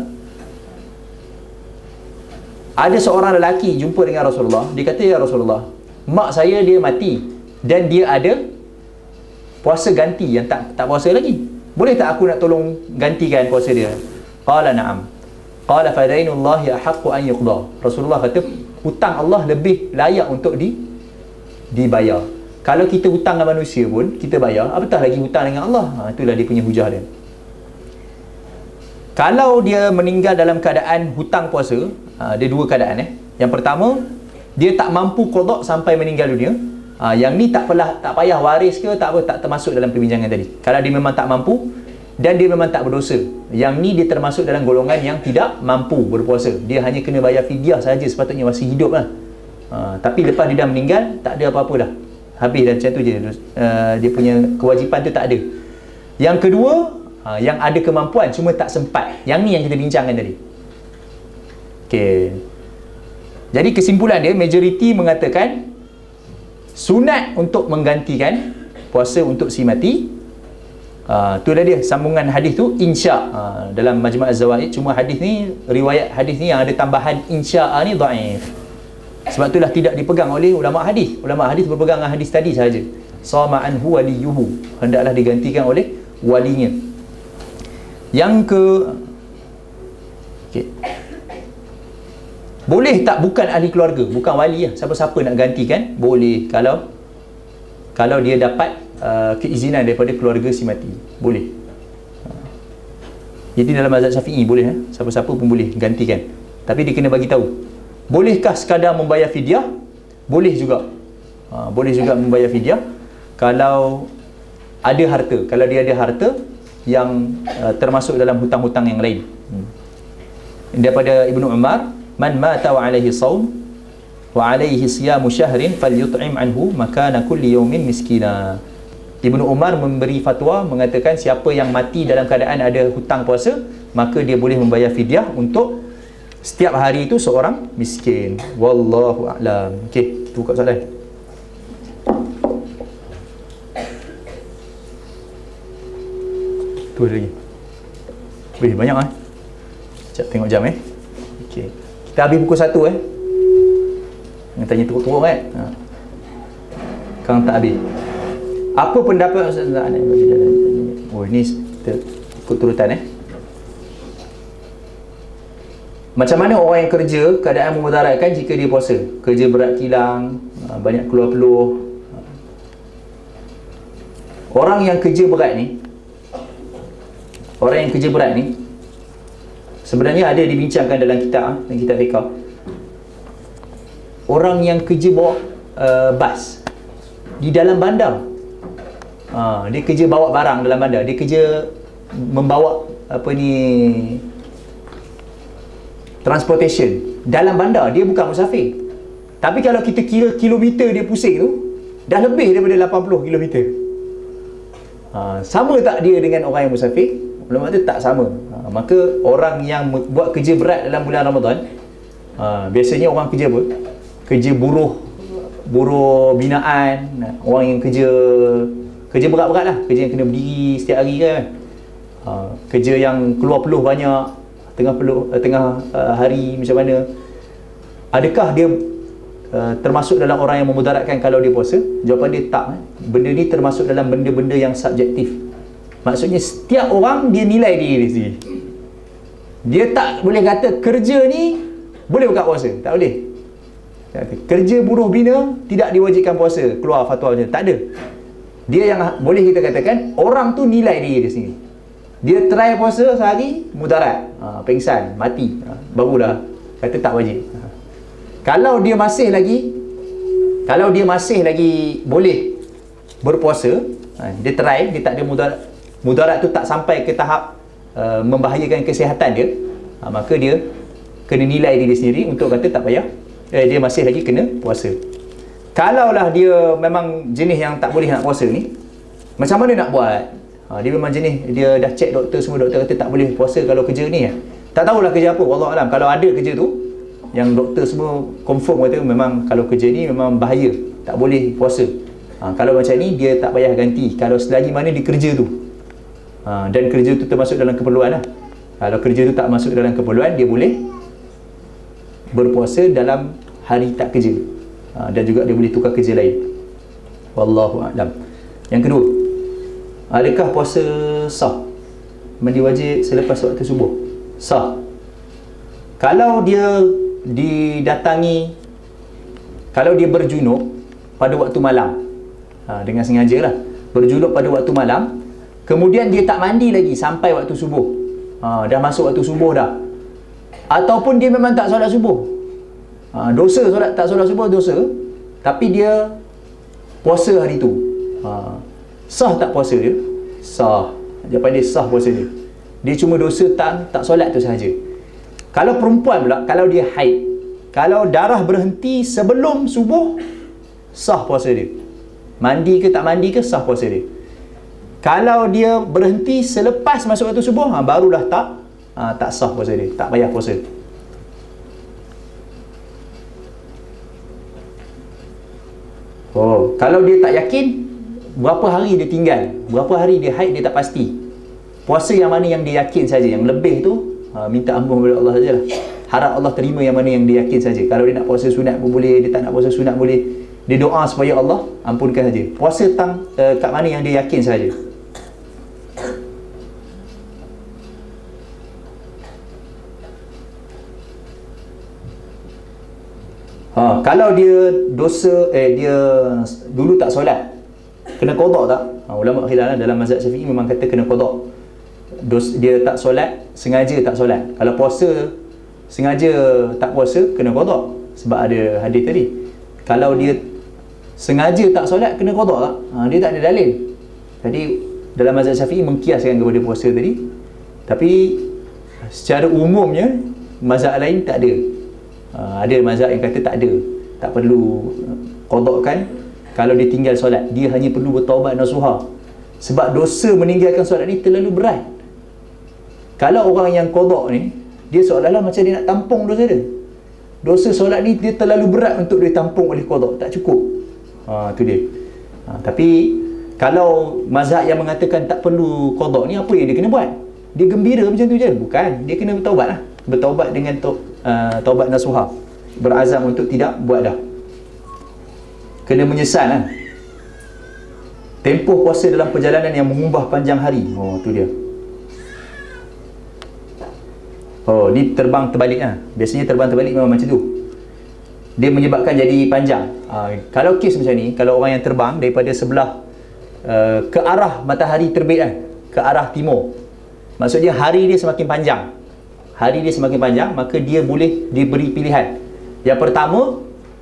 Ada seorang lelaki jumpa dengan Rasulullah, dia kata ya Rasulullah, mak saya dia mati dan dia ada puasa ganti yang tak tak puasa lagi. Boleh tak aku nak tolong gantikan puasa dia? Qala na'am. Qala fadainullahi ahaqqu an yuqda. Rasulullah kata hutang Allah lebih layak untuk di dibayar. Kalau kita hutang dengan manusia pun kita bayar, apatah lagi hutang dengan Allah. Ha, itulah dia punya hujah dia. Kalau dia meninggal dalam keadaan hutang puasa, ha, dia dua keadaan eh. Yang pertama, dia tak mampu qada sampai meninggal dunia. Ha, yang ni tak payah tak payah waris ke tak apa, tak termasuk dalam perbincangan tadi. Kalau dia memang tak mampu dan dia memang tak berdosa, yang ni dia termasuk dalam golongan yang tidak mampu berpuasa. Dia hanya kena bayar fidyah saja, sepatutnya masih hidup lah. Ha, tapi lepas dia dah meninggal, tak ada apa-apa dah. Habis dah, macam tu je. Uh, dia punya kewajipan tu tak ada. Yang kedua, uh, yang ada kemampuan cuma tak sempat. Yang ni yang kita bincangkan tadi. Okey. Jadi kesimpulan dia, majoriti mengatakan sunat untuk menggantikan puasa untuk si mati. Uh, tu dah dia sambungan hadis tu insya uh, dalam Majma' Az-Zawaid. Cuma hadis ni, riwayat hadis ni yang ada tambahan insya ni dhaif. Sebab itulah tidak dipegang oleh ulama hadis. Ulama hadis berpegang dengan hadis tadi sahaja. Sama anhu waliyuhu, hendaklah digantikan oleh walinya. Yang ke okay. Boleh tak bukan ahli keluarga, bukan wali lah, siapa-siapa nak gantikan boleh, kalau kalau dia dapat uh, keizinan daripada keluarga si mati, boleh. Jadi dalam mazhab Syafi'i boleh, eh? Siapa-siapa pun boleh gantikan. Tapi dia kena bagi tahu. Bolehkah sekadar membayar fidyah? Boleh juga. Ha, boleh juga membayar fidyah kalau ada harta. Kalau dia ada harta yang uh, termasuk dalam hutang-hutang yang lain. Hmm. Daripada Ibnu Umar, man mata wa alaihi shaum wa alaihi siyamu syahrin falyut'im anhu makana kulli yawmin miskina. Ibnu Umar memberi fatwa mengatakan siapa yang mati dalam keadaan ada hutang puasa, maka dia boleh membayar fidyah untuk setiap hari itu seorang miskin. Wallahu a'lam. Okey, kita buka soalan. Tu ada lagi. Weh, banyak ah. Sekejap tengok jam eh. Okey. Kita habis pukul satu eh. Yang tanya teruk-teruk kan. Ha. Kang tak habis. Apa pendapat Ustaz Anak bagi jalan? Oh, ni kita ikut turutan eh. Macam mana orang yang kerja keadaan memudaratkan jika dia puasa? Kerja berat kilang, banyak keluar peluh. Orang yang kerja berat ni, orang yang kerja berat ni sebenarnya ada dibincangkan dalam kitab, dalam kitab fiqh. Orang yang kerja bawa uh, bas di dalam bandar, ha, dia kerja bawa barang dalam bandar, dia kerja membawa apa ni, transportation dalam bandar, dia bukan musafir. Tapi kalau kita kira kilometer dia pusing tu, dah lebih daripada lapan puluh kilometer. Ha, sama tak dia dengan orang yang musafir? Ulama tu tak sama. Ha, maka orang yang buat kerja berat dalam bulan Ramadan, ha, biasanya orang kerja apa? Kerja buruh, buruh binaan, orang yang kerja kerja berat-berat lah, kerja yang kena berdiri setiap hari kan. Ha, kerja yang keluar peluh banyak, tengah peluh, tengah uh, hari macam mana. Adakah dia uh, termasuk dalam orang yang memudaratkan kalau dia puasa? Jawapan dia tak. Eh? Benda ni termasuk dalam benda-benda yang subjektif. Maksudnya setiap orang dia nilai diri dia sendiri. Dia tak boleh kata kerja ni boleh buka puasa, tak boleh. Kerja buruh bina tidak diwajibkan puasa, keluar fatwa macam tak ada. Dia yang boleh kita katakan orang tu nilai diri dia sendiri. Dia try puasa sehari, mudarat, ha, pengsan, mati, ha, barulah kata tak wajib. Ha. Kalau dia masih lagi kalau dia masih lagi boleh berpuasa, ha, dia try, dia tak ada mudarat, mudarat tu tak sampai ke tahap uh, membahayakan kesihatan dia, ha, maka dia kena nilai diri sendiri untuk kata tak payah, eh, dia masih lagi kena puasa. Kalaulah dia memang jenis yang tak boleh nak puasa ni, macam mana nak buat? Ha, dia memang jenis, dia dah cek doktor semua, doktor kata tak boleh puasa kalau kerja ni ya. Tak tahulah kerja apa, wallahualam. Kalau ada kerja tu yang doktor semua confirm kata memang kalau kerja ni memang bahaya, tak boleh puasa. Ha, kalau macam ni dia tak payah ganti kalau selagi mana dia kerja tu. Ha, dan kerja tu termasuk dalam keperluan lah. Kalau kerja tu tak masuk dalam keperluan, dia boleh berpuasa dalam hari tak kerja. Ha, dan juga dia boleh tukar kerja lain. Wallahu a'lam. Yang kedua, adakah puasa sah? Mandi wajib selepas waktu subuh? Sah. Kalau dia didatangi, kalau dia berjunub pada waktu malam, ha, dengan sengaja lah berjunub pada waktu malam, kemudian dia tak mandi lagi sampai waktu subuh, ha, dah masuk waktu subuh dah, ataupun dia memang tak solat subuh, ha, dosa solat, tak solat subuh dosa, tapi dia puasa hari tu, ha, sah tak puasa dia? Sah. Jawapan dia sah puasa dia. Dia cuma dosa tak tak solat tu sahaja. Kalau perempuan pula, kalau dia haid, kalau darah berhenti sebelum subuh, sah puasa dia. Mandi ke tak mandi ke, sah puasa dia. Kalau dia berhenti selepas masuk waktu subuh, ha, barulah tak ha, tak sah puasa dia, tak payah puasa. Oh, kalau dia tak yakin berapa hari dia tinggal, berapa hari dia haid, dia tak pasti, puasa yang mana yang dia yakin saja, yang lebih tu ha, minta ampun kepada Allah sajalah, harap Allah terima yang mana yang dia yakin saja. Kalau dia nak puasa sunat pun boleh, dia tak nak puasa sunat boleh, dia doa supaya Allah ampunkan saja. Puasa tang uh, kat mana yang dia yakin saja. Ha, kalau dia dosa, eh dia dulu tak solat, kena qada tak? Ha, ulama khilaf dalam mazhab Syafi'i memang kata kena qada. Dos, dia tak solat, sengaja tak solat. Kalau puasa sengaja tak puasa, kena qada. Sebab ada hadis tadi. Kalau dia sengaja tak solat, kena qada tak? Ha, dia tak ada dalil. Jadi dalam mazhab Syafi'i mengkiaskan kepada puasa tadi. Tapi secara umumnya mazhab lain tak ada. Ha, ada mazhab yang kata tak ada, tak perlu qadakan kalau dia tinggal solat, dia hanya perlu bertaubat nasuha. Sebab dosa meninggalkan solat ni terlalu berat. Kalau orang yang qada ni, dia seolah-olah macam dia nak tampung dosa dia. Dosa solat ni dia terlalu berat untuk dia tampung oleh qada, tak cukup. Ha, tu dia. Ha, tapi kalau mazhab yang mengatakan tak perlu qada ni, apa yang dia kena buat? Dia gembira macam tu je? Bukan, dia kena bertaubat lah. Bertaubat dengan to, uh, taubat nasuha, berazam untuk tidak buat dah, kena menyesal lah. Tempoh puasa dalam perjalanan yang mengubah panjang hari, oh tu dia. Oh, dia terbang terbalik lah. Biasanya terbang terbalik memang macam tu. Dia menyebabkan jadi panjang. Ha, kalau kes macam ni, kalau orang yang terbang daripada sebelah uh, ke arah matahari terbit kan, ke arah timur, maksudnya hari dia semakin panjang. Hari dia semakin panjang, maka dia boleh diberi pilihan. Yang pertama,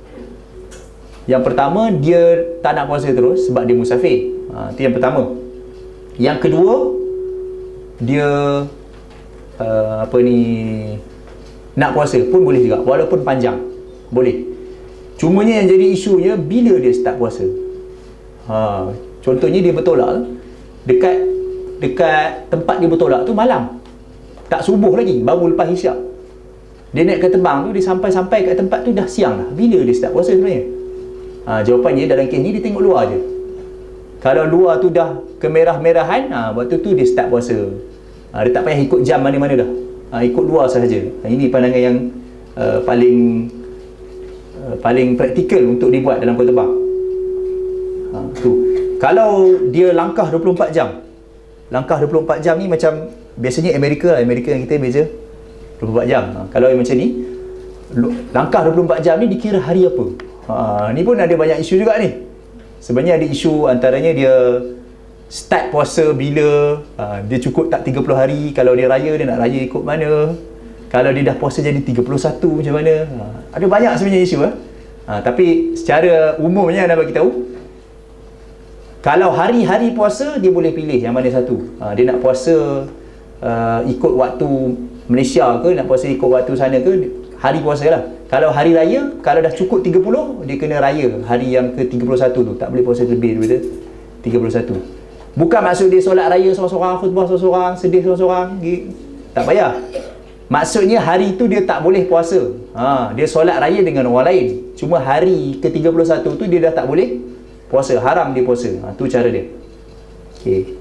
yang pertama dia tak nak puasa terus sebab dia musafir. Ha, itu yang pertama. Yang kedua, dia uh, apa ni, nak puasa pun boleh juga, walaupun panjang, boleh. Cumanya yang jadi isunya bila dia start puasa. Ha, contohnya dia bertolak dekat dekat tempat dia bertolak tu malam, tak subuh lagi, baru lepas isyak. Dia naik ke terbang tu, dia sampai-sampai kat tempat tu dah siang dah. Bila dia start puasa sebenarnya? Ha, jawapannya dalam kes ni dia tengok luar je. Kalau luar tu dah kemerah-merahan, ha, waktu tu dia start puasa. Ha, dia tak payah ikut jam mana-mana dah. Ha, ikut luar sahaja. Ha, ini pandangan yang uh, paling uh, paling praktikal untuk dibuat dalam kapal terbang. Ha, tu. Kalau dia langkah dua puluh empat jam. Langkah dua puluh empat jam ni macam biasanya Amerika lah. Amerika yang kita beza dua puluh empat jam. Ha, kalau yang macam ni, langkah dua puluh empat jam ni dikira hari apa? Ha, ni pun ada banyak isu juga ni. Sebenarnya ada isu antaranya dia start puasa bila, ha, dia cukup tak tiga puluh hari, kalau dia raya dia nak raya ikut mana, kalau dia dah puasa jadi tiga puluh satu macam mana. Ha, ada banyak sebenarnya isu. Ha? Ha, tapi secara umumnya nak bagi tahu, kalau hari-hari puasa dia boleh pilih yang mana satu. Ha, dia nak puasa uh, ikut waktu Malaysia ke, nak puasa ikut waktu sana ke, hari puasa lah. Kalau hari raya, kalau dah cukup tiga puluh, dia kena raya hari yang ke tiga puluh satu tu. Tak boleh puasa lebih daripada tiga puluh satu. Bukan maksud dia solat raya seorang-seorang, khutbah seorang-seorang, sedih seorang-seorang. Tak payah. Maksudnya hari tu dia tak boleh puasa. Ha, dia solat raya dengan orang lain. Cuma hari ke tiga puluh satu tu dia dah tak boleh puasa. Haram dia puasa. Ha, tu cara dia. Okey.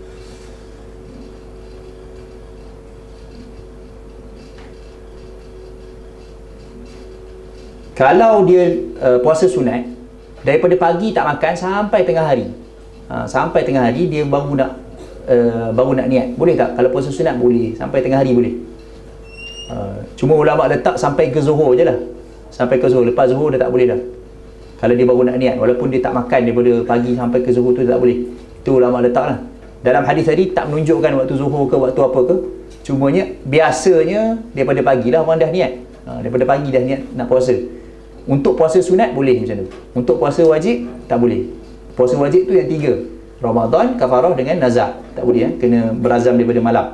Kalau dia uh, puasa sunat, daripada pagi tak makan sampai tengah hari, ha, sampai tengah hari dia baru nak uh, baru nak niat. Boleh tak? Kalau puasa sunat boleh, sampai tengah hari boleh. Uh, cuma ulama letak sampai ke zuhur je lah. Sampai ke zuhur, lepas zuhur dah tak boleh dah. Kalau dia baru nak niat, walaupun dia tak makan daripada pagi sampai ke zuhur tu tak boleh. Itu ulama letak lah. Dalam hadis tadi tak menunjukkan waktu zuhur ke waktu apa ke. Cumanya biasanya daripada pagi lah orang dah niat. Ha, daripada pagi dah niat nak puasa. Untuk puasa sunat boleh macam tu. Untuk puasa wajib tak boleh. Puasa wajib tu yang tiga: Ramadan, kafarah dengan nazar. Tak boleh, eh? Kena berazam daripada malam.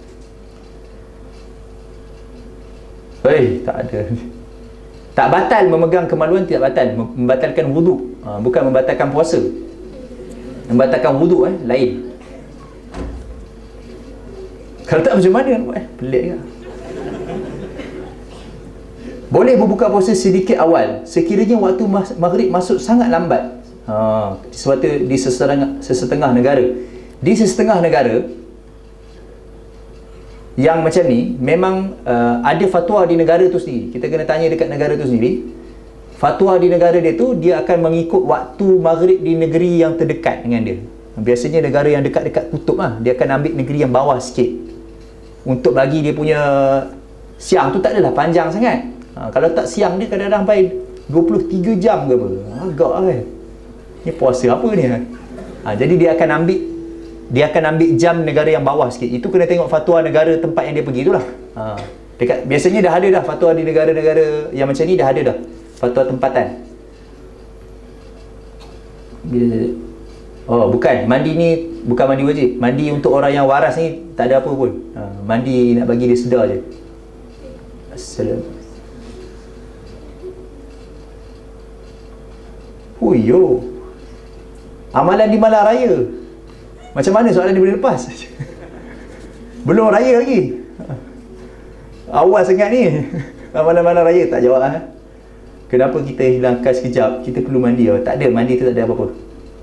Hei, tak ada. Tak batal memegang kemaluan, tidak batal. Membatalkan wuduk, ha, bukan membatalkan puasa. Membatalkan wuduk eh lain. Kalau tak macam mana eh, pelik ke? Boleh berbuka puasa sedikit awal sekiranya waktu maghrib masuk sangat lambat. Ha, suatu di sesetengah, sesetengah negara. Di sesetengah negara yang macam ni memang uh, ada fatwa di negara tu sendiri. Kita kena tanya dekat negara tu sendiri. Fatwa di negara dia tu, dia akan mengikut waktu maghrib di negeri yang terdekat dengan dia. Biasanya negara yang dekat-dekat kutub lah, dia akan ambil negeri yang bawah sikit untuk bagi dia punya siang tu tak adalah panjang sangat. Ha, kalau tak siang dia kadang-kadang sampai dua puluh tiga jam ke apa. Agak kan. Ni puasa apa ni? Ha, jadi dia akan ambil dia akan ambil jam negara yang bawah sikit. Itu kena tengok fatwa negara tempat yang dia pergi itulah. Ha, dekat biasanya dah ada dah fatwa di negara-negara yang macam ni, dah ada dah fatwa tempatan. Bila oh, bukan. Mandi ni bukan mandi wajib. Mandi untuk orang yang waras ni tak ada apa pun. Ha, mandi nak bagi dia sedar je. Assalamualaikum. Oh yo. Amalan di malam raya. Macam mana soalan ni boleh lepas? Belum raya lagi. Awal sangat ni. Amalan-amalan raya tak jawab ha? Kenapa kita hilangkan sekejap? Kita perlu mandi. Oh, tak ada, mandi tu tak ada apa-apa.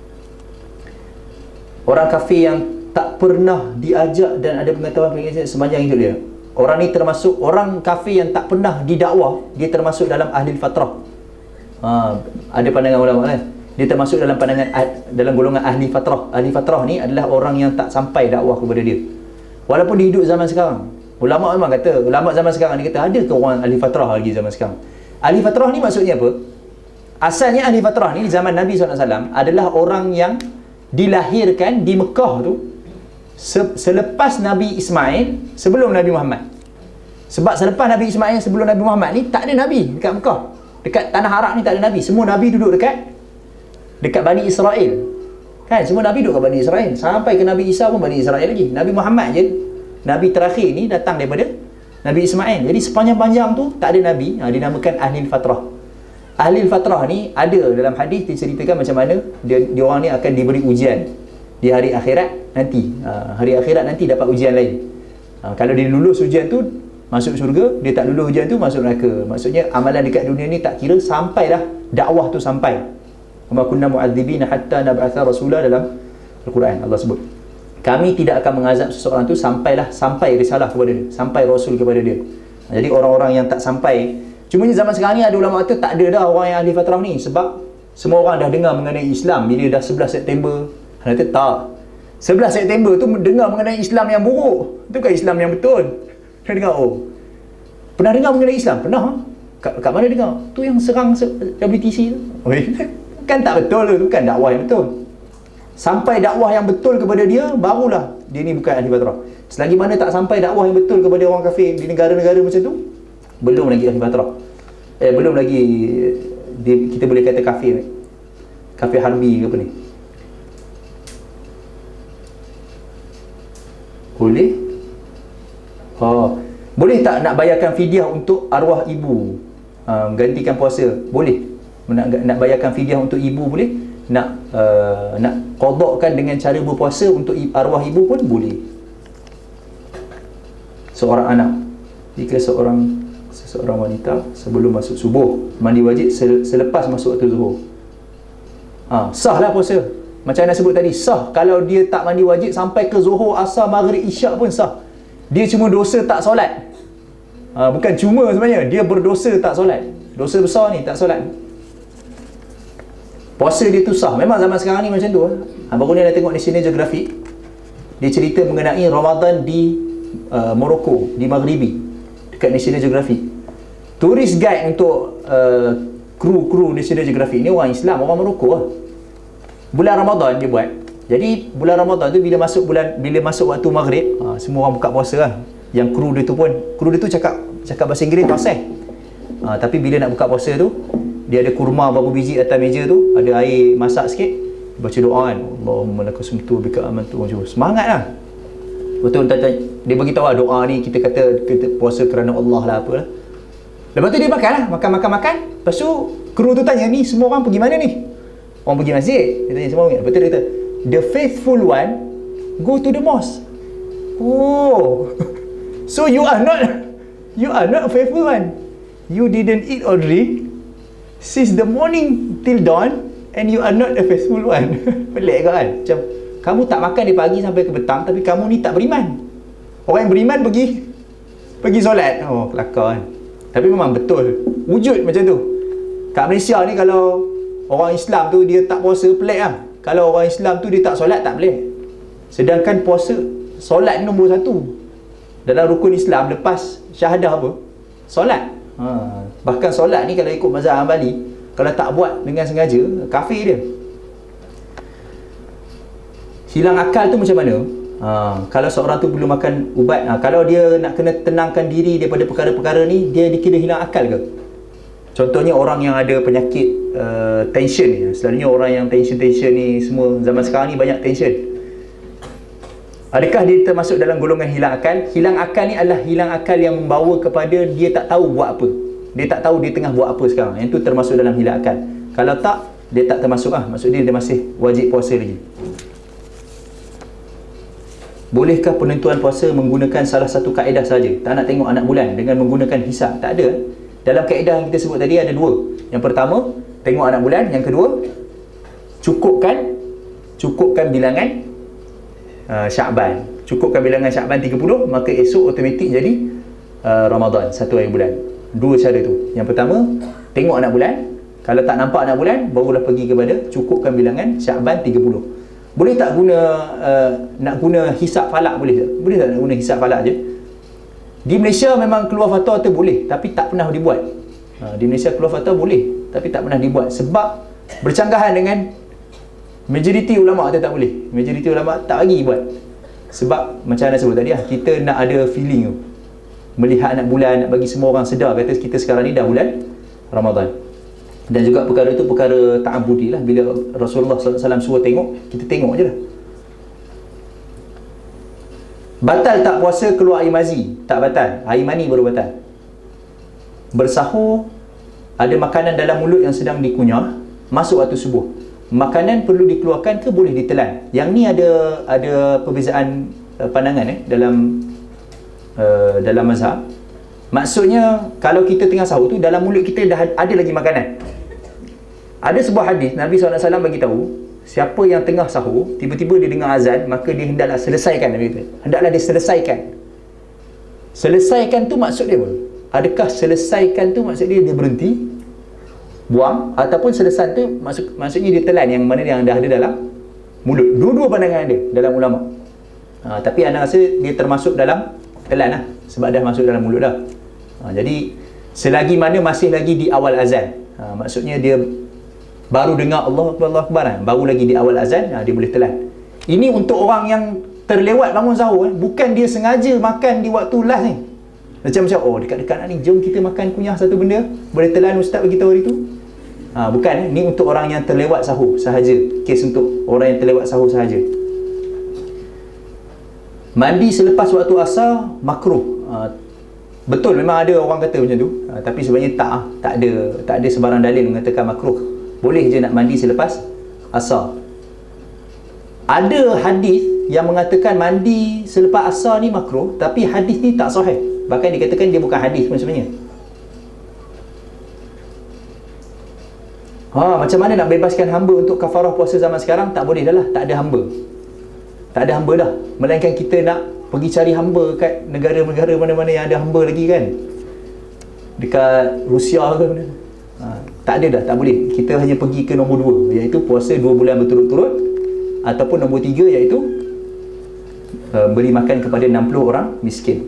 Orang kafir yang tak pernah diajak dan ada pengetahuan pengajian sepanjang hidup dia. Orang ni termasuk orang kafir yang tak pernah didakwah, dia termasuk dalam ahli fatrah. Ha, ada pandangan ulama kan? Dia termasuk dalam pandangan dalam golongan ahli fatrah. Ahli fatrah ni adalah orang yang tak sampai dakwah kepada dia. Walaupun dia hidup zaman sekarang. Ulama memang kata, ulama zaman sekarang ni kata, ada ke orang ahli fatrah lagi zaman sekarang? Ahli fatrah ni maksudnya apa? Asalnya ahli fatrah ni zaman Nabi sallallahu alaihi wasallam adalah orang yang dilahirkan di Mekah tu se- selepas Nabi Ismail, sebelum Nabi Muhammad. Sebab selepas Nabi Ismail, sebelum Nabi Muhammad ni, tak ada Nabi dekat Mekah. Dekat tanah Arab ni tak ada Nabi. Semua Nabi duduk dekat dekat Bani Israel. Kan? Semua Nabi duduk kat Bani Israel. Sampai ke Nabi Isa pun Bani Israel lagi. Nabi Muhammad je, Nabi terakhir ni datang daripada Nabi Ismail. Jadi sepanjang-panjang tu tak ada Nabi. Ha, dinamakan Ahli Fatrah. Ahli Fatrah ni ada dalam hadis diceritakan macam mana dia, dia orang ni akan diberi ujian di hari akhirat nanti. Ha, hari akhirat nanti dapat ujian lain. Ha, kalau dia lulus ujian tu, masuk syurga. Dia tak lulus ujian tu, masuk neraka. Maksudnya amalan dekat dunia ni tak kira sampai dah dakwah tu sampai. Wa ma kunna mu'adzibina hatta nab'atha rasula, dalam Al-Quran Allah sebut. Kami tidak akan mengazab seseorang tu sampailah sampai risalah kepada dia, sampai rasul kepada dia. Jadi orang-orang yang tak sampai, cumanya zaman sekarang ni ada ulama kata tak ada dah orang yang ahli fatrah ni, sebab semua orang dah dengar mengenai Islam bila dah sebelas September. Kata tak, sebelas September tu dengar mengenai Islam yang buruk. Itu bukan Islam yang betul. Dia dengar, oh, pernah dengar mengenai Islam? Pernah. Kat, kat mana dengar? Tu yang serang W T C tu. Oh, kan tak betul tu, bukan dakwah yang betul. Sampai dakwah yang betul kepada dia, barulah dia ni bukan ahli fatrah. Selagi mana tak sampai dakwah yang betul kepada orang kafir di negara-negara macam tu, belum lagi ahli fatrah. Eh, belum lagi dia, kita boleh kata kafir. Kafir harbi ke apa ni? Boleh? Oh, boleh tak nak bayarkan fidyah untuk arwah ibu? Uh, gantikan puasa, boleh. Nak, nak bayarkan fidyah untuk ibu boleh. Nak uh, nak qadakkan dengan cara berpuasa untuk arwah ibu pun boleh. Seorang anak, jika seorang seseorang wanita sebelum masuk subuh mandi wajib selepas masuk waktu zuhur, ha, sah lah puasa. Macam Anda sebut tadi, sah. Kalau dia tak mandi wajib sampai ke zuhur, asar, maghrib, isyak pun sah. Dia cuma dosa tak solat. Ha, bukan cuma sebenarnya, dia berdosa tak solat. Dosa besar ni, tak solat. Puasa dia tu sah. Memang zaman sekarang ni macam tu. Ha, baru ni dah tengok National Geographic, dia cerita mengenai Ramadan di uh, Morocco, di Maghribi, dekat National Geographic. Turis guide untuk uh, kru-kru National Geographic ni orang Islam, orang Morocco lah. Bulan Ramadan dia buat. Jadi bulan Ramadan tu bila masuk bulan bila masuk waktu maghrib, ha, semua orang buka puasa lah. Yang kru dia tu pun, kru dia tu cakap cakap bahasa Inggeris fasih. Ha, tapi bila nak buka puasa tu, dia ada kurma berapa biji atas meja tu, ada air masak sikit, baca doa kan, Allahumma laka sumtu bika amantu, semangat lah. Betul, dia bagi tahu lah, doa ni kita kata kita puasa kerana Allah lah, apalah. Lepas tu dia makan lah, makan-makan-makan. Lepas tu kru tu tanya, ni semua orang pergi mana ni? Orang pergi masjid. Dia tanya semua orang. Lepas tu dia kata, the faithful one go to the mosque. Oh, so you are not you are not a faithful one. You didn't eat or drink since the morning till dawn, and you are not a faithful one. Pelik kan? Macam kamu tak makan dari pagi sampai ke petang, tapi kamu ni tak beriman. Orang yang beriman pergi pergi solat. Oh, kelakar kan? Tapi memang betul, wujud macam tu. Kat Malaysia ni kalau orang Islam tu dia tak puasa, pelik lah. Kalau orang Islam tu dia tak solat, tak pelik. Sedangkan puasa, solat nombor satu dalam rukun Islam. Lepas syahadah apa? Solat. Ha. Bahkan solat ni kalau ikut mazhab Hambali, kalau tak buat dengan sengaja, kafir dia. Hilang akal tu macam mana? Ha. Kalau seorang tu belum makan ubat, ha. kalau dia nak kena tenangkan diri daripada perkara-perkara ni, dia dikira hilang akal ke? Contohnya orang yang ada penyakit uh, tension ni. Selalunya orang yang tension-tension ni, semua zaman sekarang ni banyak tension. Adakah dia termasuk dalam golongan hilang akal? Hilang akal ni adalah hilang akal yang membawa kepada dia tak tahu buat apa. Dia tak tahu dia tengah buat apa sekarang. Yang tu termasuk dalam hilang akal. Kalau tak, dia tak termasuk lah. Maksud dia, dia masih wajib puasa lagi. Bolehkah penentuan puasa menggunakan salah satu kaedah saja? Tak nak tengok anak bulan dengan menggunakan hisab? Tak ada. Dalam kaedah yang kita sebut tadi ada dua. Yang pertama, tengok anak bulan. Yang kedua, cukupkan cukupkan bilangan uh, Syakban. Cukupkan bilangan Syakban tiga puluh, maka esok automatik jadi uh, Ramadan, satu hari bulan. Dua cara tu. Yang pertama, tengok anak bulan. Kalau tak nampak anak bulan, barulah pergi kepada cukupkan bilangan Syakban tiga puluh. Boleh tak guna uh, nak guna hisab falak? Boleh tak? Boleh tak nak guna hisab falak je? Di Malaysia memang keluar fatwa tu boleh, tapi tak pernah dibuat. Ha, di Malaysia keluar fatwa boleh, tapi tak pernah dibuat sebab bercanggahan dengan majoriti ulama' tu tak boleh. Majoriti ulama' tak bagi buat. Sebab macam anda sebut tadi lah, kita nak ada feeling tu, melihat anak bulan, nak bagi semua orang sedar kata kita sekarang ni dah bulan Ramadan. Dan juga perkara itu perkara ta'abudi lah. Bila Rasulullah sallallahu alaihi wasallam suruh tengok, kita tengok je lah. Batal tak puasa keluar air mazi? Tak batal. Air mani baru batal. Bersahur, ada makanan dalam mulut yang sedang dikunyah, masuk waktu subuh. Makanan perlu dikeluarkan ke boleh ditelan? Yang ni ada ada perbezaan uh, pandangan eh dalam uh, dalam mazhab. Maksudnya kalau kita tengah sahur tu, dalam mulut kita dah ada lagi makanan. Ada sebuah hadis Nabi sallallahu alaihi wasallam bagi tahu, siapa yang tengah sahur, tiba-tiba dia dengar azan, maka dia hendaklah selesaikan. Nabi kata, hendaklah dia selesaikan. Selesaikan tu maksud dia apa? Adakah selesaikan tu maksud dia dia berhenti, buang, ataupun selesai tu maksud, maksudnya dia telan yang mana yang dah ada dalam mulut? Dua-dua pandangan ada dalam ulama. Ha, tapi anda rasa dia termasuk dalam telan lah, sebab dah masuk dalam mulut dah. Ha, jadi selagi mana masih lagi di awal azan, ha, maksudnya dia baru dengar Allah Akbar, Allah Akbar, baru lagi di awal azan, ha, dia boleh telan. Ini untuk orang yang terlewat bangun sahur, eh. bukan dia sengaja makan di waktu last ni. Macam-macam, oh dekat-dekat nak ni, jom kita makan kunyah satu benda, boleh telan ustaz bagi tahu hari tu. Ha, bukan, eh. Ni untuk orang yang terlewat sahur sahaja. Kes untuk orang yang terlewat sahur sahaja. Mandi selepas waktu asar makruh. Ha, betul, memang ada orang kata macam tu, ha, tapi sebenarnya tak, tak ada tak ada sebarang dalil mengatakan makruh. Boleh je nak mandi selepas asar. Ada hadis yang mengatakan mandi selepas asar ni makruh, tapi hadis ni tak sahih. Bahkan dikatakan dia bukan hadis pun sebenarnya. Ha, macam mana nak bebaskan hamba untuk kafarah puasa zaman sekarang? Tak boleh dah lah, tak ada hamba. Tak ada hamba dah. Melainkan kita nak pergi cari hamba kat negara-negara mana-mana yang ada hamba lagi kan. Dekat Rusia ke mana. Ha, tak ada dah, tak boleh. Kita hanya pergi ke nombor dua, iaitu puasa dua bulan berturut-turut, ataupun nombor tiga, iaitu uh, beri makan kepada enam puluh orang miskin.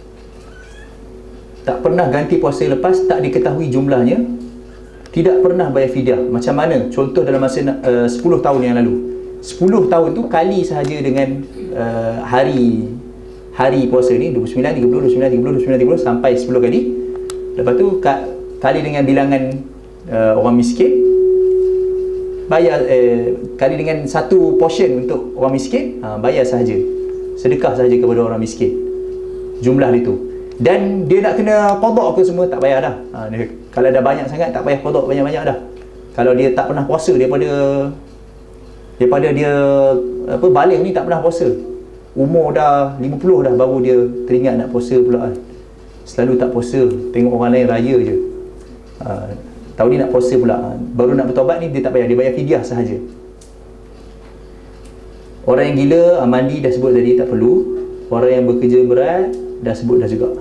Tak pernah ganti puasa lepas, tak diketahui jumlahnya, tidak pernah bayar fidyah. Macam mana? Contoh dalam masa uh, sepuluh tahun yang lalu. sepuluh tahun tu kali sahaja dengan uh, hari hari puasa ni, dua puluh sembilan, tiga puluh, dua puluh sembilan, tiga puluh, dua puluh sembilan, tiga puluh sampai sepuluh kali. Lepas tu kali dengan bilangan uh, orang miskin, bayar uh, kali dengan satu portion untuk orang miskin, uh, bayar sahaja, sedekah sahaja kepada orang miskin, jumlah itu. Dan dia nak kena qada ke semua, tak payah dah. Ha, dia, kalau dah banyak sangat, tak payah qada banyak-banyak dah. Kalau dia tak pernah puasa daripada daripada dia apa balik ni, tak pernah puasa, umur dah lima puluh dah, baru dia teringat nak puasa pula kan. Selalu tak puasa, tengok orang lain raya je. Ha, tahu ni nak puasa pula, baru nak bertaubat ni dia tak payah, dia bayar fidyah sahaja. Orang yang gila, mandi dah sebut tadi tak perlu. Orang yang bekerja berat dah sebut dah juga.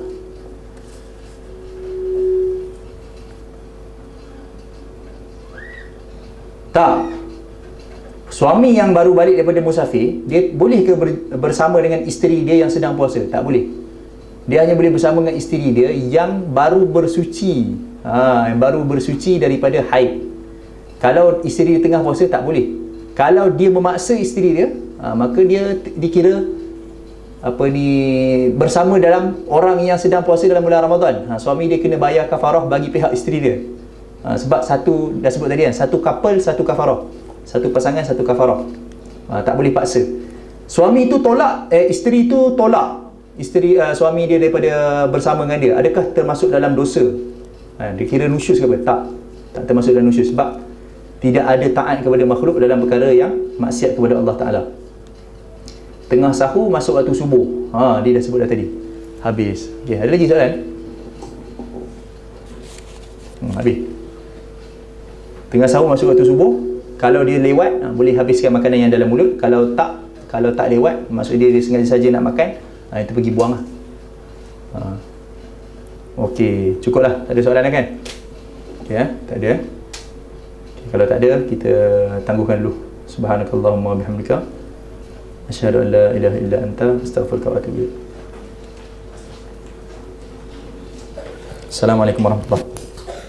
Tak. Suami yang baru balik daripada musafir, dia boleh ke bersama dengan isteri dia yang sedang puasa? Tak boleh. Dia hanya boleh bersama dengan isteri dia yang baru bersuci, ha, yang baru bersuci daripada haid. Kalau isteri dia tengah puasa, tak boleh. Kalau dia memaksa isteri dia, ha, maka dia dikira apa ni, bersama dalam orang yang sedang puasa dalam bulan Ramadan. Ha, suami dia kena bayar kafarah bagi pihak isteri dia. Ha, sebab satu, dah sebut tadi kan, satu couple satu kafarah, satu pasangan satu kafarah. Ha, tak boleh paksa. Suami tu tolak, eh, isteri tu tolak isteri uh, suami dia daripada bersama dengan dia, adakah termasuk dalam dosa? Ha, dia kira nusyus ke apa? Tak, tak termasuk dalam nusyus, sebab tidak ada taat kepada makhluk dalam perkara yang maksiat kepada Allah Ta'ala. Tengah sahur masuk waktu subuh, ha, dia dah sebut dah tadi. Habis. Okay, ada lagi soalan? Hmm, habis. Tengah sahur masuk waktu subuh, kalau dia lewat, ha, boleh habiskan makanan yang dalam mulut. Kalau tak, kalau tak lewat, maksud dia, dia sengaja saja nak makan, ha, itu pergi buang lah. Ha. Okey, cukup lah. Tak ada soalan lah kan? Okay, ya? Tak ada. Okay, kalau tak ada, kita tangguhkan dulu. Subhanakallahumma bihamdika, asyhadu an la ilaha illa anta, astaghfiruka wa atubu ilaik. Assalamualaikum warahmatullahi wabarakatuh.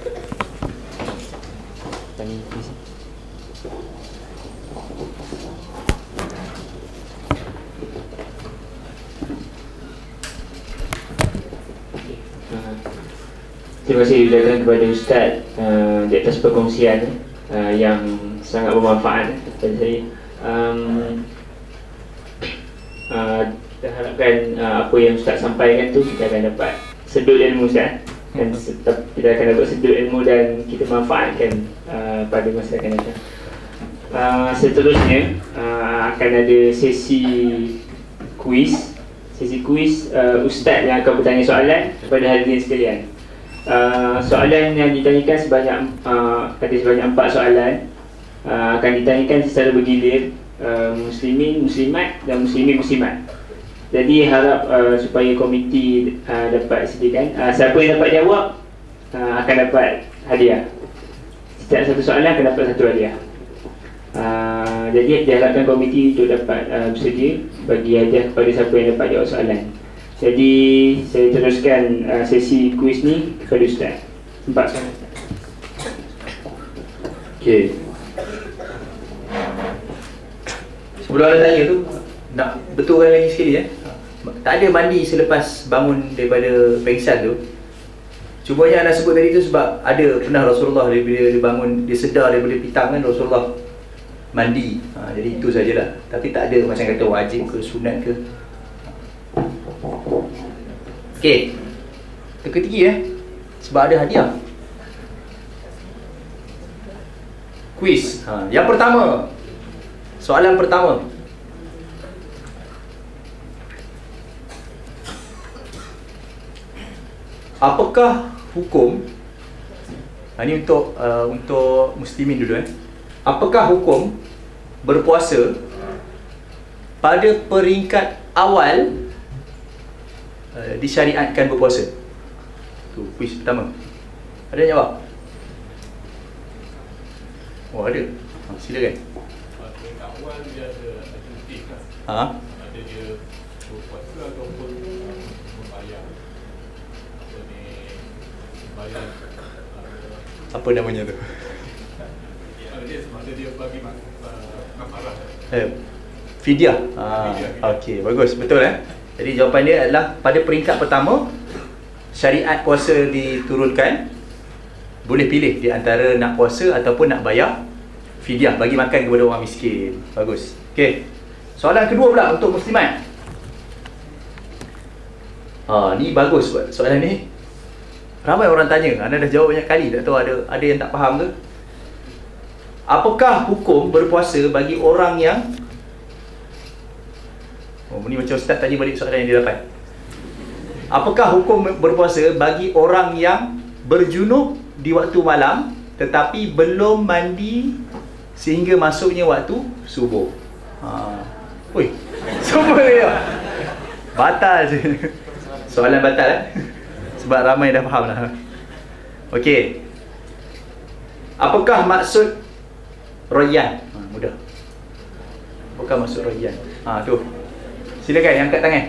Terima kasih ucapkan kepada Ustaz uh, di atas perkongsian uh, yang sangat bermanfaat kepada saya. Um, uh, kita harapkan uh, apa yang Ustaz sampaikan tu kita akan dapat sedut ilmu, Ustaz, dan kita akan dapat sedut ilmu dan kita manfaatkan uh, pada masa akan datang. Uh, seterusnya uh, akan ada sesi kuis. Sesi kuis uh, Ustaz yang akan bertanya soalan kepada hadirin sekalian. Uh, soalan yang ditanyakan sebanyak uh, ada sebanyak empat soalan uh, akan ditanyakan secara bergilir, uh, muslimin, muslimat dan muslimin, muslimat. Jadi harap uh, supaya komiti uh, dapat sediakan, uh, siapa yang dapat jawab uh, akan dapat hadiah. Setiap satu soalan akan dapat satu hadiah. uh, Jadi diharapkan komiti untuk dapat uh, bersedia bagi hadiah kepada siapa yang dapat jawab soalan. Jadi saya teruskan uh, sesi kuis ni kepada Ustaz. Empat soalan. Okey. Sebelum anda tanya tu, nak betulkan lagi sekali ya. Tak ada mandi selepas bangun daripada pengsan tu. Cuma yang anda sebut tadi tu sebab ada pernah Rasulullah bila dia bangun, dia sedar daripada petang kan Rasulullah mandi. Ha, jadi itu sajalah. Tapi tak ada macam kata wajib ke sunat ke. Okey. Teka-teki eh. Sebab ada hadiah. Kuis. Ha, yang pertama. Soalan pertama. Apakah hukum, ha, ini untuk uh, untuk muslimin dulu eh. Apakah hukum berpuasa pada peringkat awal Uh, disyariatkan berpuasa? Tu kuis pertama. Ada yang jawab? Oh ada. Ha, silakan. Peringkat awal dia ada alternatif kan? Ha? Ada dia berpuasa ataupun membayar. Apa ni? Bayar uh, Apa namanya tu? dia semasa dia bagi kafarah. Eh, fidyah. Ha, okey, bagus, betul eh. Jadi jawapan dia adalah pada peringkat pertama syariat puasa diturunkan, boleh pilih di antara nak puasa ataupun nak bayar fidyah, bagi makan kepada orang miskin. Bagus. Okey. Soalan kedua pula untuk muslimat. Ha, ni bagus soalan ni. Ramai orang tanya, anda dah jawab banyak kali, tak tahu ada ada yang tak faham ke? Apakah hukum berpuasa bagi orang yang, oh, ni macam Ustaz tanya balik soalan yang dia dapat. Apakah hukum berpuasa bagi orang yang berjunub di waktu malam tetapi belum mandi sehingga masuknya waktu subuh? Ha. Oi, semua dia batal je. Soalan batal eh? Sebab ramai dah faham lah. Okey. Apakah maksud Rayyan? Ha, mudah. Apakah maksud Rayyan? Ha, tu. Silakan yang angkat tangan.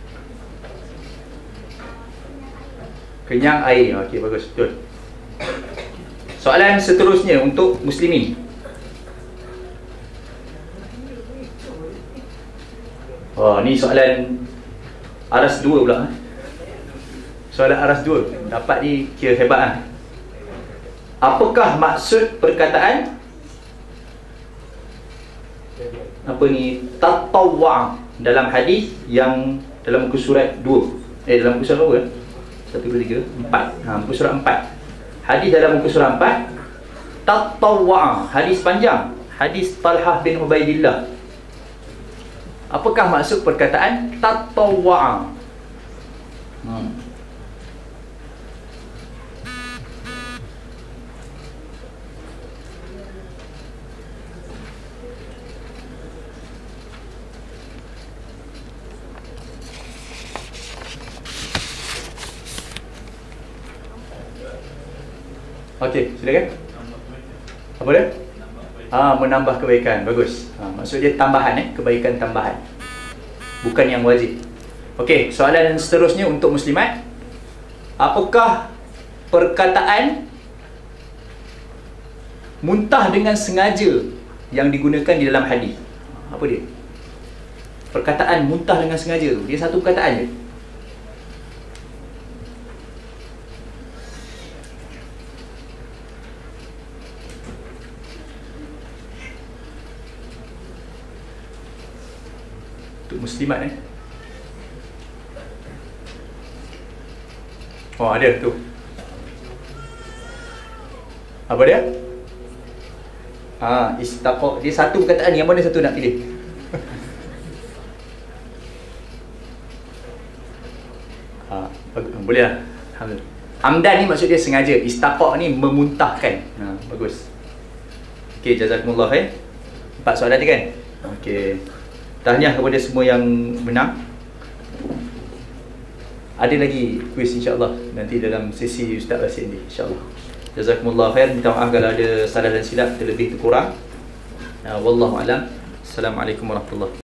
Kenyang air. Okey, bagus, betul. Soalan seterusnya untuk muslimin. Oh, ni soalan aras dua pula. Soalan aras dua. Dapat ni kira hebat lah. Apakah maksud perkataan apa ni tatawwa' dalam hadis yang dalam muka surat dua, eh dalam muka surat berapa? satu, dua, tiga, empat. Ha, muka surat empat. Hadis dalam muka surat empat, tatawwa', hadis panjang, hadis Talhah bin Ubaidillah. Apakah maksud perkataan tatawwa'? Hmm. Okey, silakan. Apa dia? Ah, menambah kebaikan. Bagus. Ha, maksud dia tambahan eh, kebaikan tambahan. Bukan yang wajib. Okey, soalan seterusnya untuk muslimat. Apakah perkataan muntah dengan sengaja yang digunakan di dalam hadis. Apa dia? Perkataan muntah dengan sengaja tu, dia satu perkataan je. Untuk muslimat eh. Oh, ada tu. Apa dia? Ah, istaqa. Dia satu perkataan, yang mana satu nak pilih? ah, boleh lah. Alhamdulillah. Amdan ni maksud dia sengaja. Istaqa ni memuntahkan. Ha, bagus. Okey, jazakumullah khair. Empat soalan je kan? Okey. Tahniah kepada semua yang menang. Ada lagi kuis insya-Allah nanti dalam sesi Ustaz Rasid ni insya-Allah. Jazakumullah khair. Minta maaf kalau ada salah dan silap, terlebih terkurang. Uh, wallahu alam. Assalamualaikum warahmatullahi